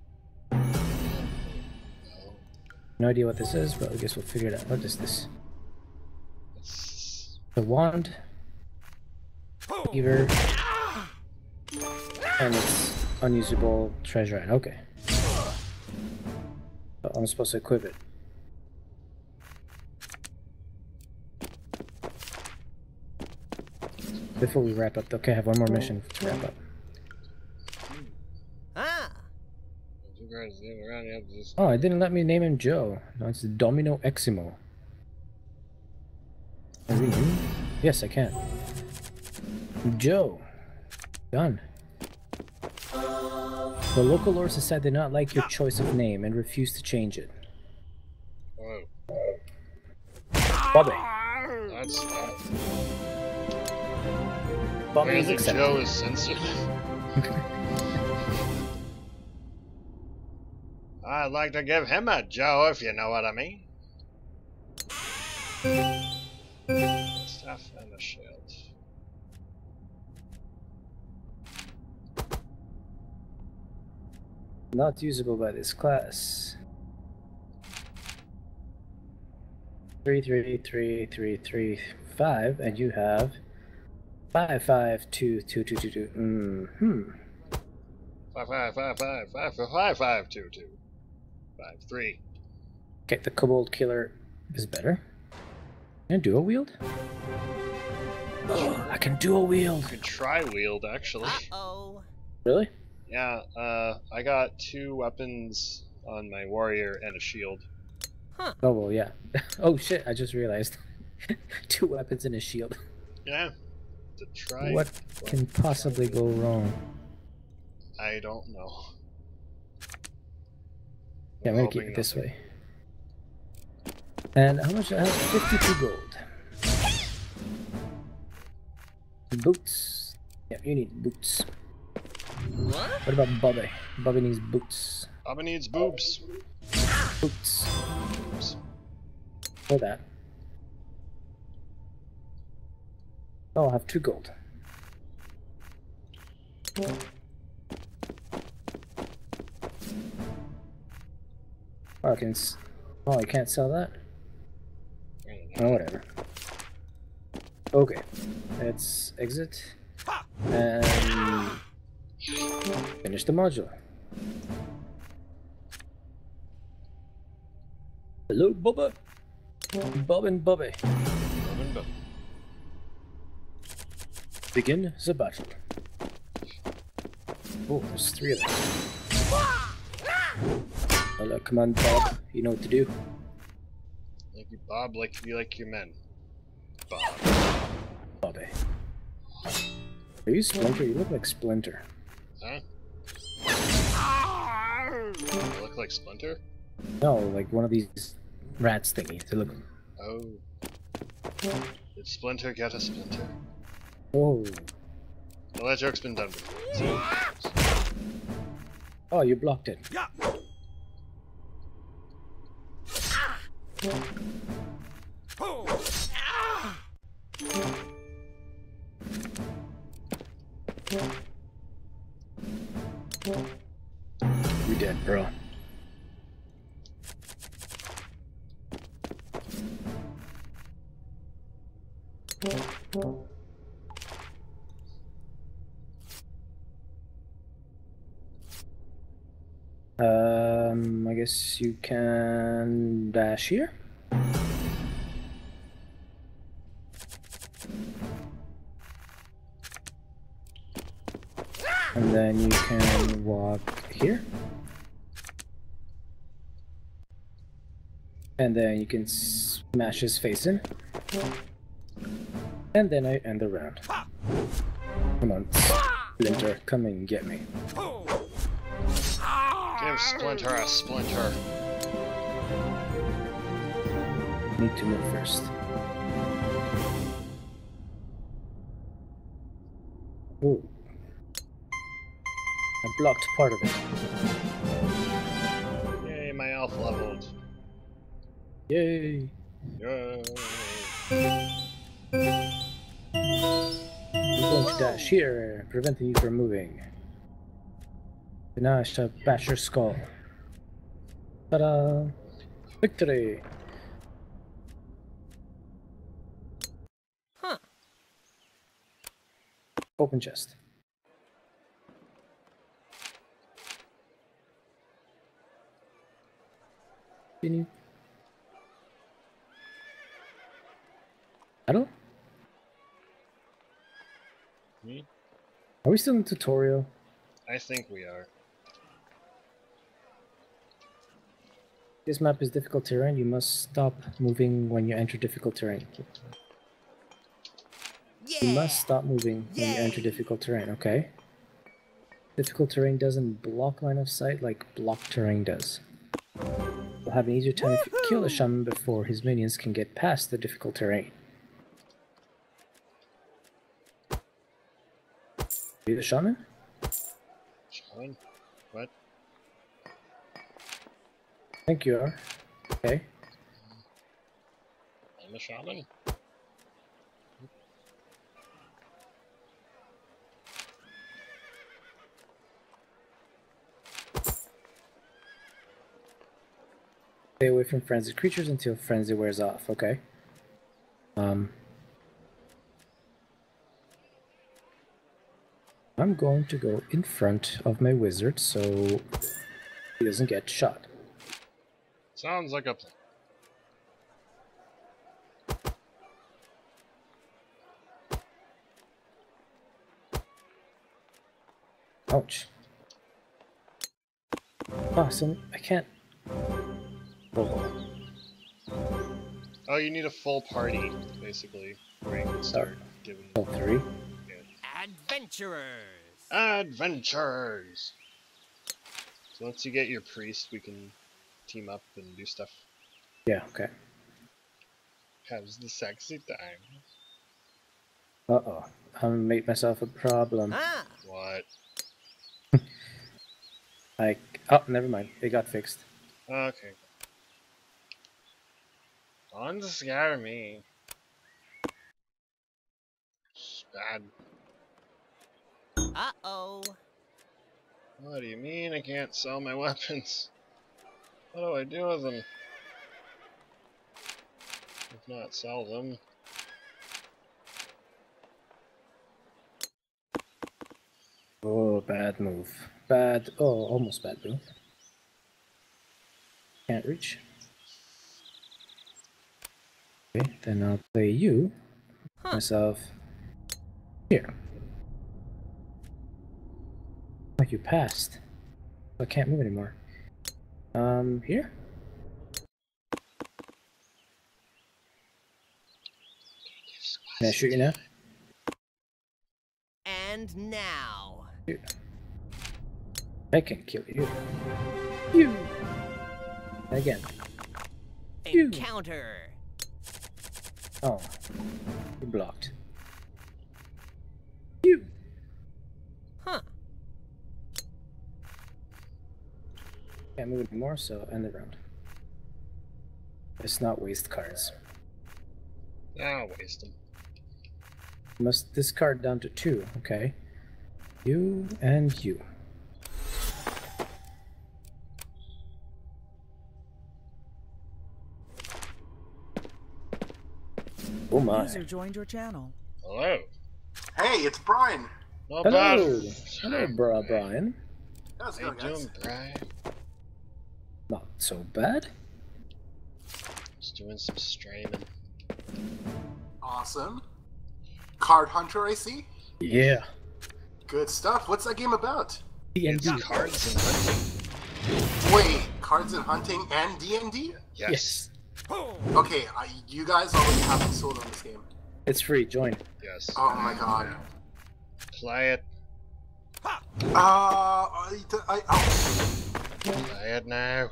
No idea what this is, but I guess we'll figure it out. What is this? The wand. Fever. And it's unusable treasure item. Okay. So I'm supposed to equip it. Before we wrap up, okay, I have one more mission to wrap up. Ah. You guys live around, you have to just... Oh, it didn't let me name him Joe. No, it's Domino Eximo. Can I rename him? Yes, I can. Joe. Done. The local lord society did not like your choice of name and refused to change it. Oh. Bobby. I What's that? Bobby is Apparently accepted. Joe is censored. I'd like to give him a Joe, if you know what I mean. Staff and a shield. Not usable by this class. Three, three, three, three, three, five, and you have five, five, two, two, two, two, two. Mm-hmm. Five, five, five, five, five, five, five, five, two, two, five, three. Okay, the Kobold Killer is better. Can I dual wield? Oh, I can dual wield. You could try wield, actually. Uh-oh. Really? Yeah, uh, I got two weapons on my warrior and a shield. Oh well, yeah. Oh shit! I just realized. Two weapons and a shield. Yeah. To try. What can possibly go wrong? I don't know. Yeah, I'm gonna keep Hoping it this nothing. way. And how much? I have fifty-two gold. Boots. Yeah, you need boots. What? What about Bobby? Bobby needs boots. Baba needs boobs. Boots. Boobs. For that. Oh, I'll have two gold. Oh, I can. S oh, I can't sell that. Oh, whatever. Okay, let's exit and finish the module. Hello, Bubba. Bob and Bobby. Begin the battle. Oh, there's three of them. Well, come on, Bob. You know what to do. Like you, Bob, like you like your men. Bob. Bobby. Are you Splinter? You look like Splinter. Huh? You look like Splinter? No, like one of these rats thingies. They look. Oh. Did Splinter get a splinter? Oh. Well, that joke's been done before. So, Oh, you blocked it. You dead, bro. Um, I guess you can dash here. And then you can walk here. And then you can smash his face in. And then I end the round. Come on, Splinter, come and get me. give Splinter a splinter. Need to move first. Ooh. I blocked part of it. Yay, my elf leveled. Yay! Yay. I'm going to dash here, preventing you from moving. And now I shall bash your skull. Ta-da! Victory! Huh. Open chest. Continue. Battle? Hmm? Are we still in tutorial? I think we are. This map is difficult terrain. You must stop moving when you enter difficult terrain. Yeah. You must stop moving when you enter Yay. difficult terrain, okay? Difficult terrain doesn't block line of sight like block terrain does. You'll have an easier time if you kill a shaman before his minions can get past the difficult terrain. Are you the shaman? Shaman? What? I think you are. Okay. I'm a shaman? Stay away from frenzied creatures until frenzy wears off. Okay. Um. I'm going to go in front of my wizard so he doesn't get shot. Sounds like a plan. Ouch. Awesome. I can't. Oh, Oh, you need a full party, basically, where you can start giving all three. Adventurers. adventures. So once you get your priest, we can team up and do stuff. Yeah, okay. How's the sexy time? Uh-oh. I made myself a problem. Ah. What? I... Oh, never mind. It got fixed. Okay. Don't scare me. It's bad. Uh-oh. What do you mean I can't sell my weapons? What do I do with them? If not sell them. Oh, bad move. Bad... Oh, almost bad move. Can't reach. Okay, then I'll play you. Huh. Myself. Here. Oh, you passed. I can't move anymore. Um, here? Can I shoot you now? And now. Shoot. I can kill you. You! Again. You. Encounter. Oh. You blocked. You! Huh. Can't move anymore, so end the round. Let's not waste cards. I'll waste them. Must discard down to two, okay. You and you. Oh my. User joined your channel. Hello. Hey, it's Brian. Not Hello! bad. Hello, bra Brian. How's it How you going, guys? doing, Brian? Not so bad. Just doing some streaming. Awesome. Card Hunter, I see. Yeah. Good stuff. What's that game about? D and D. It's cards and hunting. Wait, cards and hunting and D and D? Yes. Yes. Okay, I, you guys already have me sold on this game. It's free, join. Yes. Oh my god. Play it. Uh, I, I, oh. Play it now.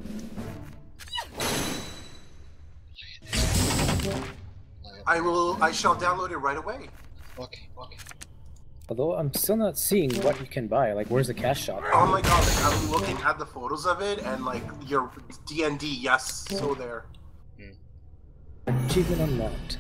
I will. I shall download it right away. Okay, okay. Although I'm still not seeing what you can buy. Like, where's the cash shop? Oh my god! Like, I'm looking at the photos of it, and like your D and D, yes, so there. Achievement unlocked.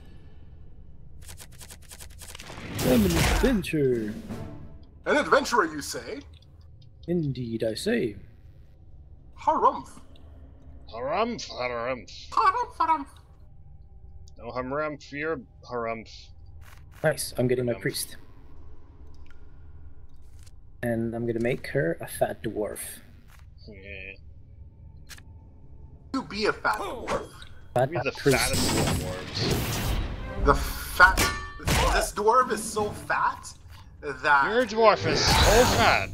I'm an adventure. An adventurer, you say? Indeed, I say. Harumph. Harumph, harumph. Harumph, harumph. No harumph, you're harumph. Nice. I'm getting my Yum. priest. And I'm gonna make her a fat dwarf. Yeah. You be a fat dwarf. Fat You're the priest. fattest of dwarves. The fat. This dwarf is so fat that. Your dwarf is so fat.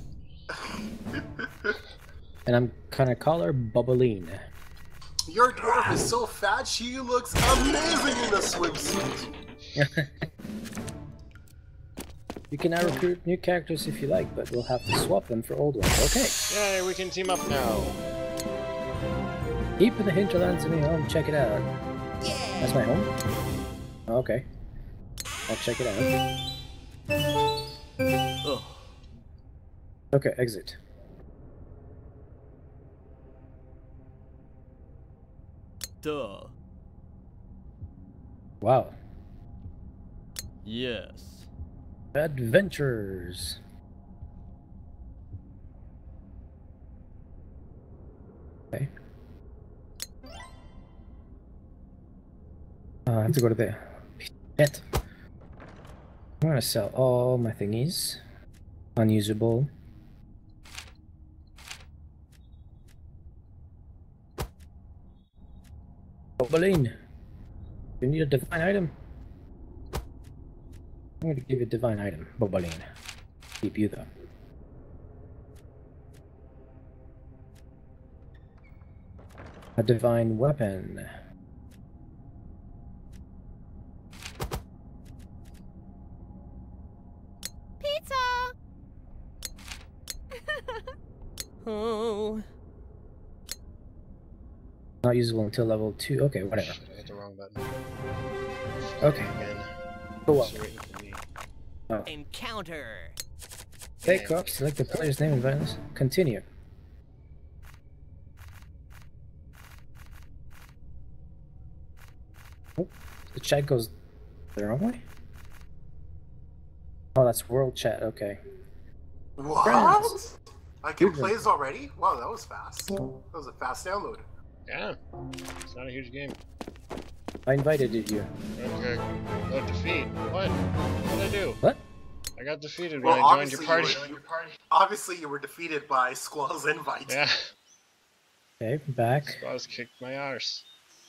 And I'm gonna call her Bubbeline. Your dwarf is so fat, she looks amazing in a swimsuit. You can now recruit new characters if you like, but we'll have to swap them for old ones. Okay. Yay, we can team up now. Deep in the hinterlands of my home, check it out. Yeah. That's my home? Okay. I'll check it out. Ugh. Okay, exit. Duh. Wow. Yes. Adventures. Okay. Uh, I have to go to the pit. I'm gonna sell all my thingies. Unusable. Bobaline. You need a divine item? I'm gonna give you a divine item, Bobaline. Keep you though. A divine weapon. Pizza! Oh. Not usable until level two. Okay, whatever. Shit, I hit the wrong button. Okay. Again. Go up. Just waiting for me. Encounter. Take up, select the player's name and values. Continue. Oh, the chat goes the wrong way? Oh, that's world chat, okay. What? Friends. I can Good play this already? Wow, that was fast. That was a fast download. Yeah. It's not a huge game. I invited you. Okay. Oh, defeat. What? What did I do? What? I got defeated Well, when I joined your obviously party. you were- Obviously, you were defeated by Squall's invite. Yeah. Okay, back. Squaws kicked my arse.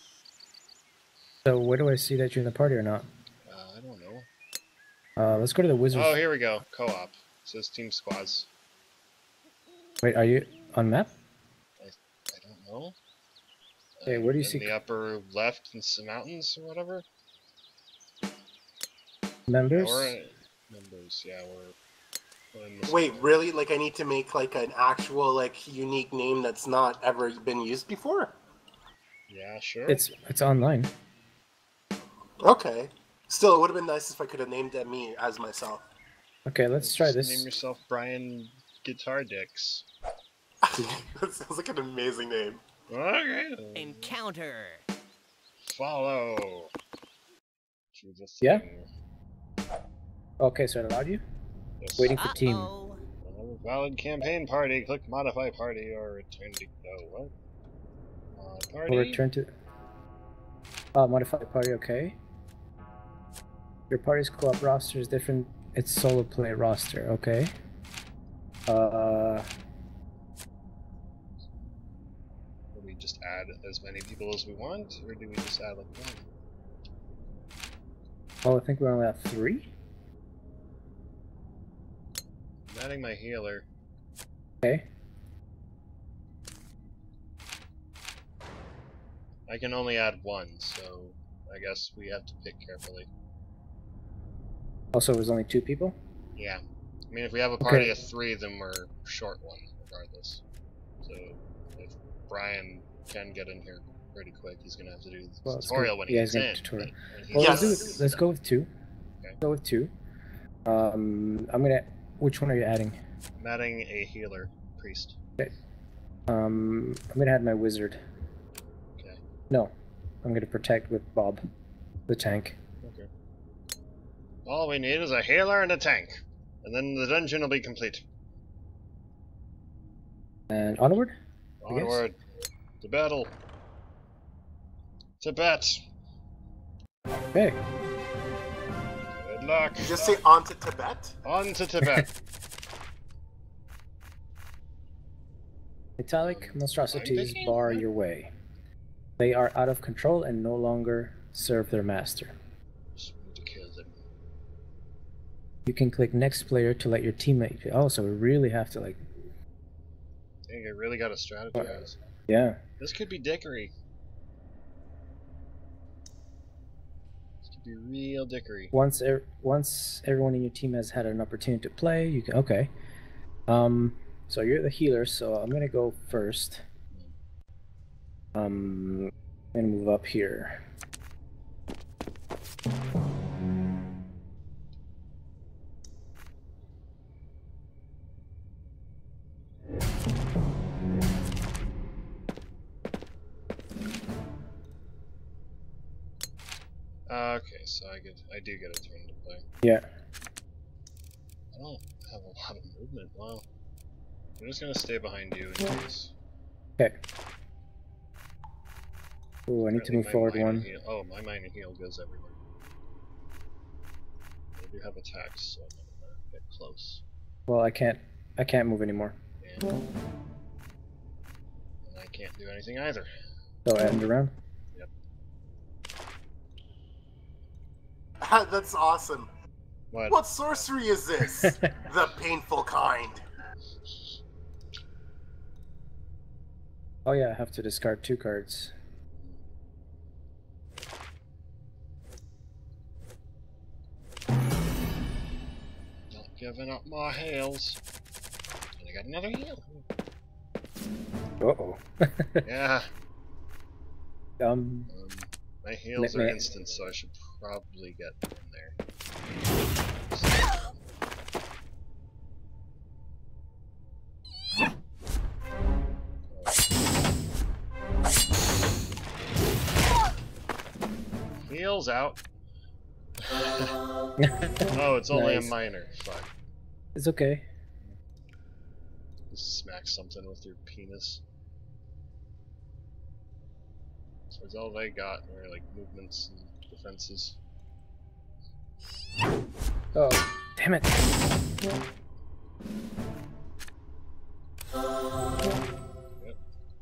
So where do I see that you're in the party or not? Uh, I don't know. Uh, let's go to the wizard. Oh, here we go. Co-op. It says Team Squads. Wait, are you on map? I don't know. Okay, where do you in see the upper left in some mountains or whatever? members? Or uh, members, yeah, we're, we're in this Wait, really? Like, I need to make like an actual like unique name that's not ever been used before? Yeah, sure. It's it's online. Okay. Still, it would have been nice if I could have named it me as myself. Okay, let's try Just Name this. yourself Brian Guitar Dicks. That sounds like an amazing name. Okay. Encounter. Follow. To the Yeah? thing. Okay, so it allowed you? Yes. Waiting for team. Uh-oh. Another valid campaign party. Click modify party or return to no what? Mod party. We'll return to. Uh, modify party, okay. Your party's co-op roster is different. It's solo play roster, okay. Uh, Do we just add as many people as we want, or do we just add like one? oh, I think we're only at three? I'm adding my healer. Okay. I can only add one, so I guess we have to pick carefully. Also, it was only two people? Yeah. I mean, if we have a party Okay. of three, then we're short one, regardless. So, if Brian can get in here pretty quick, he's gonna have to do the Well, it's tutorial good. when he Yeah, gets he's gonna in. tutorial. but when he Well, let's, do Yes. it. Let's go with two. Okay. Go with two. Um, I'm gonna. Which one are you adding? I'm adding a healer priest. Um, I'm gonna add my wizard. Okay. No, I'm gonna protect with Bob, the tank. Okay. All we need is a healer and a tank, and then the dungeon will be complete. And onward. I guess. Onward to battle. Tibet. Okay. Good luck. Did you just say on to Tibet? On to Tibet. Metallic monstrosities thinking? bar your way. They are out of control and no longer serve their master. Just need to kill them. You can click next player to let your teammate. Oh, so we really have to like. Dang, I really gotta strategize. Yeah. This could be dickery. This could be real dickery. Once er, once everyone in your team has had an opportunity to play, you can. Okay. Um. So you're the healer, so I'm gonna go first. Um. I'm gonna move up here. Uh, okay, so I get, I do get a turn to play. Yeah. I don't have a lot of movement. Wow. I'm just gonna stay behind you in case. Okay. Ooh, I need to Apparently move my forward minor one. Heal, oh, my minor heal goes everywhere. I do have attacks, so I'm gonna get close. Well, I can't. I can't move anymore. And, and I can't do anything either. So end around. That's awesome. What? What sorcery is this? The painful kind. Oh yeah, I have to discard two cards. Not giving up my heals. And I got another heal. Uh oh. Yeah. um. Um, my heals May- are may- instant, so I should probably get them there. Heals out. Oh, it's only Nice. a minor. Fuck. It's okay. Just smack something with your penis. So that's all they got were like movements and defenses. Oh, damn it. Yep.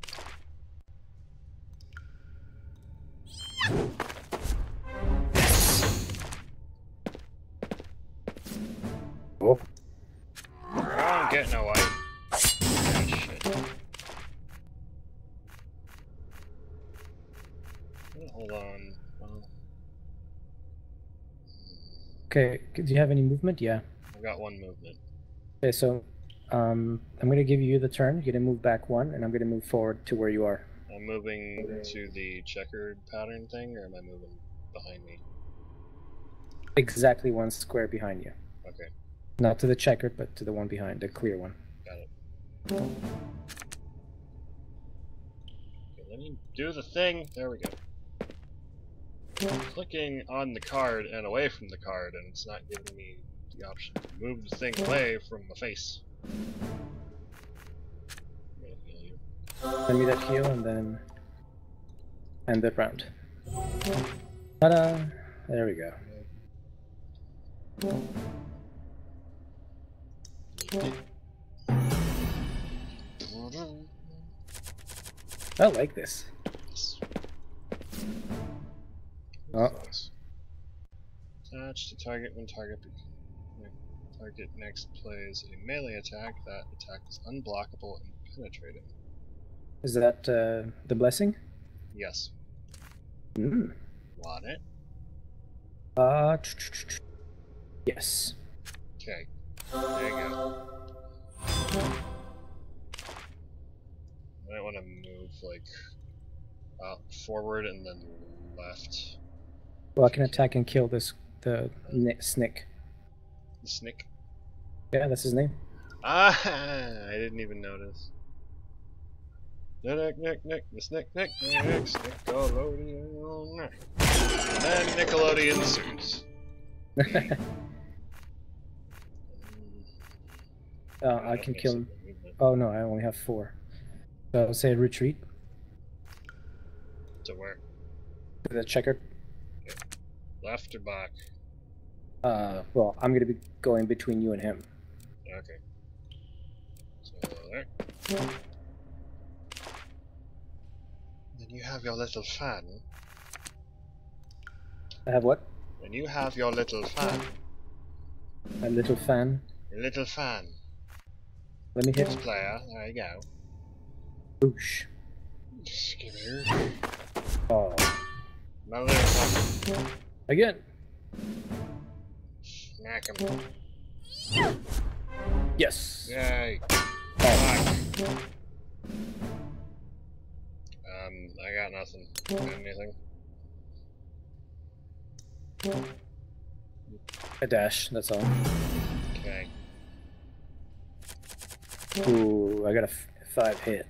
Oh, I'm getting away. Ah, shit. Hold on. Well, okay. Do you have any movement? Yeah. I've got one movement. Okay, so um, I'm gonna give you the turn. You're gonna move back one, and I'm gonna move forward to where you are. I'm moving to the checkered pattern thing, or am I moving behind me? Exactly one square behind you. Okay, Not to the checkered, but to the one behind, the clear one. got it. Okay, let me do the thing. There we go. I'm clicking on the card and away from the card, and it's not giving me the option to move the thing away from my face. I'm gonna heal you. Send me that heal, and then end the round. Ta-da! There we go. I like this. Oh. Attach to target when target be when target next plays a melee attack. That attack is unblockable and penetrating. Is that uh, the blessing? Yes. Mm. Want it? Uh, yes. Okay. There you go. I might want to move like uh, forward and then left. Well, I can attack and kill this the ni- Snick. The snick. Yeah, that's his name. Ah, I didn't even notice. Nick, Nick, Nick, the snick, Nick, Nick, Nickelodeon. And then Nickelodeon ensues. uh, I can kill him. Oh no, I only have four. So I'll say retreat To where? to the checkered. Left or back? Uh, well, I'm gonna be going between you and him. Okay. So there. Then you have your little fan. I have what? Then you have your little fan. A little fan. Your little fan. Let me hit. This player. There you go. Boosh. Just give here. Oh. My little fan. Again. Smack him. Yes. Yay. Oh. Fuck. Um, I got nothing. Got anything? A dash. That's all. Okay. Ooh, I got a f five hit.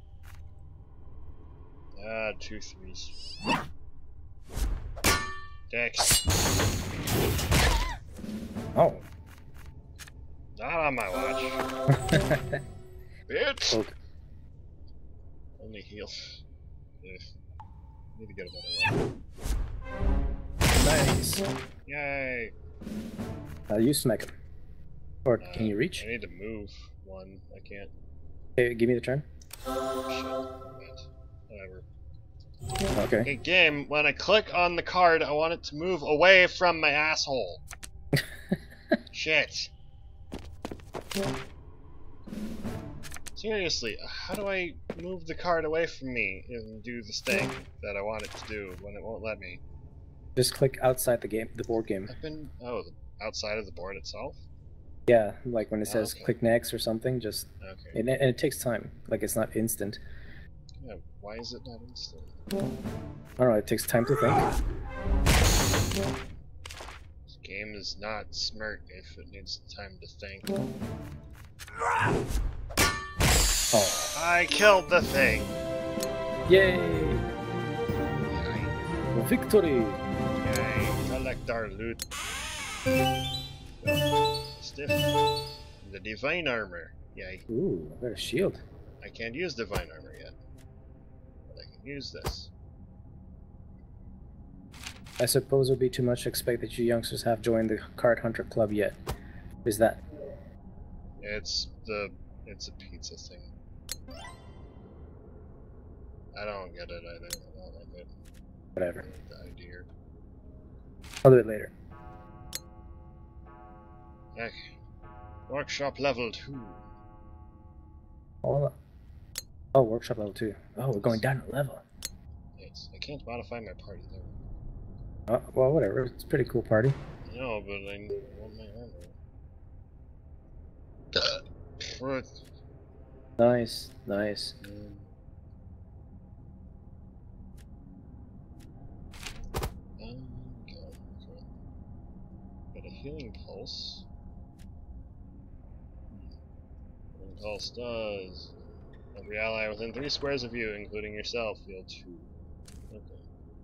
Ah, two threes. Dex. Oh. Not on my watch. Bitch! Okay. Only heal. Ugh. Need to get a better one. Nice. Yay! Uh, you smack him. Or Uh, can you reach? I need to move one. I can't. Okay, give me the turn. Oh, shit. Whatever. Okay. Hey, game, when I click on the card, I want it to move away from my asshole. Shit. Seriously, how do I move the card away from me and do this thing that I want it to do when it won't let me? Just click outside the game, the board game. I've been... Oh, the- outside of the board itself? Yeah, like when it says Okay. click next or something, just... Okay. And, and it takes time. Like, it's not instant. Yeah, why is it not instant? I don't know, it takes time to think. This game is not smart if it needs time to think. Oh. I killed the thing! Yay! Yay. Victory! Yay. Collect our loot. Stiff. The divine armor. Yay. Ooh, I got a shield. I can't use divine armor yet. But I can use this. I suppose it would be too much to expect that you youngsters have joined the Card Hunter Club yet. Is that? It's the... It's a pizza thing. I don't get it either. I don't like it. Whatever. The idea. I'll do it later. Okay. Workshop level two. Oh, oh, workshop level two. Oh, we're going down a level. Yes. I can't modify my party though. Oh, well, whatever. It's a pretty cool party. No, but I want my armor. What? Nice, nice. Um, um, okay, okay. Got a healing pulse. Healing pulse does. Every ally within three squares of you, including yourself, heal two. Okay.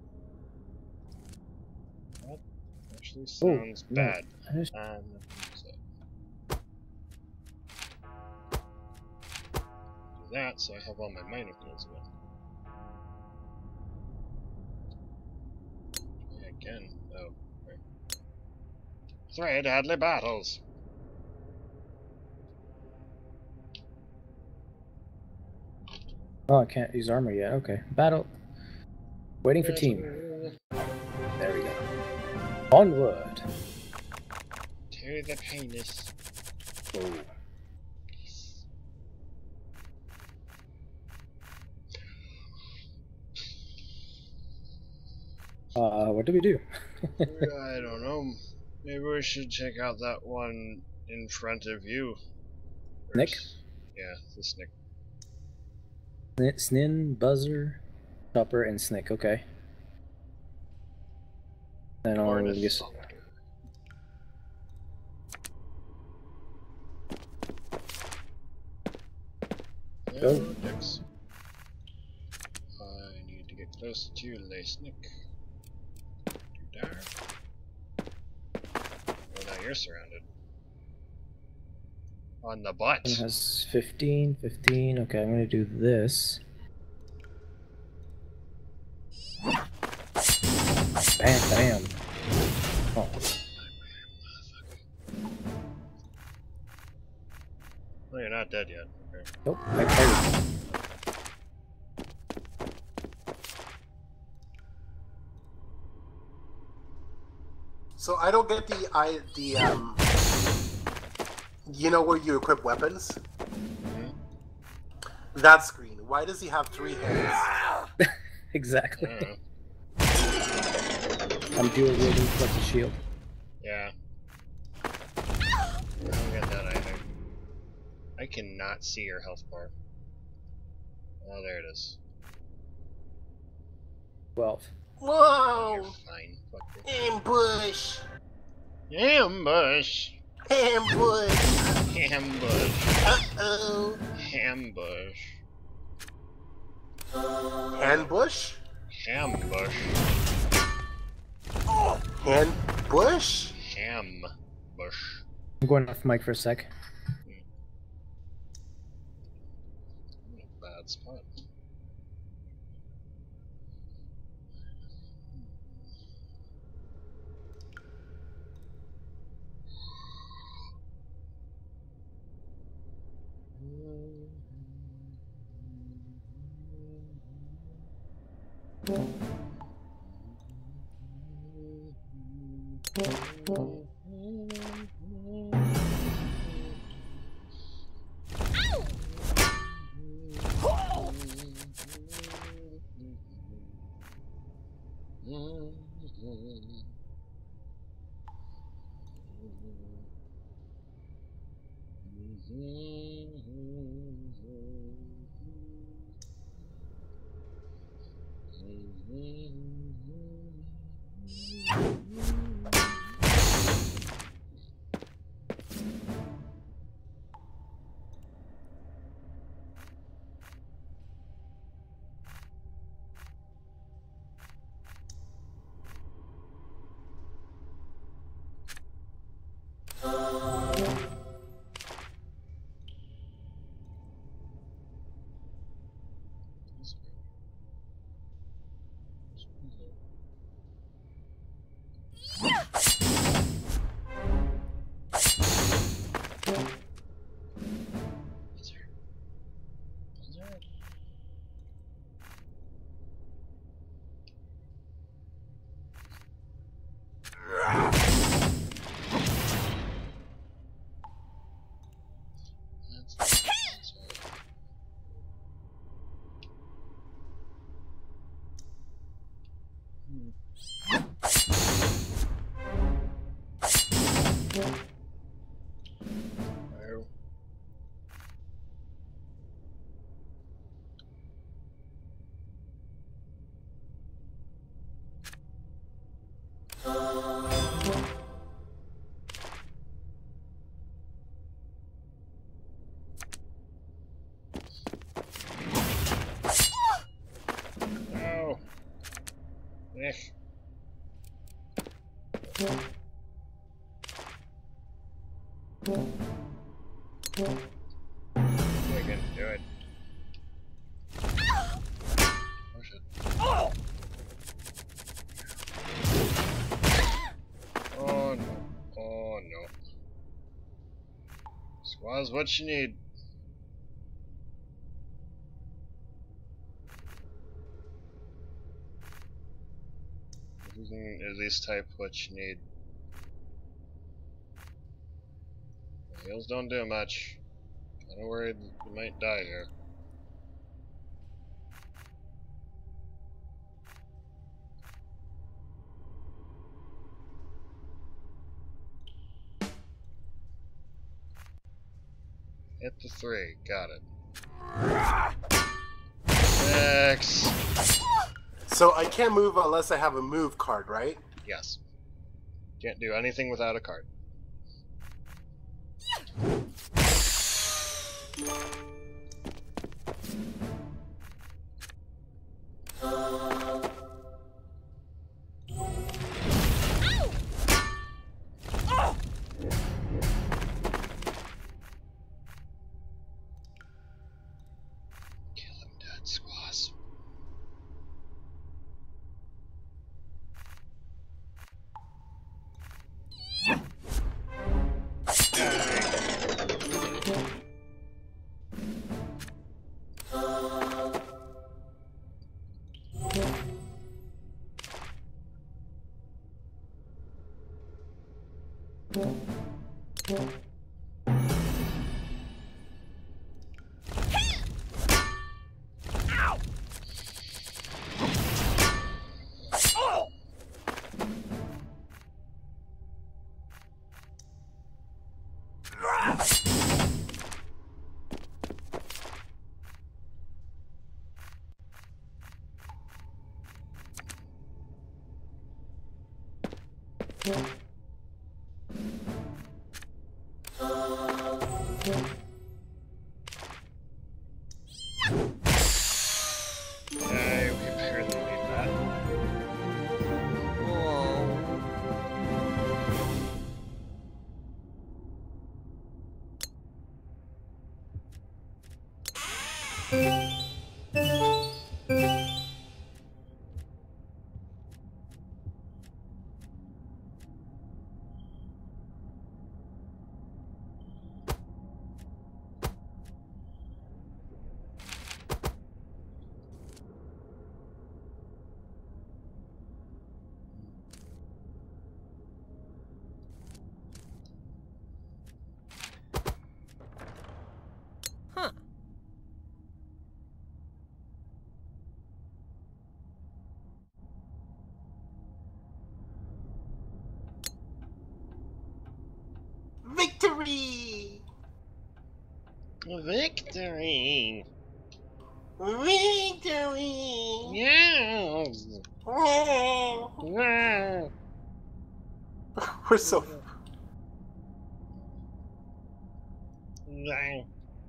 That actually sounds no. bad. I just- Um, so. Do that, so I have all my minor fields again. Try again. Oh, right. Three deadly battles. Oh, I can't use armor yet. Okay. Battle. Waiting for team. There we go. Onward. To the penis. Oh. Uh, what do we do? I don't know. Maybe we should check out that one in front of you. Nick? Yeah, the Snick. Snin, Snin, Buzzer, Chopper, and Snick. Okay. Then I'll Ornith. just. Go. No dicks. I need to get close to you, Snick. Too dark. Well, now you're surrounded. On the butt. It has fifteen, fifteen. Okay, I'm gonna do this. Bam, bam. Oh, Oh, you're not dead yet. Okay. nope. I parried. So I don't get the I the um. You know where you equip weapons? Mhm. That screen. Why does he have three hands? Exactly. I don't know. I'm dual wielding plus a shield. Yeah. I don't get that either. I cannot see your health bar. Oh, there it is. Twelve. You're Whoa! fine. Fuck Ambush! it. Ambush! Ambush! Ambush! Uh-oh! Ambush! Ambush? Ambush! Hand bush? Ham bush. I'm going off mic for a sec. Bad spot. Oh. No. Eh. I can do it. Oh shit. Oh no. Oh no. Squaz, what you need? If you can at least type what you need. The heals don't do much. Kinda worried you might die here. Hit the three, got it. Six. So I can't move unless I have a move card, right? Yes. Can't do anything without a card. Kill him dead, Squaz. Yeah, we barely need that. Oh. Huh. Victory! Victory! Victory! Yes! Yeah. We're so. Yeah.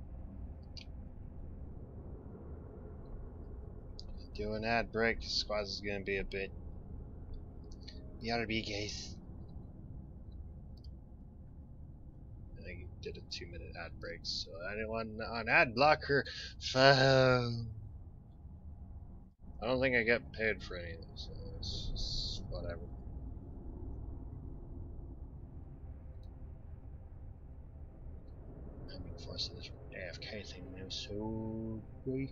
Do an ad break. Squaz is gonna be a bit. You gotta be guys. I think he did a two minute ad break, so I didn't want an ad blocker. Phone. I don't think I get paid for any of this, so it's just whatever. I'm being forced to this A F K thing now, so boy.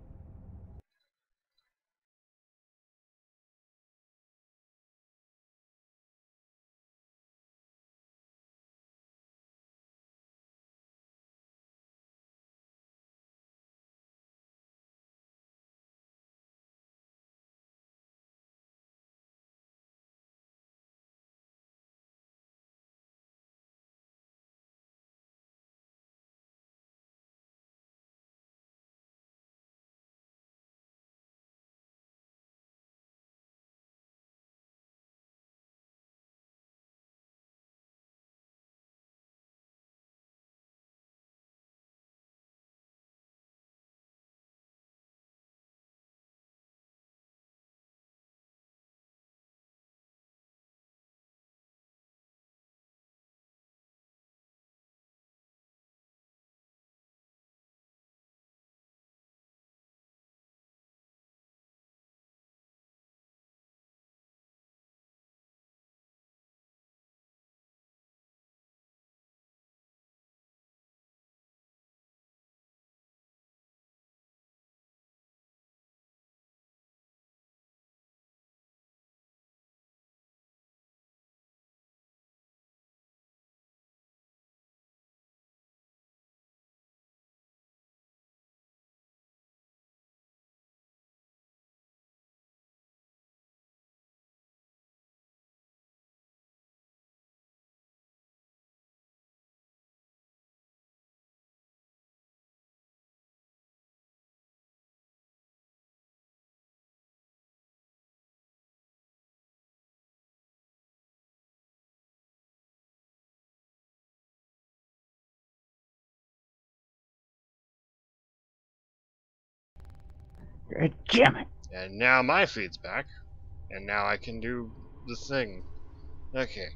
God damn it. And now my feed's back, and now I can do the thing. Okay.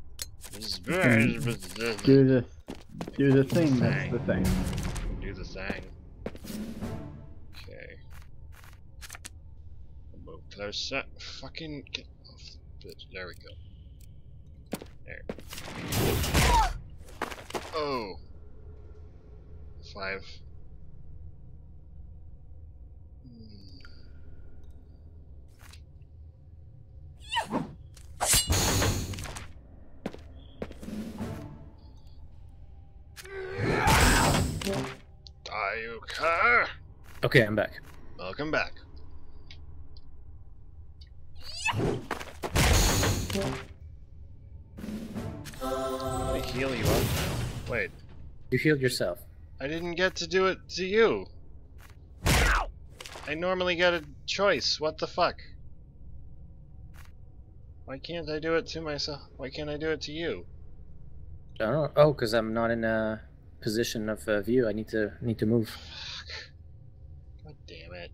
can Do the do the thing, that's the thing. Do the thing. Okay. Can I set fucking get off the bitch. There we go. There. Oh. Five. Dayuka! Okay, I'm back. Welcome back. Let me heal you up. Wait, You healed yourself. I didn't get to do it to you. I normally get a choice. What the fuck? Why can't I do it to myself? Why can't I do it to you? I don't know. Oh, because I'm not in a position of uh, view. I need to need to move. Fuck. God damn it.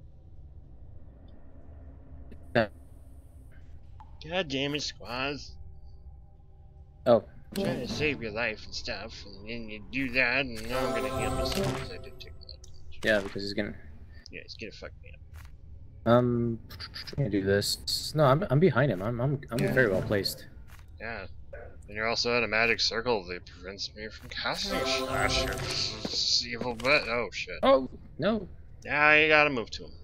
Yeah. God damn it, Squaz. Oh, Trying to save your life and stuff, and then you do that, and now I'm gonna heal myself because I did take that damage. Yeah, because he's gonna. Yeah, he's gonna fuck me up. Um, I'm gonna do this. No, I'm I'm behind him. I'm I'm I'm very well placed. Yeah. And you're also in a magic circle that prevents me from casting Slash. This evil bit. Oh shit. Oh no! Yeah, you gotta move to him.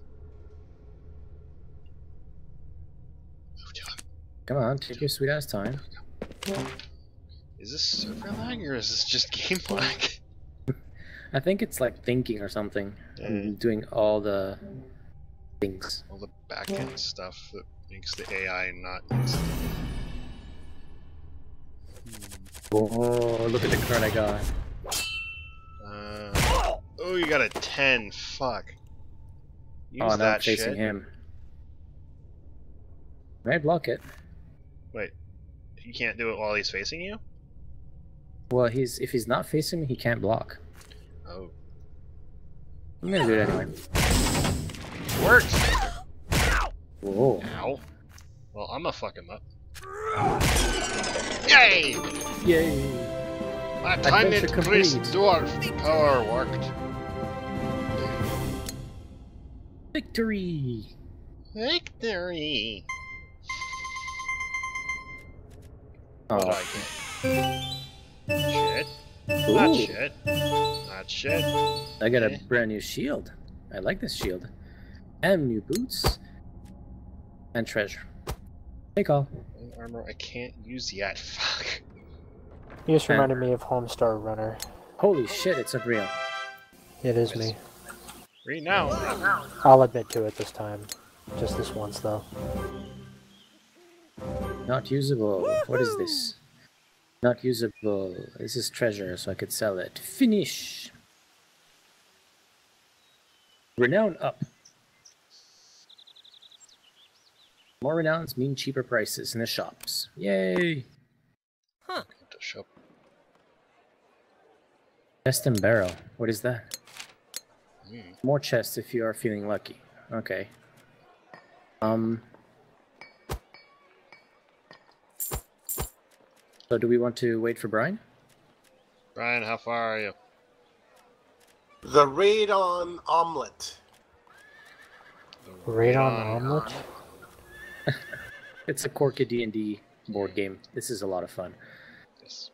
Move to him. Come on, take your sweet ass time. Is this server lag or is this just game lag? I think it's like thinking or something, and doing all the things. All the back-end stuff that makes the A I not instant. Oh, look at the card I got. Uh, oh, you got a ten. Fuck. Use Oh, now I'm that facing shit. him. May I block it? Wait, you can't do it while he's facing you? Well, he's if he's not facing me, he can't block. Oh. I'm gonna do it anyway. Works! Whoa. Ow. Well, I'm gonna fuck him up. Yay! Yay! My tiny Adventure priest complete. dwarf power worked. Victory! Victory! Oh, What do I get? Shit. Not Ooh. shit. Not shit. I got a Okay. brand new shield. I like this shield. And new boots. And treasure. Take all. Armor I can't use yet. Fuck. You just reminded me of Homestar Runner. Holy shit, it's a real. It is me. Read now. I'll admit to it this time. Just this once, though. Not usable. What is this? Not usable. This is treasure, so I could sell it. Finish! Renown up. More renowns mean cheaper prices in the shops. Yay! Huh. The shop. Chest and barrel. What is that? Hmm. More chests if you are feeling lucky. Okay. Um. So do we want to wait for Brian? Brian, how far are you? The raid on omelet. Raid on Omelet? It's a quirky D and D board game. This is a lot of fun. Yes.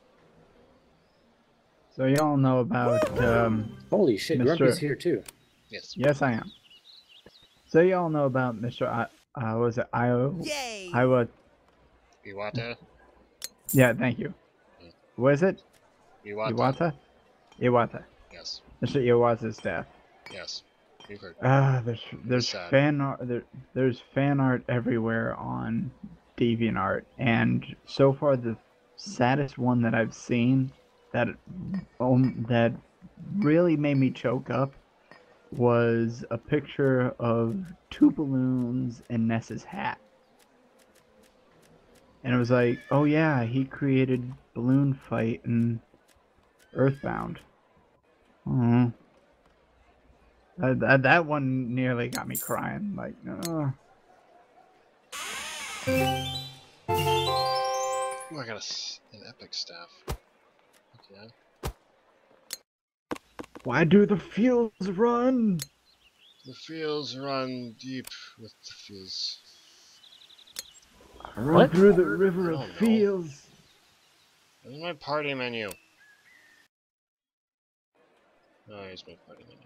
So y'all know about, um, Holy shit, Mister Grumpy's here too. Yes. yes I am. So y'all know about Mister I, uh, was it Io? Yay! Iowa, Iwata? yeah, thank you. Was it? Iwata? Iwata? Iwata. Yes. Mister Iwata's death. Yes. We've heard. Ah, there's there's sad. fan art there, there's fan art everywhere on DeviantArt, and so far the saddest one that I've seen that um, that really made me choke up was a picture of two balloons and Ness's hat, and it was like, oh yeah, he created Balloon Fight and Earthbound. Oh. Uh, that, that one nearly got me crying. Like, oh. Ooh, I got a s an epic staff. Okay. Why do the fields run? The fields run deep with the fizz. Run What? through the river I of don't know. fields. Where's my party menu? Oh, here's my party menu.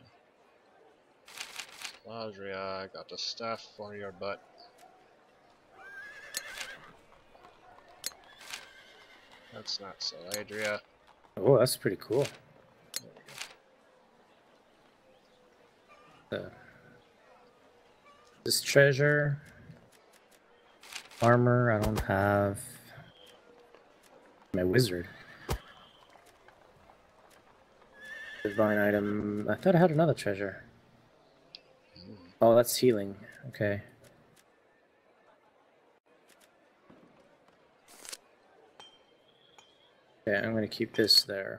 Ladria, I got the staff for your butt. That's not Saladria. Oh, that's pretty cool. There we go. Uh, this treasure, armor. I don't have my wizard. Divine item. I thought I had another treasure. Oh, that's healing. Okay. Okay, I'm gonna keep this there.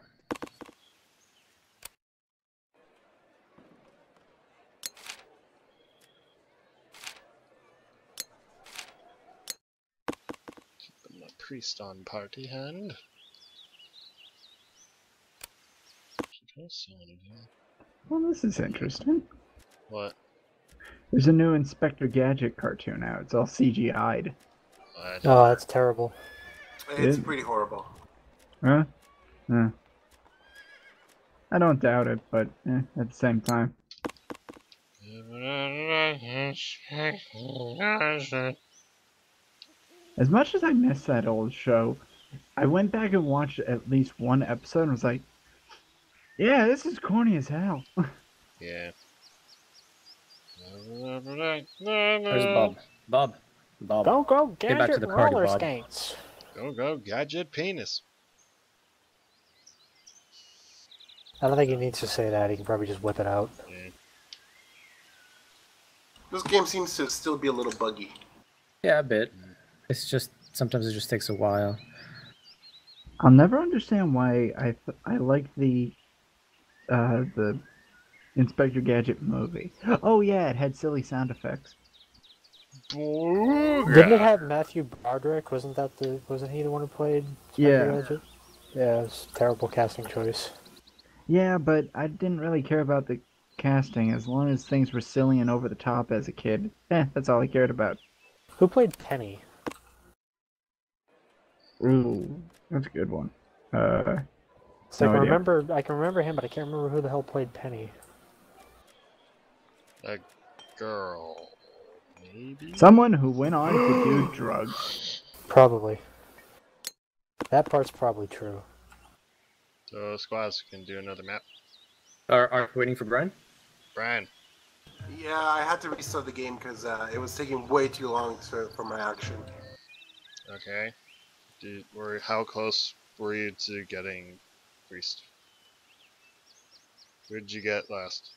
Keeping my priest on party hand. Should I sell anything? Well, this is interesting. What? There's a new Inspector Gadget cartoon out. It's all C G I'd. What? Oh, that's terrible. It's It- pretty horrible. Huh? Yeah. I don't doubt it, but eh, at the same time. As much as I miss that old show, I went back and watched at least one episode and was like, yeah, this is corny as hell. Yeah. Where's Bob? Bob. Bob. Go, go, Get back to gadget the party, roller Bob. skates. Go, go, gadget penis. I don't think he needs to say that. He can probably just whip it out. Yeah. This game seems to still be a little buggy. Yeah, a bit. It's just sometimes it just takes a while. I'll never understand why I th- I like the uh, the Inspector Gadget movie. Oh yeah, it had silly sound effects. Didn't it have Matthew Broderick? Wasn't that the? Wasn't he the one who played? Yeah. Gadget? Yeah, it was a terrible casting choice. Yeah, but I didn't really care about the casting as long as things were silly and over the top as a kid. Eh, that's all I cared about. Who played Penny? Ooh, that's a good one. Uh, So I No can idea. remember. I can remember him, but I can't remember who the hell played Penny. A girl. Maybe? someone who went on to do drugs. Probably. That part's probably true. So, squads can do another map. Are are we waiting for Brian? Brian. Yeah, I had to restart the game because uh, it was taking way too long for, for my action. Okay. Did, were, how close were you to getting Priest? Who did you get last?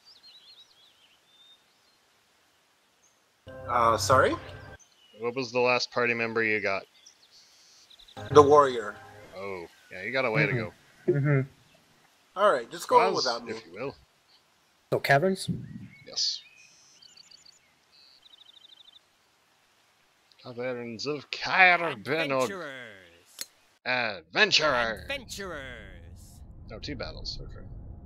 Uh, sorry? What was the last party member you got? The warrior. Oh, yeah, you got a way to go. Mm-hmm. Alright, just go on Squads, without me. if you will. So caverns. Yes. Caverns of Carabinog. Adventurers! Adventurer! Adventurers! No, two battles. Okay.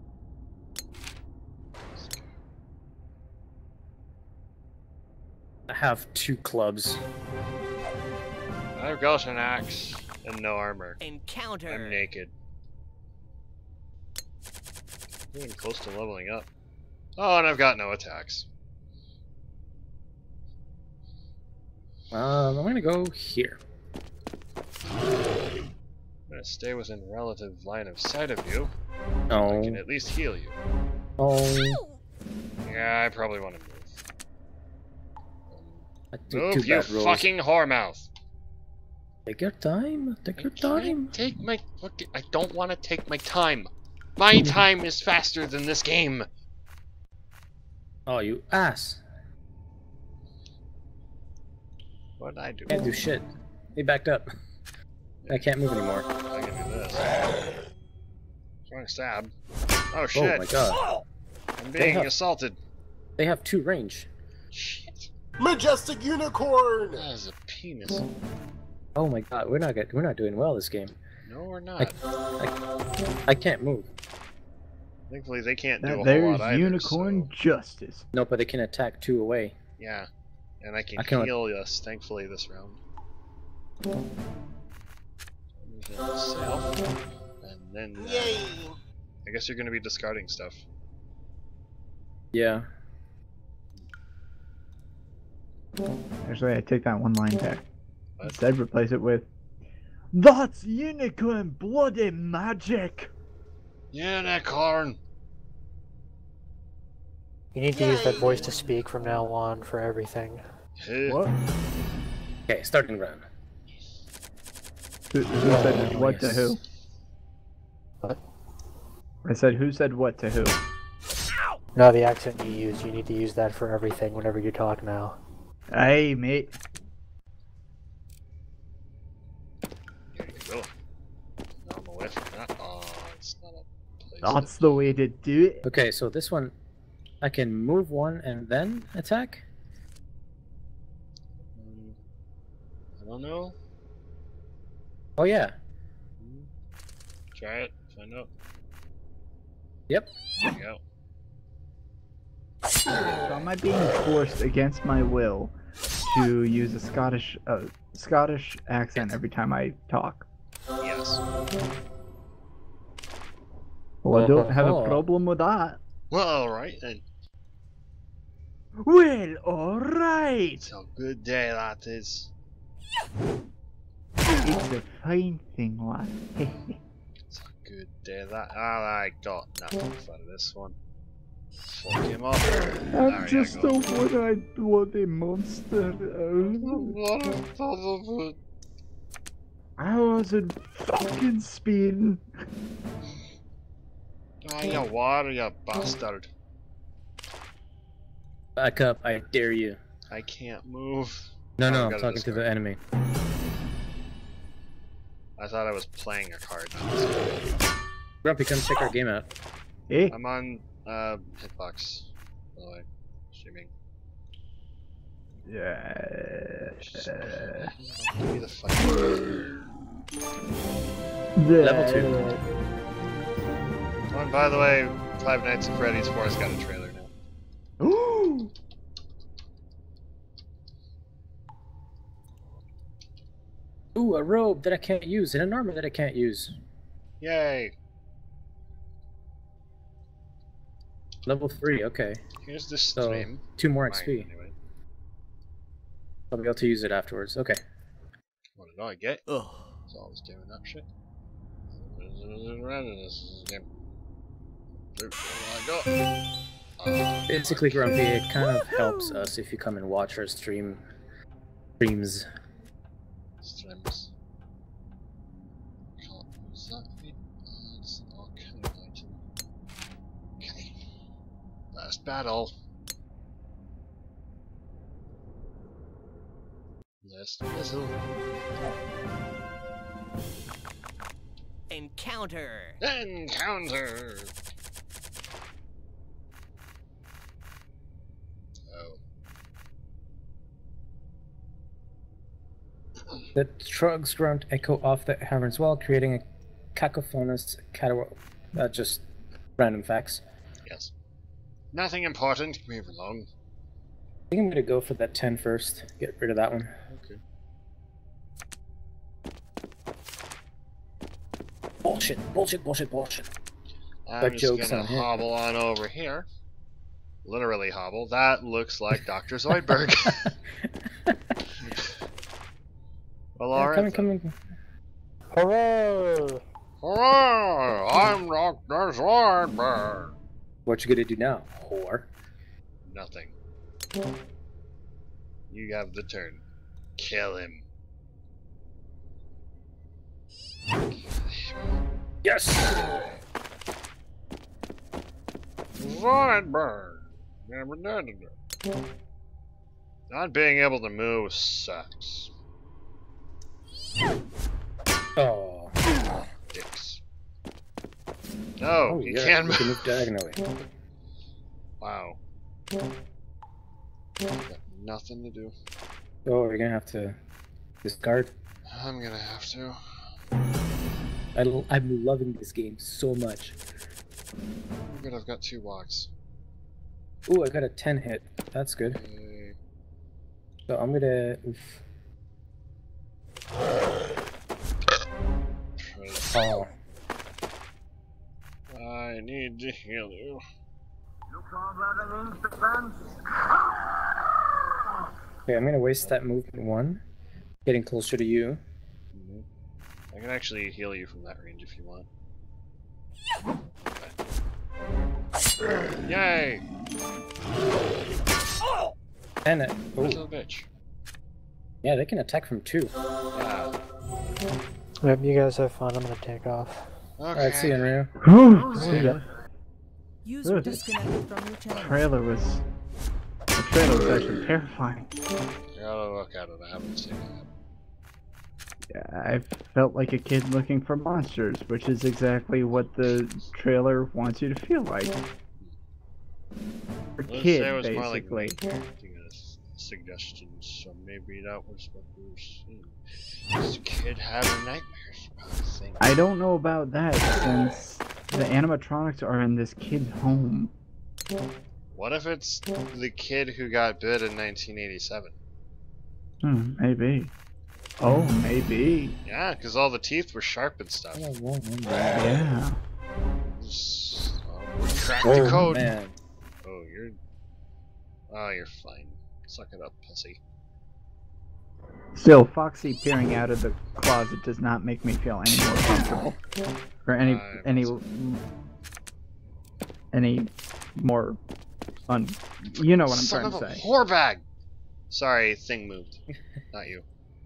I have two clubs. I've got an axe and no armor. Encounter! I'm naked. Getting close to leveling up. Oh, and I've got no attacks. Um, I'm gonna go here. I'm gonna stay within relative line of sight of you. I No. can at least heal you. Oh. Yeah, I probably want to move. I do Move, two you bad rolls. fucking whoremouth! Take your time. Take your I can't time. Take my fucking. I don't want to take my time. My time is faster than this game. Oh, you ass. What did I do? Can't do shit. He backed up. I can't move anymore. I can do this. Trying to stab. Oh shit! Oh my god. I'm being have- assaulted. They have two range. Shit! Majestic unicorn! That is a penis. Oh my god, we're not get, we're not doing well this game. No, we're not. I, I, I can't move. Thankfully, they can't do That a whole there's lot either. unicorn so- justice. No, but they can attack two away. Yeah, and I can, I can- heal us. Thankfully, this round. Move in myself, and then uh, Yay! I guess you're going to be discarding stuff. Yeah. Actually, I take that one line back. What? Instead, replace it with, "That's unicorn bloody magic." Unicorn. You need to use that voice to speak from now on for everything. What? Okay, starting round. Who, who said what to who? What? I said who said what to who? No, the accent you use, you need to use that for everything whenever you talk now. Hey, mate. Here you go. No, I'm away from that. Oh, it's not a place. That's the way to do it. Okay, so this one, I can move one and then attack? Um, I don't know. Oh yeah. Try it. Find out. Yep. There you go. So am I being forced against my will to use a Scottish uh, Scottish accent every time I talk? Yes. Well, I don't have a Oh. problem with that. Well, alright then. Well, alright! It's a good day that is. It's a fine thing, lad. It's a good day that. Ah, I got nothing out of this one. Fuck him up. I'm There just you go. a one-eyed bloody monster. I wasn't fucking speeding. Ah, you what, you bastard. Back up, I dare you. I can't move. No, Oh, no, I I'm gotta talking to discard. the enemy. I thought I was playing a card. Grumpy, come check our game out. Hey, I'm on uh, Hitbox, by the way. Streaming. yeah. Give me the fucking. Level two. Oh, and by the way, Five Nights at Freddy's four has got a trailer now. Ooh. Ooh, a robe that I can't use, and an armor that I can't use. Yay! Level three, okay. Here's the So, stream. two more Mine, X P. anyway. I'll be able to use it afterwards. Okay. What did I get? Ugh. It's always doing that shit. This game. What do I got? Uh, Basically, Grumpy, it kind of helps us if you come and watch our stream streams. Streams. Can't use that bit. Uh, it's an arcane item. Okay. Last battle. Last missile. Encounter. Encounter! Oh. The trugs grunt echo off the caverns wall, creating a cacophonous caterwaul. Uh, just random facts. Yes. Nothing important. Move along. I think I'm gonna go for that ten first. Get rid of that one. Okay. Bullshit, bullshit, bullshit, bullshit. I'm But just joke's gonna on him. hobble on over here. Literally hobble. That looks like Doctor Zoidberg. Well, Yeah, alright. coming, coming. Hooray! Hello, I'm Doctor Zoidberg. What you gonna do now, whore? Nothing. You have the turn. Kill him. Yes! Zoidberg. Never did it. Not being able to move sucks. Oh. Dicks. No, Oh, you yeah, can't we can move. move diagonally. Wow. Got nothing to do. Oh, we're gonna have to discard. I'm gonna have to. I l I'm loving this game so much. Good, I've got two walks. Ooh, I got a ten hit. That's good. Yay. So I'm gonna. Oof. Oh. I need to heal you. Okay, I'm gonna waste that movement one. Getting closer to you. Mhm. I can actually heal you from that range if you want. Okay. Yay! And it. What Oh, a bitch. yeah, they can attack from two. Yeah. Yep, you guys have fun. I'm gonna take off. Okay. Alright, see you, Enryo. Whew, see ya. User Ugh. disconnected from your The channel. trailer was. The trailer was actually terrifying. I gotta look at it. I haven't seen it yet. Yeah, I felt like a kid looking for monsters, which is exactly what the trailer wants you to feel like. For Let's kid, say it was more like basically. making a s- suggestion, so maybe that was what we were seeing. This kid having nightmares about things. I don't know about that since the animatronics are in this kid's home. What if it's the kid who got bit in nineteen eighty-seven? Hmm, maybe. Oh, maybe. Yeah, because all the teeth were sharp and stuff. Yeah. Just, uh, crack Oh, the code. man. Oh, you're. Oh, you're fine. Suck it up, pussy. Still, Foxy peering out of the closet does not make me feel any more comfortable, or any Uh, any any more un. You know what I'm Son trying of to a say. whore bag! Sorry, thing moved. Not you.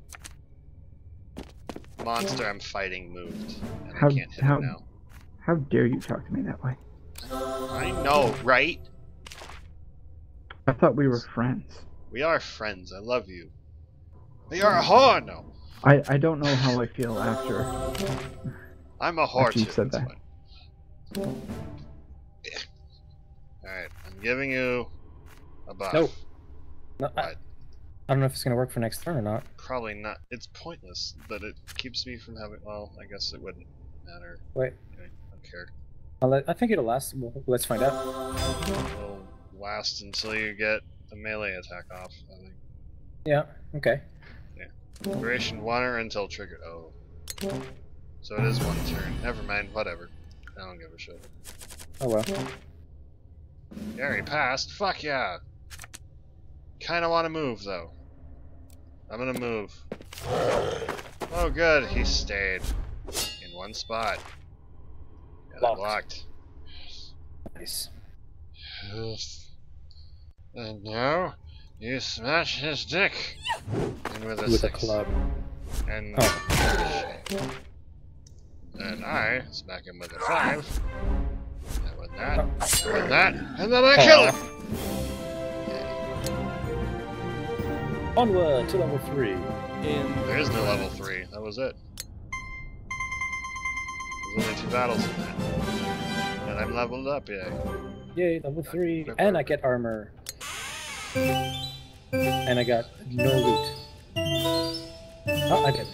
Monster I'm fighting moved. And How I can't hit how it now. how dare you talk to me that way? I know, right? I thought we were friends. We are friends. I love you. But you're a whore! No. I I don't know how I feel after. I'm a whore After you too. said That's that. fine. Alright, I'm giving you a buff. No. No, I, What? I don't know if it's gonna work for next turn or not. Probably not. It's pointless, but it keeps me from having. Well, I guess it wouldn't matter. Wait, Anyway, I don't care. I'll let, I think it'll last. Well, let's find out. It'll last until you get a melee attack off, I think. Yeah. Okay. Duration one or until triggered. Oh. So it is one turn. Never mind, whatever. I don't give a shit. Oh well. Yeah, he passed. Fuck yeah! Kinda wanna move, though. I'm gonna move. Oh good, he stayed. In one spot. Got it Blocked. blocked. Nice. And now, you smash his dick! And with a With a six. club. And, Oh. and I smack him with a five. And with that, and with that, and then I kill him! Onward to level three. In There is no level three. That was it. There's only two battles in that. And I'm leveled up, yeah. Yay, level three. And I get armor. And I got no loot. Oh, I did.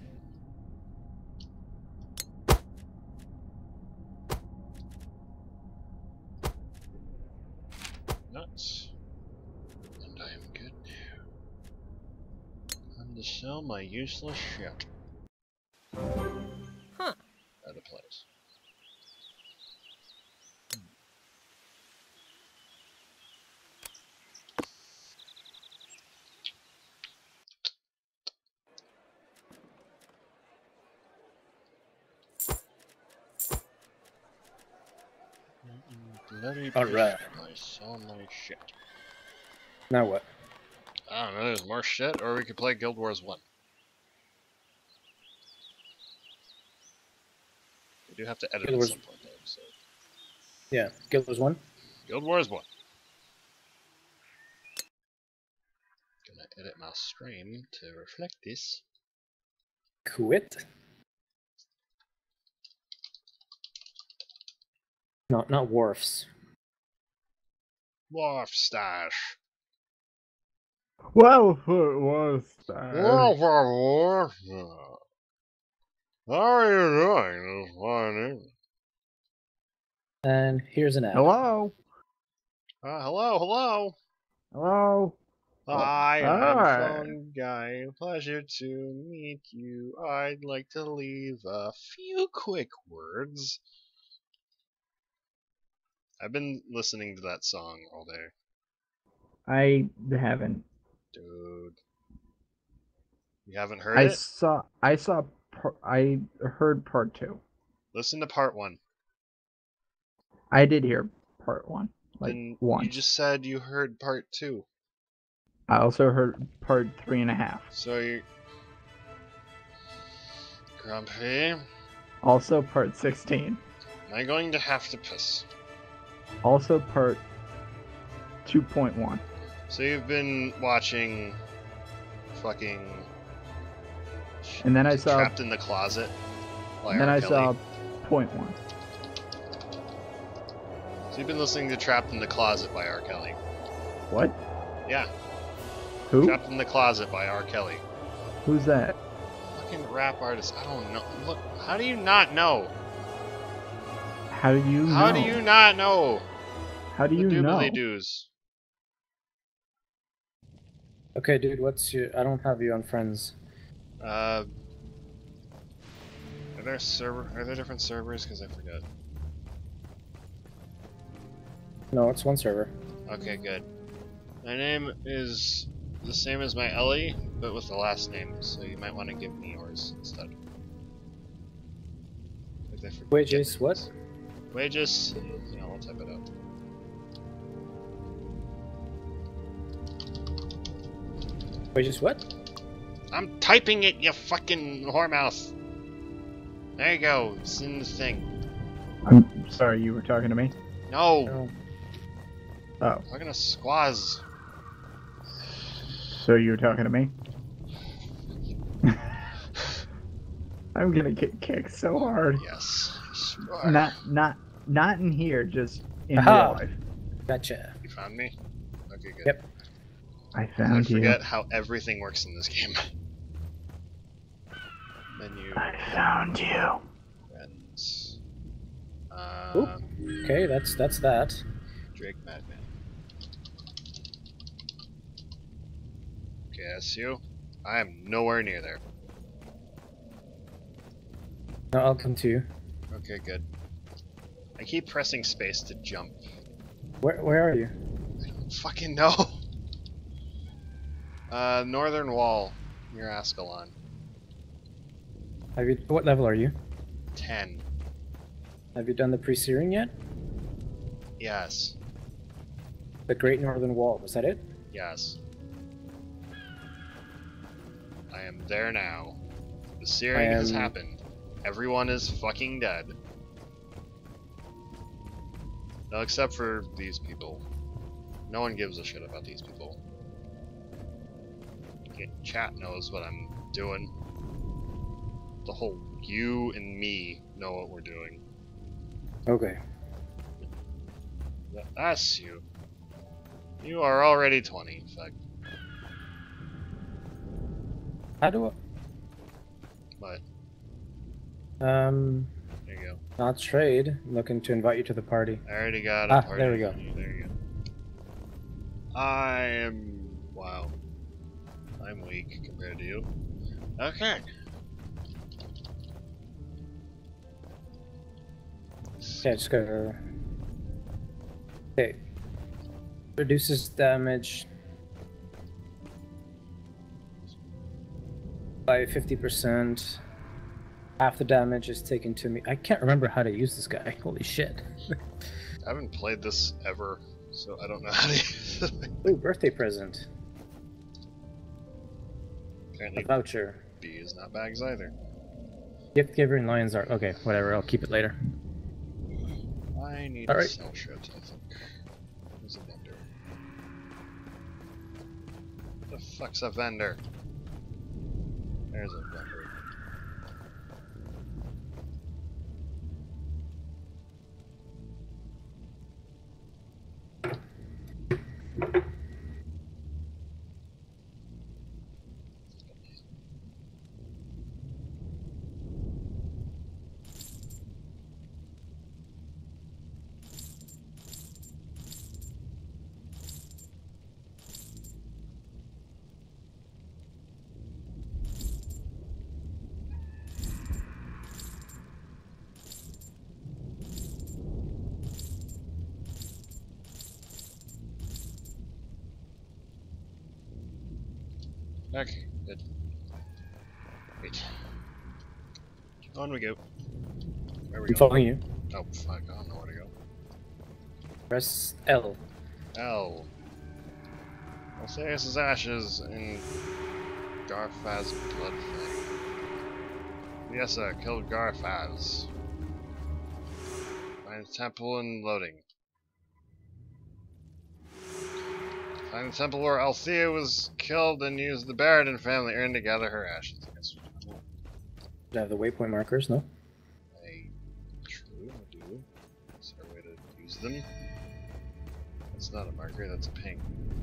Nuts. And I am good now. Time to sell my useless shit. Huh. At a place. Bloody Alright. I saw my shit. Now what? I don't know, there's more shit, or we could play Guild Wars one. We do have to edit Guild at Wars- some point, though, so. Yeah, Guild Wars one. Guild Wars one. Gonna edit my stream to reflect this. Quit. Not not wharfs. Wharf stash. Well, it was. Wharf, wharf, wharf. How are you doing this morning? And here's an ad. Hello. Uh, hello, hello. Hello. Hi, Hi. I'm Phone Guy. Pleasure to meet you. I'd like to leave a few quick words. I've been listening to that song all day. I haven't. Dude. You haven't heard I it? saw. I saw. Par- I heard part two. Listen to part one. I did hear part one. Like Then one. you just said you heard part two. I also heard part three and a half. So you... Grumpy, Also part sixteen. am I going to have to piss? Also part two point one. So you've been watching... fucking... And then I saw. Trapped in the Closet by And then R. I Kelly. saw point one. So you've been listening to Trapped in the Closet by R. Kelly. What? Yeah. Who? Trapped in the Closet by R. Kelly. Who's that? Fucking rap artist. I don't know. Look, how do you not know? How do you How know? do you not know? How do The you know? doobly doos. Okay, dude, what's your... I don't have you on friends. Uh, are there server? Are there different servers? Because I forgot. No, it's one server. Okay, good. My name is the same as my Ellie, but with the last name, so you might want to give me yours instead. If I forget Wages, things. what? Wages. Yeah, I'll type it out. Wages, what? I'm typing it, you fucking whoremouth. There you go. It's in the thing. I'm sorry, you were talking to me? No. No. Oh, Talking to Squaz. so you were talking to me? I'm gonna get kicked so hard. Yes. Sure. Not, not, not in here, just in Aha. real life. Gotcha. You found me? Okay, good. Yep. I I found you. forget how everything works in this game. Menu, I found you. friends. Uh, Oop. Okay, that's that's that. Drake Madman. Okay, that's you. I am nowhere near there. No, I'll come to you. Okay, good. I keep pressing space to jump. Where where are you? I don't fucking know. Uh, Northern Wall, near Ascalon. Have you? What level are you? Ten. Have you done the pre-searing yet? Yes. The Great Northern Wall. Was that it? Yes. I am there now. The searing I has am- happened. Everyone is fucking dead. No, except for these people. No one gives a shit about these people. Okay, chat knows what I'm doing. The whole you and me know what we're doing. Okay. Th- That's you. You are already twenty, in fact. How do But, I? Um, there you go. not trade. I'm looking to invite you to the party. I already got a Ah, party. there we go. There you go. I am... wow. I'm weak compared to you. Okay. Yeah, just go. Okay. Reduces damage by fifty percent. Half the damage is taken to me. I can't remember how to use this guy. Holy shit. I haven't played this ever, so I don't know how to use it. Ooh, birthday present. A Apparently voucher. B is not bags either. Gift giver and Lion's Art. Okay, whatever. I'll keep it later. I need All to right. sell shit, I think. Who's a vendor? What the fuck's a vendor? There's a vendor. Okay, good. Wait. On we go. Where are we I'm going? following you. Oh fuck, I don't know where to go. Press L. L. Osiris' ashes in Garfaz's blood thing. Yes, sir, killed Garfaz. Find the temple and loading. Find the temple where Althea was killed and use the Baradin family urn to gather her ashes. I guess Do I have the waypoint markers? No. I true, I do. Is there a way to use them? That's not a marker, that's a ping.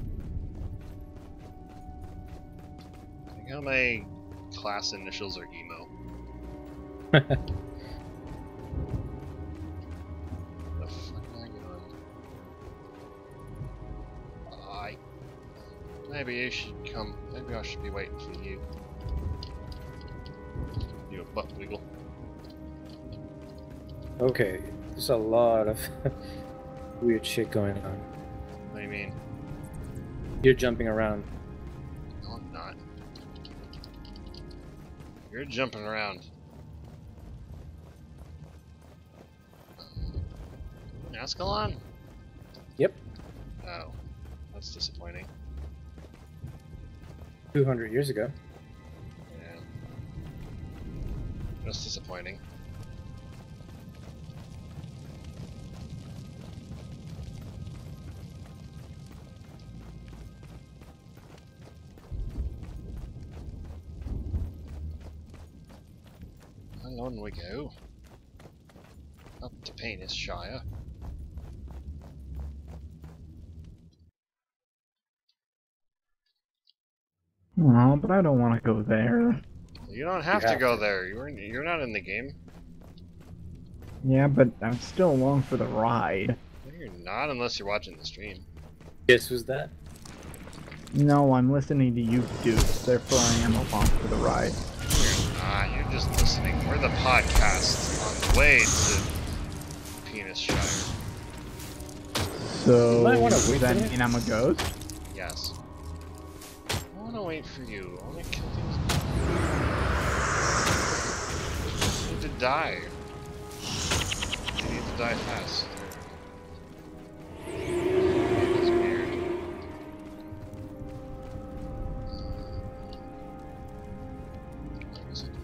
I think how my class initials are emo. The fuck am I going? Maybe you should come. Maybe I should be waiting for you. You a butt wiggle. Okay, there's a lot of weird shit going on. What do you mean? You're jumping around. No, I'm not. You're jumping around. Ascalon? Yep. Oh, that's disappointing. two hundred years ago. Yeah. That's disappointing. On we go. Up to Penis Shire. Oh, but I don't want to go there. You don't have You to have go to. there. You're you're not in the game. Yeah, but I'm still along for the ride. No, you're not unless you're watching the stream. Guess who's that? No, I'm listening to you dudes, therefore I am along for the ride. You're not. You're just listening. We're the podcast on the way to Penis Shire. So, You might wanna does wait that for it. mean I'm a ghost? Yes. I wanna wait for you. I wanna kill these. You need to die. You need to die fast. That's weird. Where is it?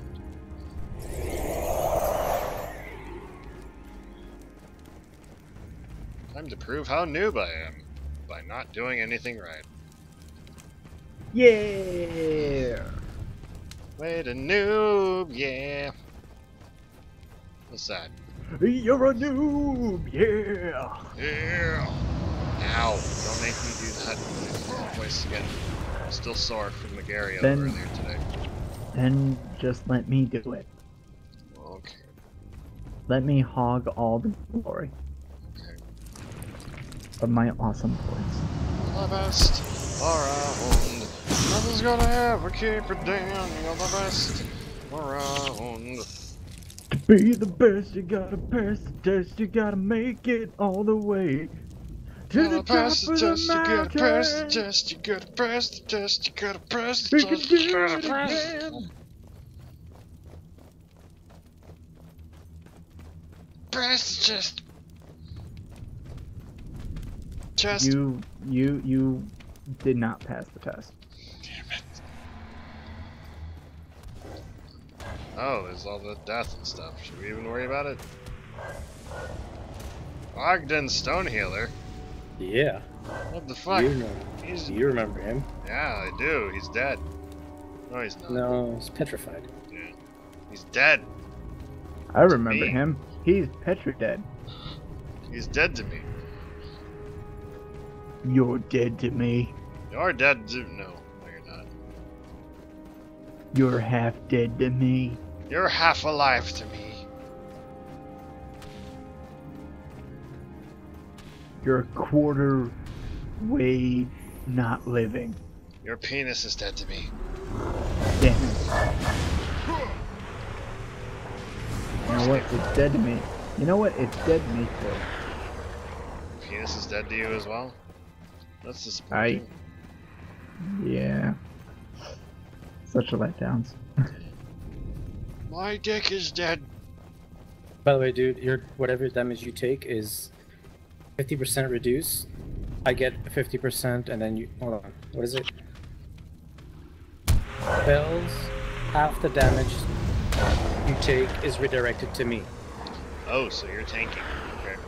Time to prove how noob I am by not doing anything right. Yeah! Wait a noob, yeah. What's that? You're a noob! Yeah! Yeah. Ow! Don't make me do that voice again. I'm still sore from Magaria Then- earlier today. Then just let me do it. Okay. Let me hog all the glory Okay. of my awesome voice. The best around. Nothing's gonna ever keep it down. You're the best around. To be the best, you gotta pass the test, you gotta make it all the way. To You the gotta top pass the of test, the you gotta pass the mountain. test, you gotta pass the test, you gotta pass the We can test, do you gotta it pass the again. Pass the test. Chest. You, you, you did not pass the test. Damn it. Oh, there's all the death and stuff. Should we even worry about it? Ogden Stonehealer? Yeah. What the fuck? You know. He's... You remember him? Yeah, I do. He's dead. No, he's not. No, he's petrified. Yeah. He's dead. I remember me. him. He's Petri dead. He's dead to me. You're dead to me. You're dead to... No. No, you're not. You're half dead to me. You're half alive to me. You're a quarter way not living. Your penis is dead to me. Damn it. You know what? It's dead to me. You know what? It's dead to me too. Penis is dead to you as well? That's I- disappointing. Yeah. Such a letdown. My dick is dead. By the way, dude, your whatever damage you take is fifty percent reduced. I get fifty percent, and then you hold on. What is it? Spells. Half the damage you take is redirected to me, Oh, so you're tanking. Okay.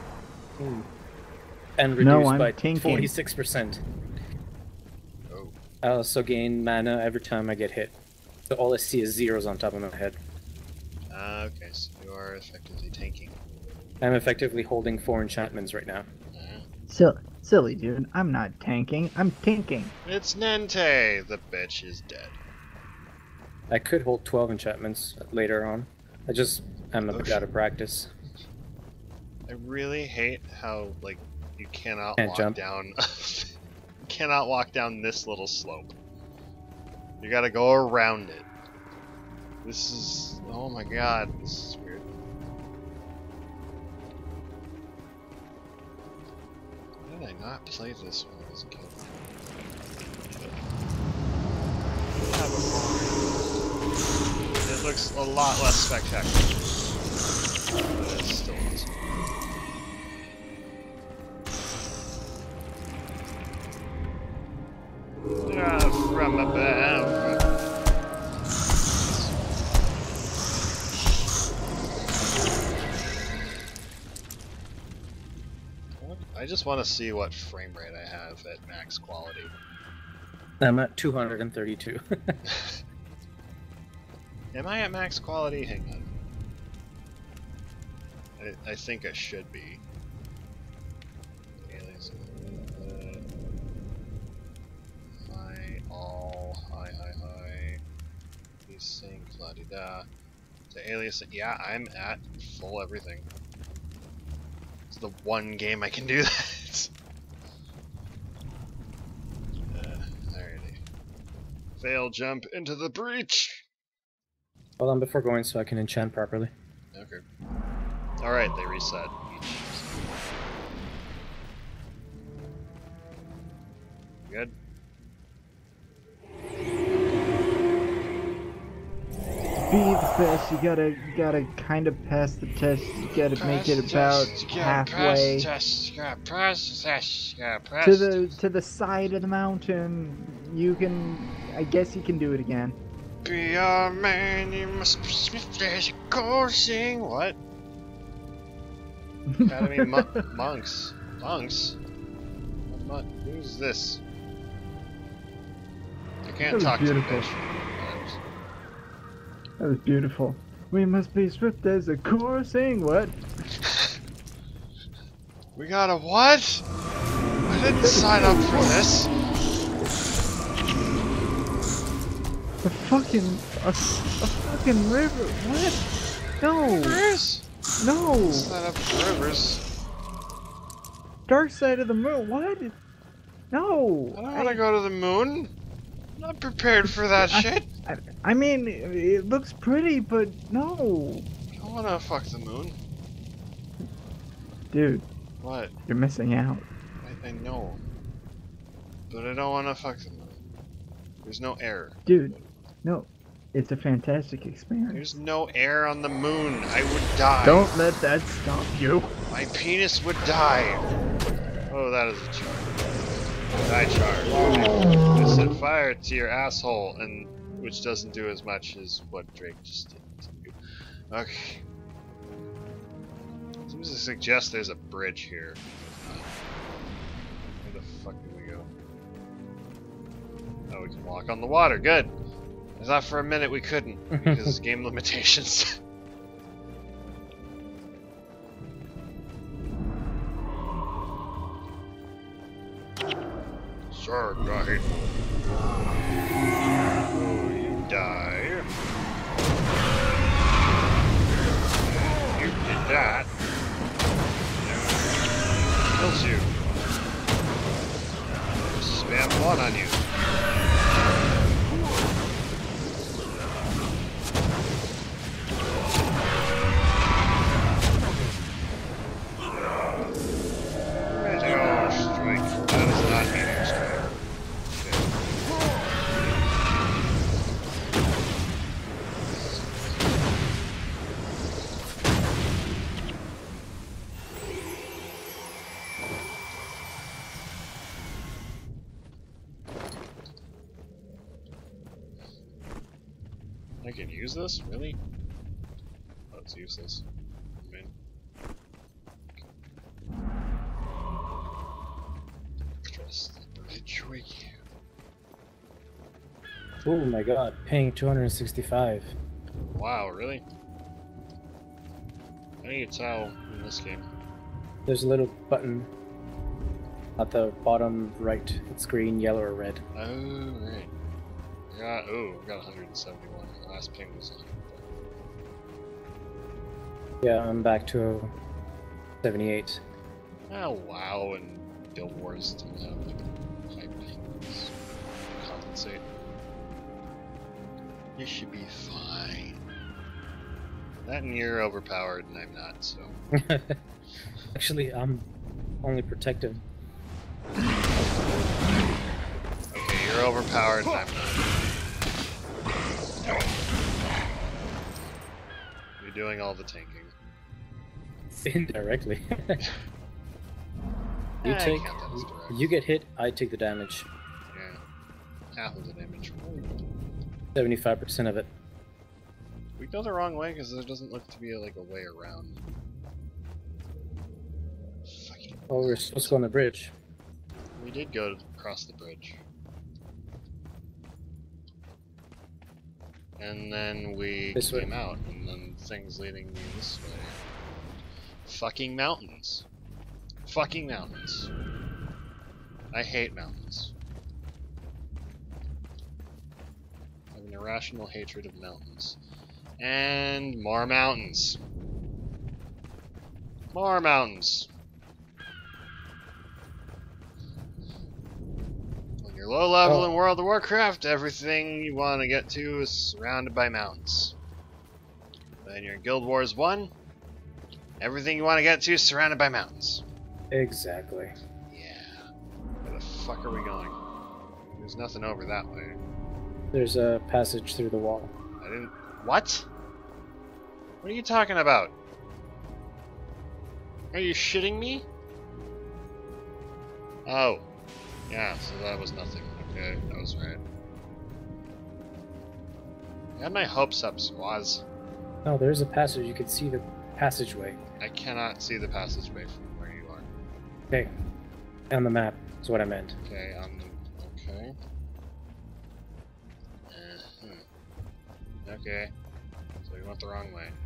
and No, reduced I'm by tanking. forty-six percent. Oh. I also gain mana every time I get hit. So all I see is zeros on top of my head. Ah, okay, so you are effectively tanking. I'm effectively holding four enchantments right now. Ah. Sil- silly dude. I'm not tanking. I'm tanking. It's Nente! The bitch is dead. I could hold twelve enchantments later on. I just am a Oh, bit shit. out of practice. I really hate how, like, you cannot Can't lock jump. down cannot walk down this little slope. You gotta go around it. This is... oh my god, this is weird. Why did I not play this when I was a kid? It looks a lot less spectacular. But it's still awesome. Ah, from above. I just want to see what frame rate I have at max quality. I'm at two hundred thirty-two. Am I at max quality? Hang on. I, I think I should be. Aliens. Uh, high, all, high, high, high. These things, la di da. The alias. Yeah, I'm at full everything. It's the one game I can do that. uh, alrighty. Fail jump into the breach! Hold on before going so I can enchant properly. Okay. Alright, they reset each. Good? Be the best. You gotta, you gotta kind of pass the test. You gotta make it about halfway to the to the side of the mountain. You can, I guess, you can do it again. Be a man, you must be swift as a coursing. What? Academy mon monks. Monks? What mon Who's this? I can't talk to the bitch. That was beautiful. We must be swift as a coursing. What? We got a what? I didn't sign up for this. A fucking a, a fucking river. What? No. Rivers? No. Sign up for rivers. Dark side of the moon. What? No. I don't want to go to the moon. I'm not prepared for that I, shit. I, I mean, it looks pretty, but no. I don't want to fuck the moon. Dude, What? you're missing out. I, I know. But I don't want to fuck the moon. There's no air. Dude, no. It's a fantastic experience. There's no air on the moon. I would die. Don't let that stop you. My penis would die. Oh, that is a charge. Die charge. I set fire to your asshole, and which doesn't do as much as what Drake just did to you. Okay. Seems to suggest there's a bridge here. Where the fuck do we go? Oh, we can walk on the water. Good. I thought for a minute we couldn't because game limitations. Sure, guy. Oh, you die. You did that. Kills you. Spam one on you. Meteor strike. That is not meteor strike. I can use this? Really? Oh, it's useless. I mean, trust the bridge wiki. Oh my god, paying two hundred sixty-five. Wow, really? How do you tell in this game? There's a little button at the bottom right. It's green, yellow, or red. Oh, right. I got, oh, I got one hundred seventy-one. The last ping was one hundred. Yeah, I'm back to seventy-eight. Oh, wow, and Guild Wars didn't have Pipe pings. Compensate. You should be fine. That and you're overpowered and I'm not, so. Actually, I'm only protective. Okay, you're overpowered and I'm not. You're doing all the tanking. Indirectly. You Eh, take, count that as direct. you get hit, I take the damage. Yeah. Half of the damage. seventy-five percent of it. We go the wrong way because there doesn't look to be a, like a way around. Fucking. Oh, we're supposed to go on the bridge. We did go across the bridge. And then we This way. came out, and then things leading me this way. Fucking mountains. Fucking mountains. I hate mountains. I have an irrational hatred of mountains. And more mountains. More mountains. When you're low level Oh. in World of Warcraft, everything you want to get to is surrounded by mountains. When you're in Guild Wars one, everything you want to get to is surrounded by mountains. Exactly. Yeah. Where the fuck are we going? There's nothing over that way. There's a passage through the wall. I didn't. What? What are you talking about? Are you shitting me? Oh. Yeah, so that was nothing. Okay, that was right. I had my hopes up, Swaz. No, there's a passage. You can see the passageway. I cannot see the passageway from where you are. Okay. On the map is what I meant. Okay, on the. Okay. Uh-huh. Okay. So you went the wrong way.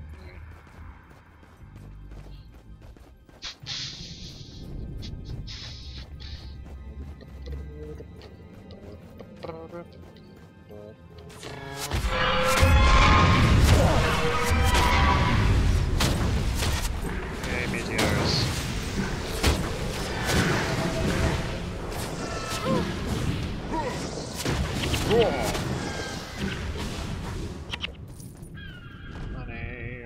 Okay, meteors. Money.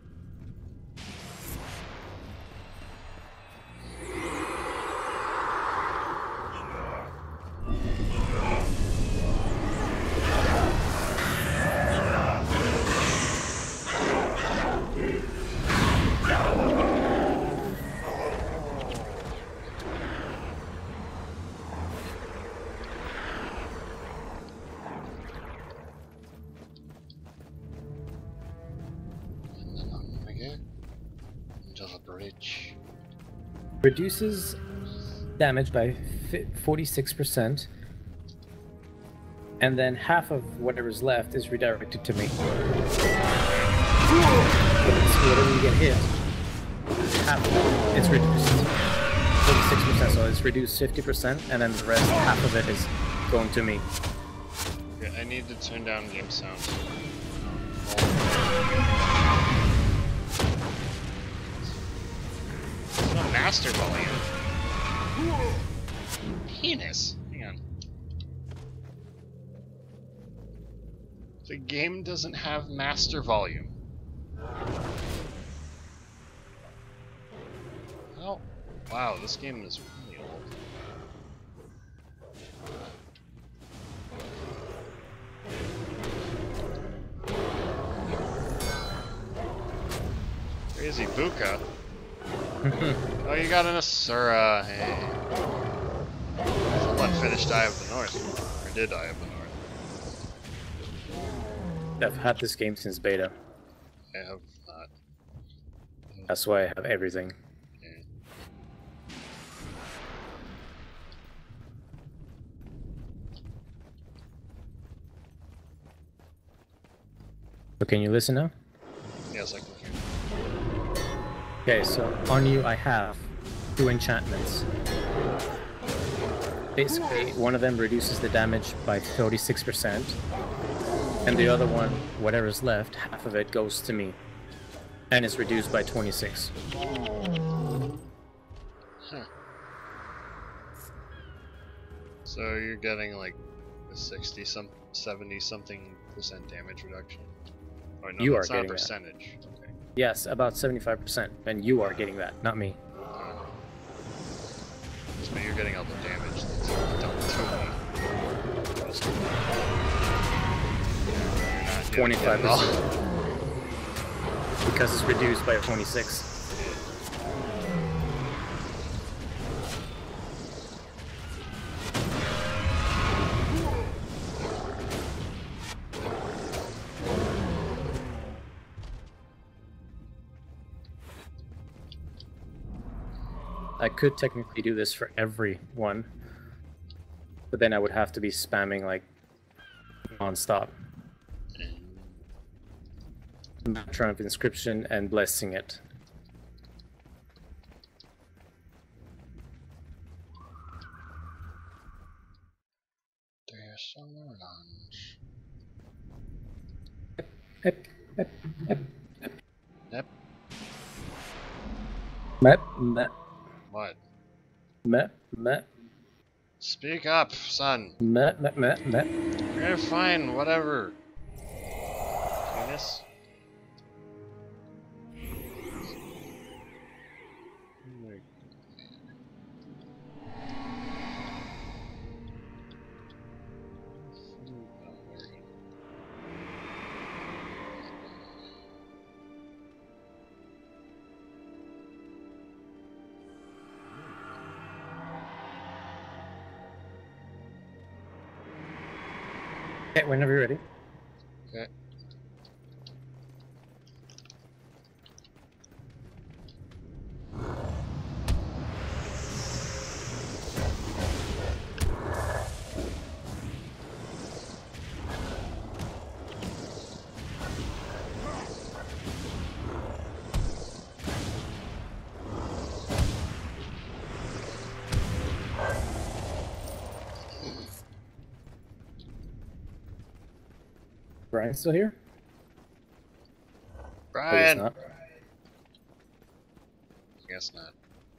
And then on we get into the bridge. Reduces damage by forty-six percent. And then half of whatever's left is redirected to me. So whatever you get hit, half of it is reduced. forty-six percent, so it's reduced fifty percent, and then the rest, half of it is going to me. Okay, I need to turn down game sound. It's not master volume. Penis. Hang on. The game doesn't have master volume. Oh, wow, this game is really old. Crazy Buka. Oh, you got an Asura. Hey. Someone finished Eye of the North. Or did Eye of the North. I've had this game since beta. I have not. That's why I have everything. Okay. So can you listen now? Yes, I can hear. Okay, so on you I have two enchantments. Basically, one of them reduces the damage by thirty-six percent, and the other one, whatever's left, half of it goes to me, and is reduced by twenty-six. Huh. So you're getting like a sixty some seventy something percent damage reduction. Oh no, You that's are not a getting that. percentage. Okay. Yes, about seventy-five percent, and you are getting that, not me. Uh, so you're getting all the damage that's done to me. You're not getting twenty-five it all. percent. Because it's reduced by twenty-six. I could technically do this for everyone, but then I would have to be spamming like non-stop. Matron of Inscription and blessing it. There's some lunch. Ep, ep, ep. Yep. Mep, mep, What? mep, mep, Speak up, son. mep, mep, mep, mep. Okay, fine, whatever. Penis? Okay, whenever you're ready. Okay. Brian's still here? Oh, he's Brian! not. Guess not.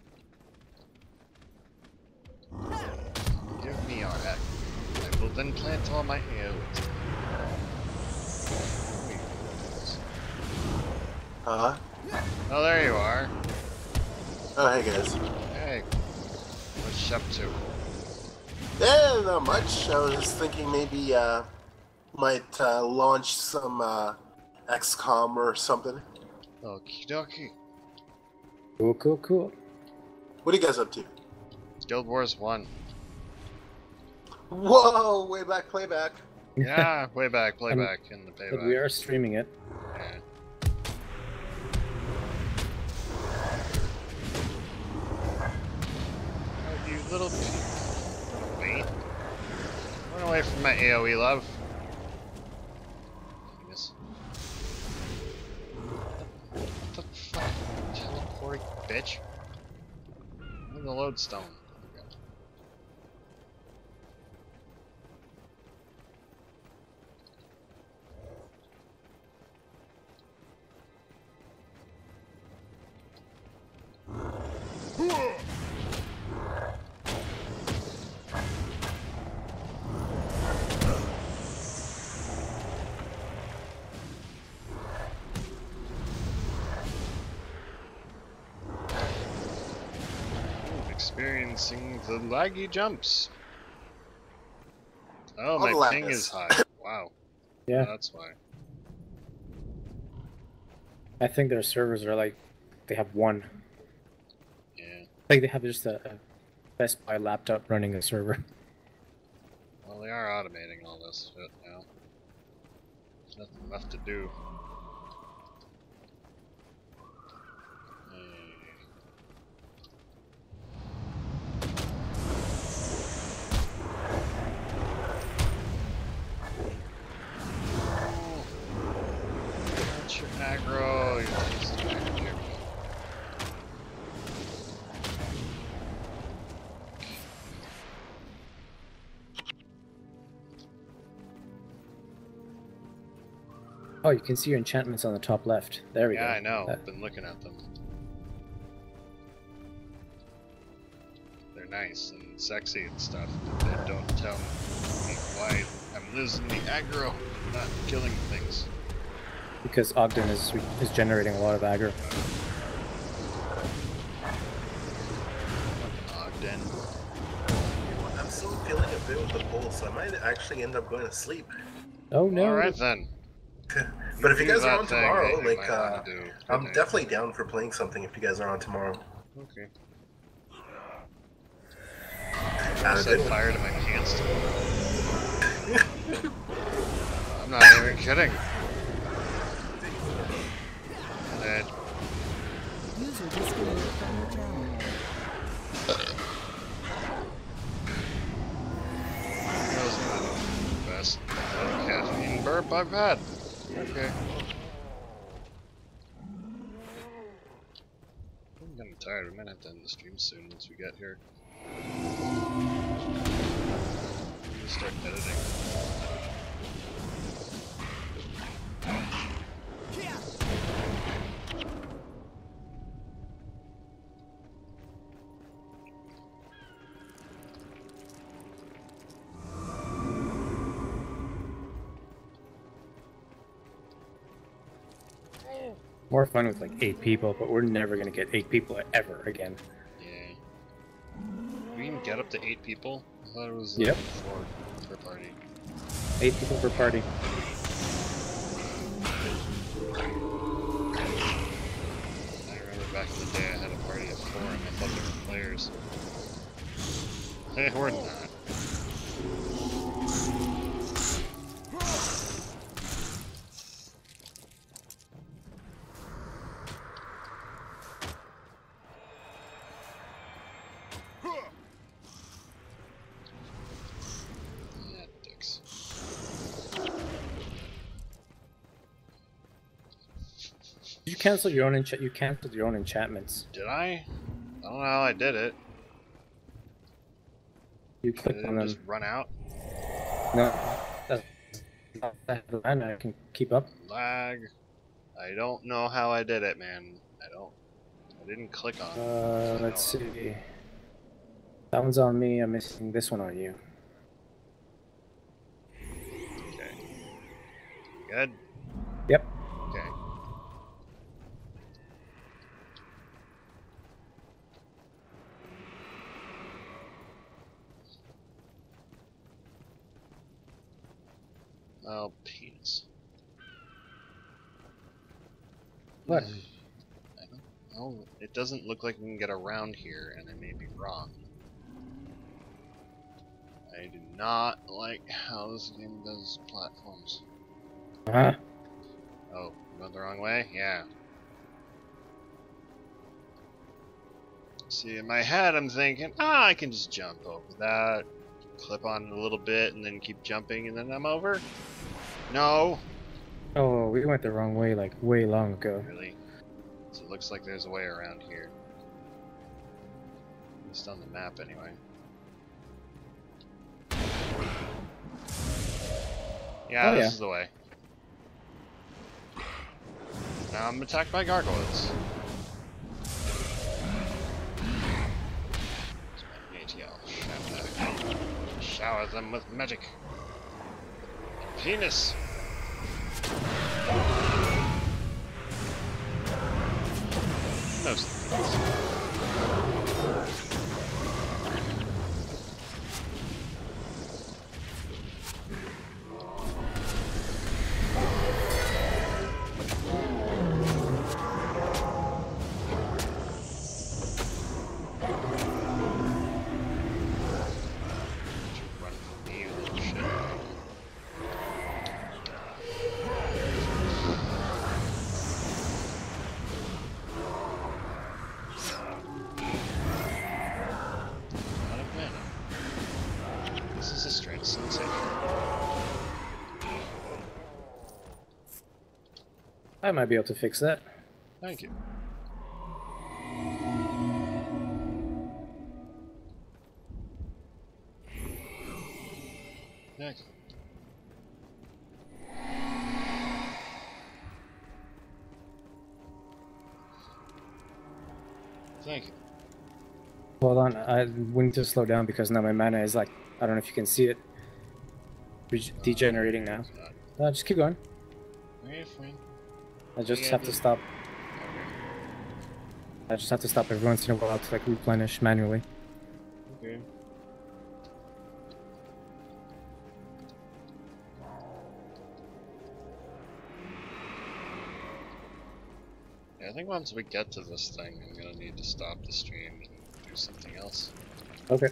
Give me your heck. I will then plant all my AoEs. Huh? Oh, there you are. Oh, hey guys. Hey. What's you up to? Yeah, not much. I was thinking maybe uh might uh, launch some uh, X COM or something. Okie dokie. Cool, cool, cool. What are you guys up to? Guild Wars one. Whoa, way back playback. Yeah, way back, Um, playback in the But we payback. are streaming it. Yeah. Oh, you little pe- Wait. Run away from my AoE, love. Penis. What the fuck? Teleport, bitch. I'm in the lodestone. Experiencing the laggy jumps. Oh, All my the ping lapis. is high. Wow. Yeah. That's why. I think their servers are like, they have one. Yeah. Like they have just a, a Best Buy laptop running a server. Well, they are automating all this shit now. There's nothing left to do. What's your aggro? You're just aggro. Here we go. Oh, you can see your enchantments on the top left. There we Yeah, go. I know. That- I've been looking at them. They're nice and sexy and stuff, but they don't tell me why I'm losing the aggro, not killing things. Because Ogden is is generating a lot of aggro. Ogden. I'm still feeling a bit with the pull, so I might actually end up going to sleep. Oh no! Alright then. But if you do guys are that on thing tomorrow, that you like, might uh, wanna do. I'm Good night. definitely down for playing something if you guys are on tomorrow. Okay. Uh, I set good. fire to my pants. I'm not even kidding. And then, User disconnected from your channel. that was the best caffeine burp I've had. Okay. I'm getting tired. We might have to end the stream soon once we get here. We'll start editing. More fun with like eight people, but we're never gonna get eight people ever again. Yeah. We can get up to eight people? I thought it was uh, Yep. four per party. Eight people per party. I remember back in the day I had a party of four and I thought they were players. Hey, we're not. Yeah, dicks. You cancel your own encha- You canceled your own enchantments. Did I? I don't know how I did it. You Did click it on them. just run out? No, that's not that line. I can keep up. Lag. I don't know how I did it, man. I don't. I didn't click on it. Uh, I let's don't know. see. That one's on me. I'm missing this one on you. Okay. Good? Yep. Okay. Oh, penis. What? I don't know. It doesn't look like we can get around here, and I may be wrong. I do not like how this game does platforms. Uh-huh. Oh, went the wrong way? Yeah. See, in my head, I'm thinking, ah, I can just jump over that, clip on it a little bit, and then keep jumping, and then I'm over. No. Oh, we went the wrong way like way long ago. Really? So it looks like there's a way around here. At least on the map, anyway. Yeah, Oh, this yeah. is the way. Now I'm attacked by gargoyles. It's my A T L. Shout back. Shower them with magic. Penis! No. Run from me, you little shit. Out of mana. This is a strange sensation. I might be able to fix that. Thank you. Excellent. Thank you. Hold on, I we need to slow down because now my mana is like, I don't know if you can see it. Reg- degenerating now. It's not. No, just keep going. Okay, fine. I just Yeah, have to dude. stop. Okay. I just have to stop every once in a while to like replenish manually. Okay. Yeah, I think once we get to this thing, I'm gonna need to stop the stream and do something else. Okay.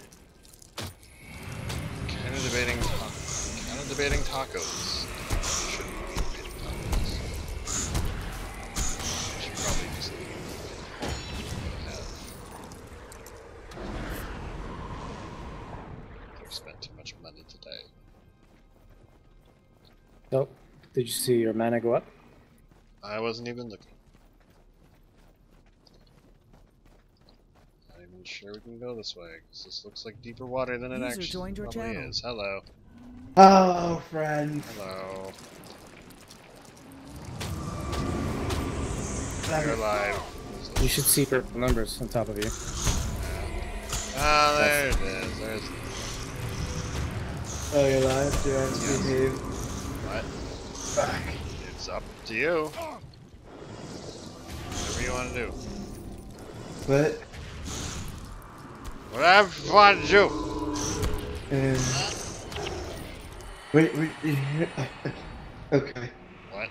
Kind of debating, ta- kind of debating tacos. Shouldn't be debating tacos. I should probably just leave it home. I've spent too much money today. So, did you see your mana go up? I wasn't even looking. Not even sure we can go this way, because this looks like deeper water than it User actually joined your probably channel. is. Hello. Hello, friends. Hello. Um, You're alive. You should see purple numbers on top of you. Ah, there it is. There's Oh, you're live? Do I have to Yes. behave? what? Fuck. It's up to you. Whatever you want to do. What? Whatever you want to do. Um, wait, wait. Okay. What?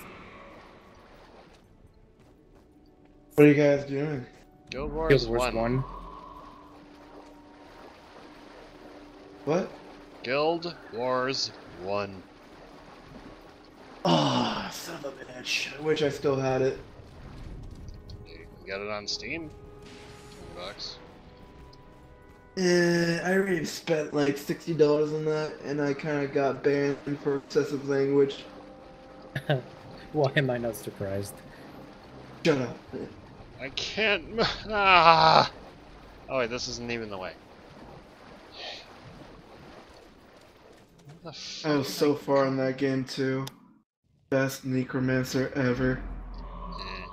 What are you guys doing? Guild Wars Guild Wars one. one. What? Guild Wars one. Oh, son of a bitch. I wish I still had it. You can get it on Steam. twenty bucks. Eh, I already spent like sixty dollars on that, and I kind of got banned for excessive language. Why am I not surprised? Shut up. I can't. m- Ah. Oh wait, this isn't even the way. What the fuck? I was so far in that game too. Best necromancer ever. Eh.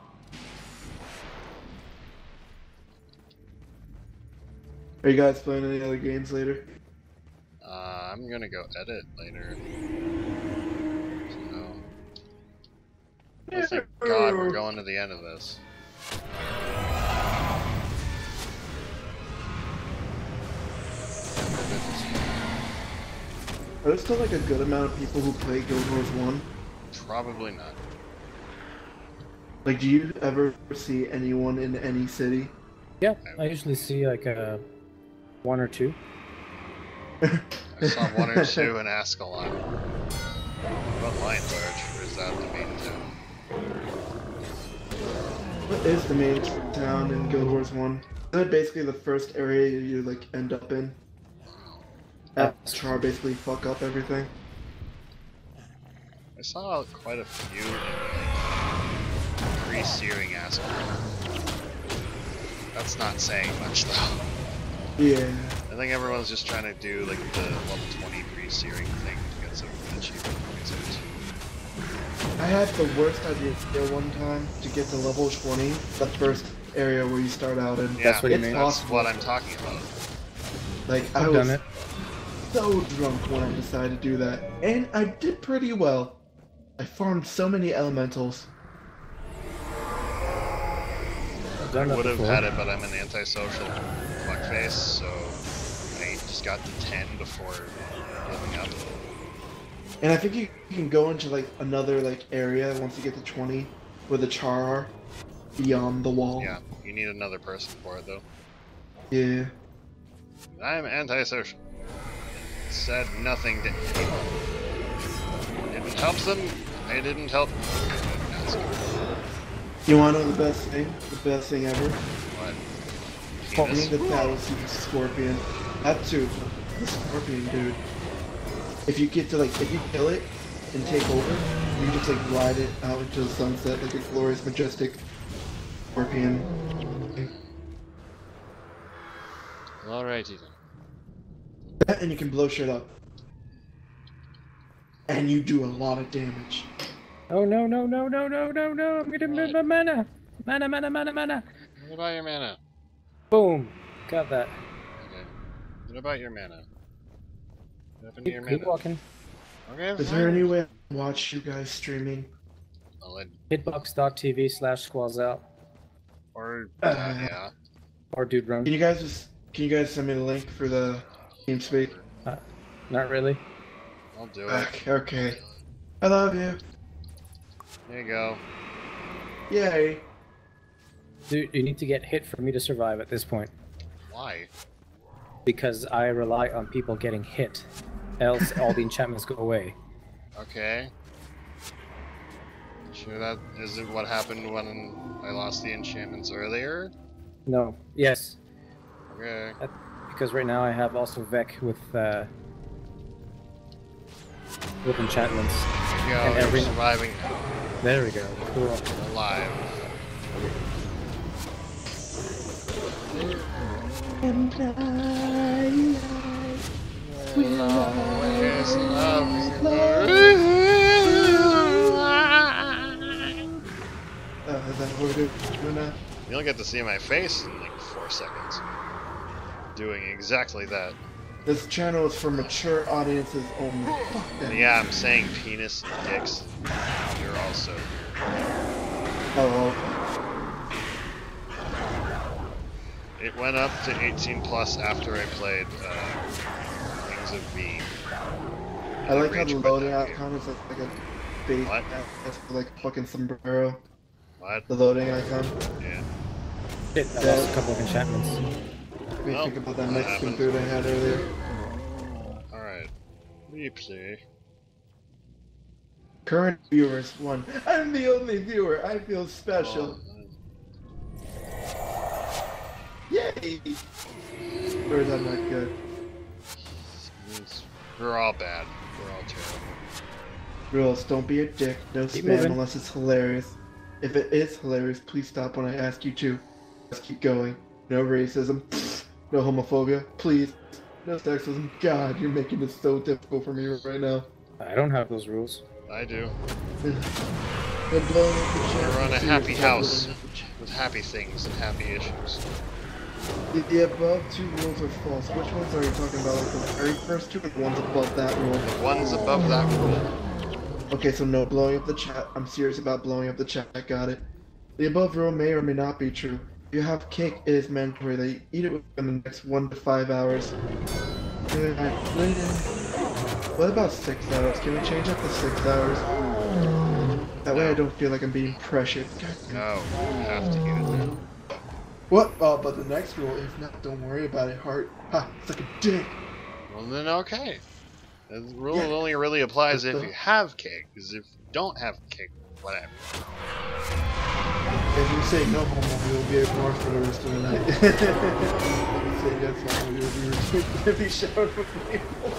Are you guys playing any other games later? Uh, I'm gonna go edit later. So, oh, thank God we're going to the end of this. Are there still like a good amount of people who play Guild Wars one? Probably not. Like, do you ever see anyone in any city? Yeah, I usually see like a one or two. I saw one or two in Ascalon. What about Lions Arch? Or is that the main town? What is the main town in Guild Wars one? Isn't it basically the first area you like end up in? Have Char basically fuck up everything. I saw quite a few in like pre-searing Ascalon. That's not saying much though. Yeah. I think everyone's just trying to do like the level twenty pre-searing thing to get some achievement points out. I had the worst idea one time to get to level twenty, the first area where you start out in. Yeah, That's what you it's mean. that's possible. what I'm talking about. Like, I I've was done it. so drunk when I decided to do that. And I did pretty well. I farmed so many elementals. I've done I that would have before. had it, but I'm an antisocial fuckface, so I just got to ten before giving up. And I think you, you can go into like another like area once you get to twenty where the Char are beyond the wall. Yeah, you need another person for it though. Yeah. I'm antisocial. Said nothing to anyone. Didn't help them. I didn't help. Ask. You wanna know the best thing? The best thing ever? What? Penis? Being the battle suit Scorpion. That too. The Scorpion, dude. If you get to like, if you kill it and take over, you just like ride it out into the sunset like a glorious, majestic Scorpion. Alrighty then. And you can blow shit up. And you do a lot of damage. Oh no no no no no no no! I'm getting What? my mana, mana mana mana mana. What about your mana? Boom! Got that. Okay. What about your mana? What happened to your Keep, keep mana? walking. Okay, Is fine. there any way to watch you guys streaming? I'll let, Hitbox.tv slash squalls out. or, Uh, uh, yeah. Or dude run. Can you guys just can you guys send me the link for the TeamSpeak? Uh, not really. I'll do it. Okay, okay. I love you. There you go. Yay. Dude, you need to get hit for me to survive at this point. Why? Because I rely on people getting hit. Else all the enchantments go away. Okay. Sure that isn't what happened when I lost the enchantments earlier? No. Yes. Okay. That, because right now I have also Vec with uh, with enchantments. There you go, And you're every- surviving now. There we go. Cool. Alive. And I, Will always love you. uh, is that what we're doing now? You'll get to see my face in like four seconds. Doing exactly that. This channel is for mature audiences only. Fuck that. Yeah, I'm saying penis and dicks. You're also. Oh, It went up to eighteen plus after I played uh, Wings of V. I like how Rage the quit loading that game. icon is like, like a base What? that's for like fucking sombrero. What? The loading icon. Yeah. Shit, I lost a couple of enchantments. Made me Well, think about that that Mexican happens. food I had earlier. Alright. Replay. Current viewers, one. I'm the only viewer. I feel special. Yay! Or is that not good? It's- We're all bad. We're all terrible. Rules, don't be a dick. No Keep spam moving. unless it's hilarious. If it is hilarious, please stop when I ask you to. Let's keep going. No racism. No homophobia. Please. No sexism. God, you're making this so difficult for me right now. I don't have those rules. I do. And blowing up the chat. We're on a Seriously, happy house blowing up the chat. with happy things and happy issues. The, the above two rules are false. Which ones are you talking about? Like the very first two or the ones above that rule? The ones above that rule. Okay, so no blowing up the chat. I'm serious about blowing up the chat. I got it. The above rule may or may not be true. If you have cake, it is mandatory that you eat it within the next one to five hours. What about six hours? Can we change up to six hours? That way I don't feel like I'm being pressured. God damn. No, you have to eat it now. What? Oh, but the next rule, if not, don't worry about it, heart. Ha, it's like a dick. Well then, okay. The rule Yeah. only really applies But if the- you have cake, because if you don't have cake, whatever. If you say no homo, we will be ignored for the rest of the night. If you say yes homo, you will be rejected. Be showered with people.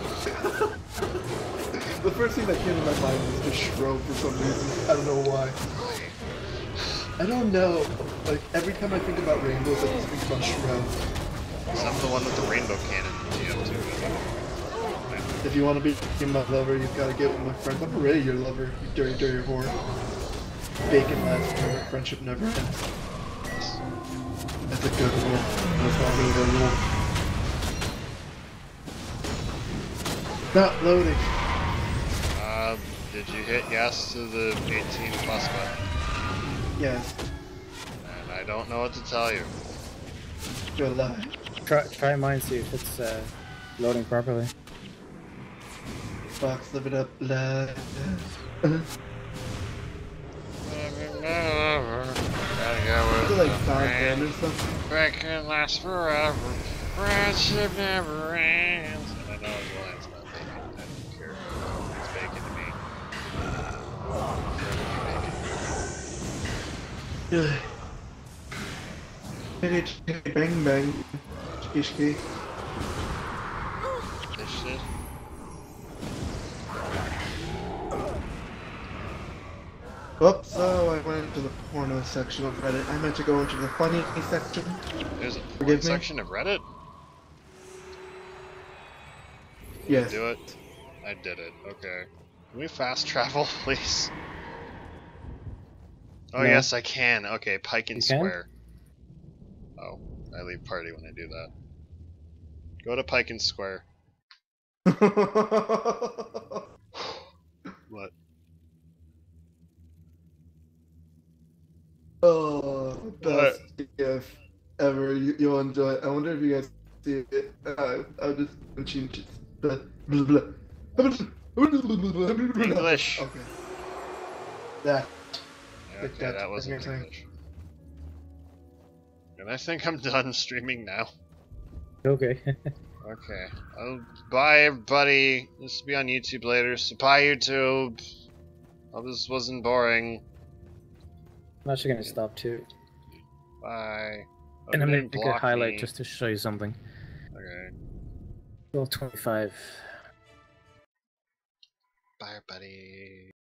The first thing that came to my mind was the shrub for some reason. I don't know why. I don't know. Like, every time I think about rainbows, I just think about shrub. So I'm the one with the rainbow cannon in G M too. If you want to be my lover, you've got to get with my friends. I'm already your lover, you dirty, dirty whore. Bacon lasts forever, friendship never ends. That's a good rule. That's not really a rule. Not loading. Uh, did you hit yes to the eighteen plus button? Yes. And I don't know what to tell you. Good lie. Try, try mine, see if it's uh, loading properly. Fox, live it up, lie. Is it like five grand or something? That can last forever. Friendship never ends. And I know the line's not bacon. I don't care. It's bacon to me. Hey, hey, bang bang. Ishki. This shit. Oops, so I went into the porno section of Reddit. I meant to go into the funny section. There's a porn Forgive me? section of Reddit? Yes. Do it. I did it. Okay. Can we fast travel, please? Oh No. yes, I can. Okay, Pike and You can? Square. Oh. I leave party when I do that. Go to Pike and Square. What? Oh, best gift ever. You, you'll enjoy it. I wonder if you guys see it. Uh, I'll just change it. Blah, blah, blah. English. Okay. That. Yeah, Like okay, that that wasn't everything. English. And I think I'm done streaming now. Okay. Okay. Oh, bye everybody. This will be on YouTube later, so bye YouTube. Hope this wasn't boring. I'm actually gonna stop too. Bye. Oh, And you I'm gonna didn't make a block highlight me. just to show you something. Okay. twelve twenty-five. Bye everybody.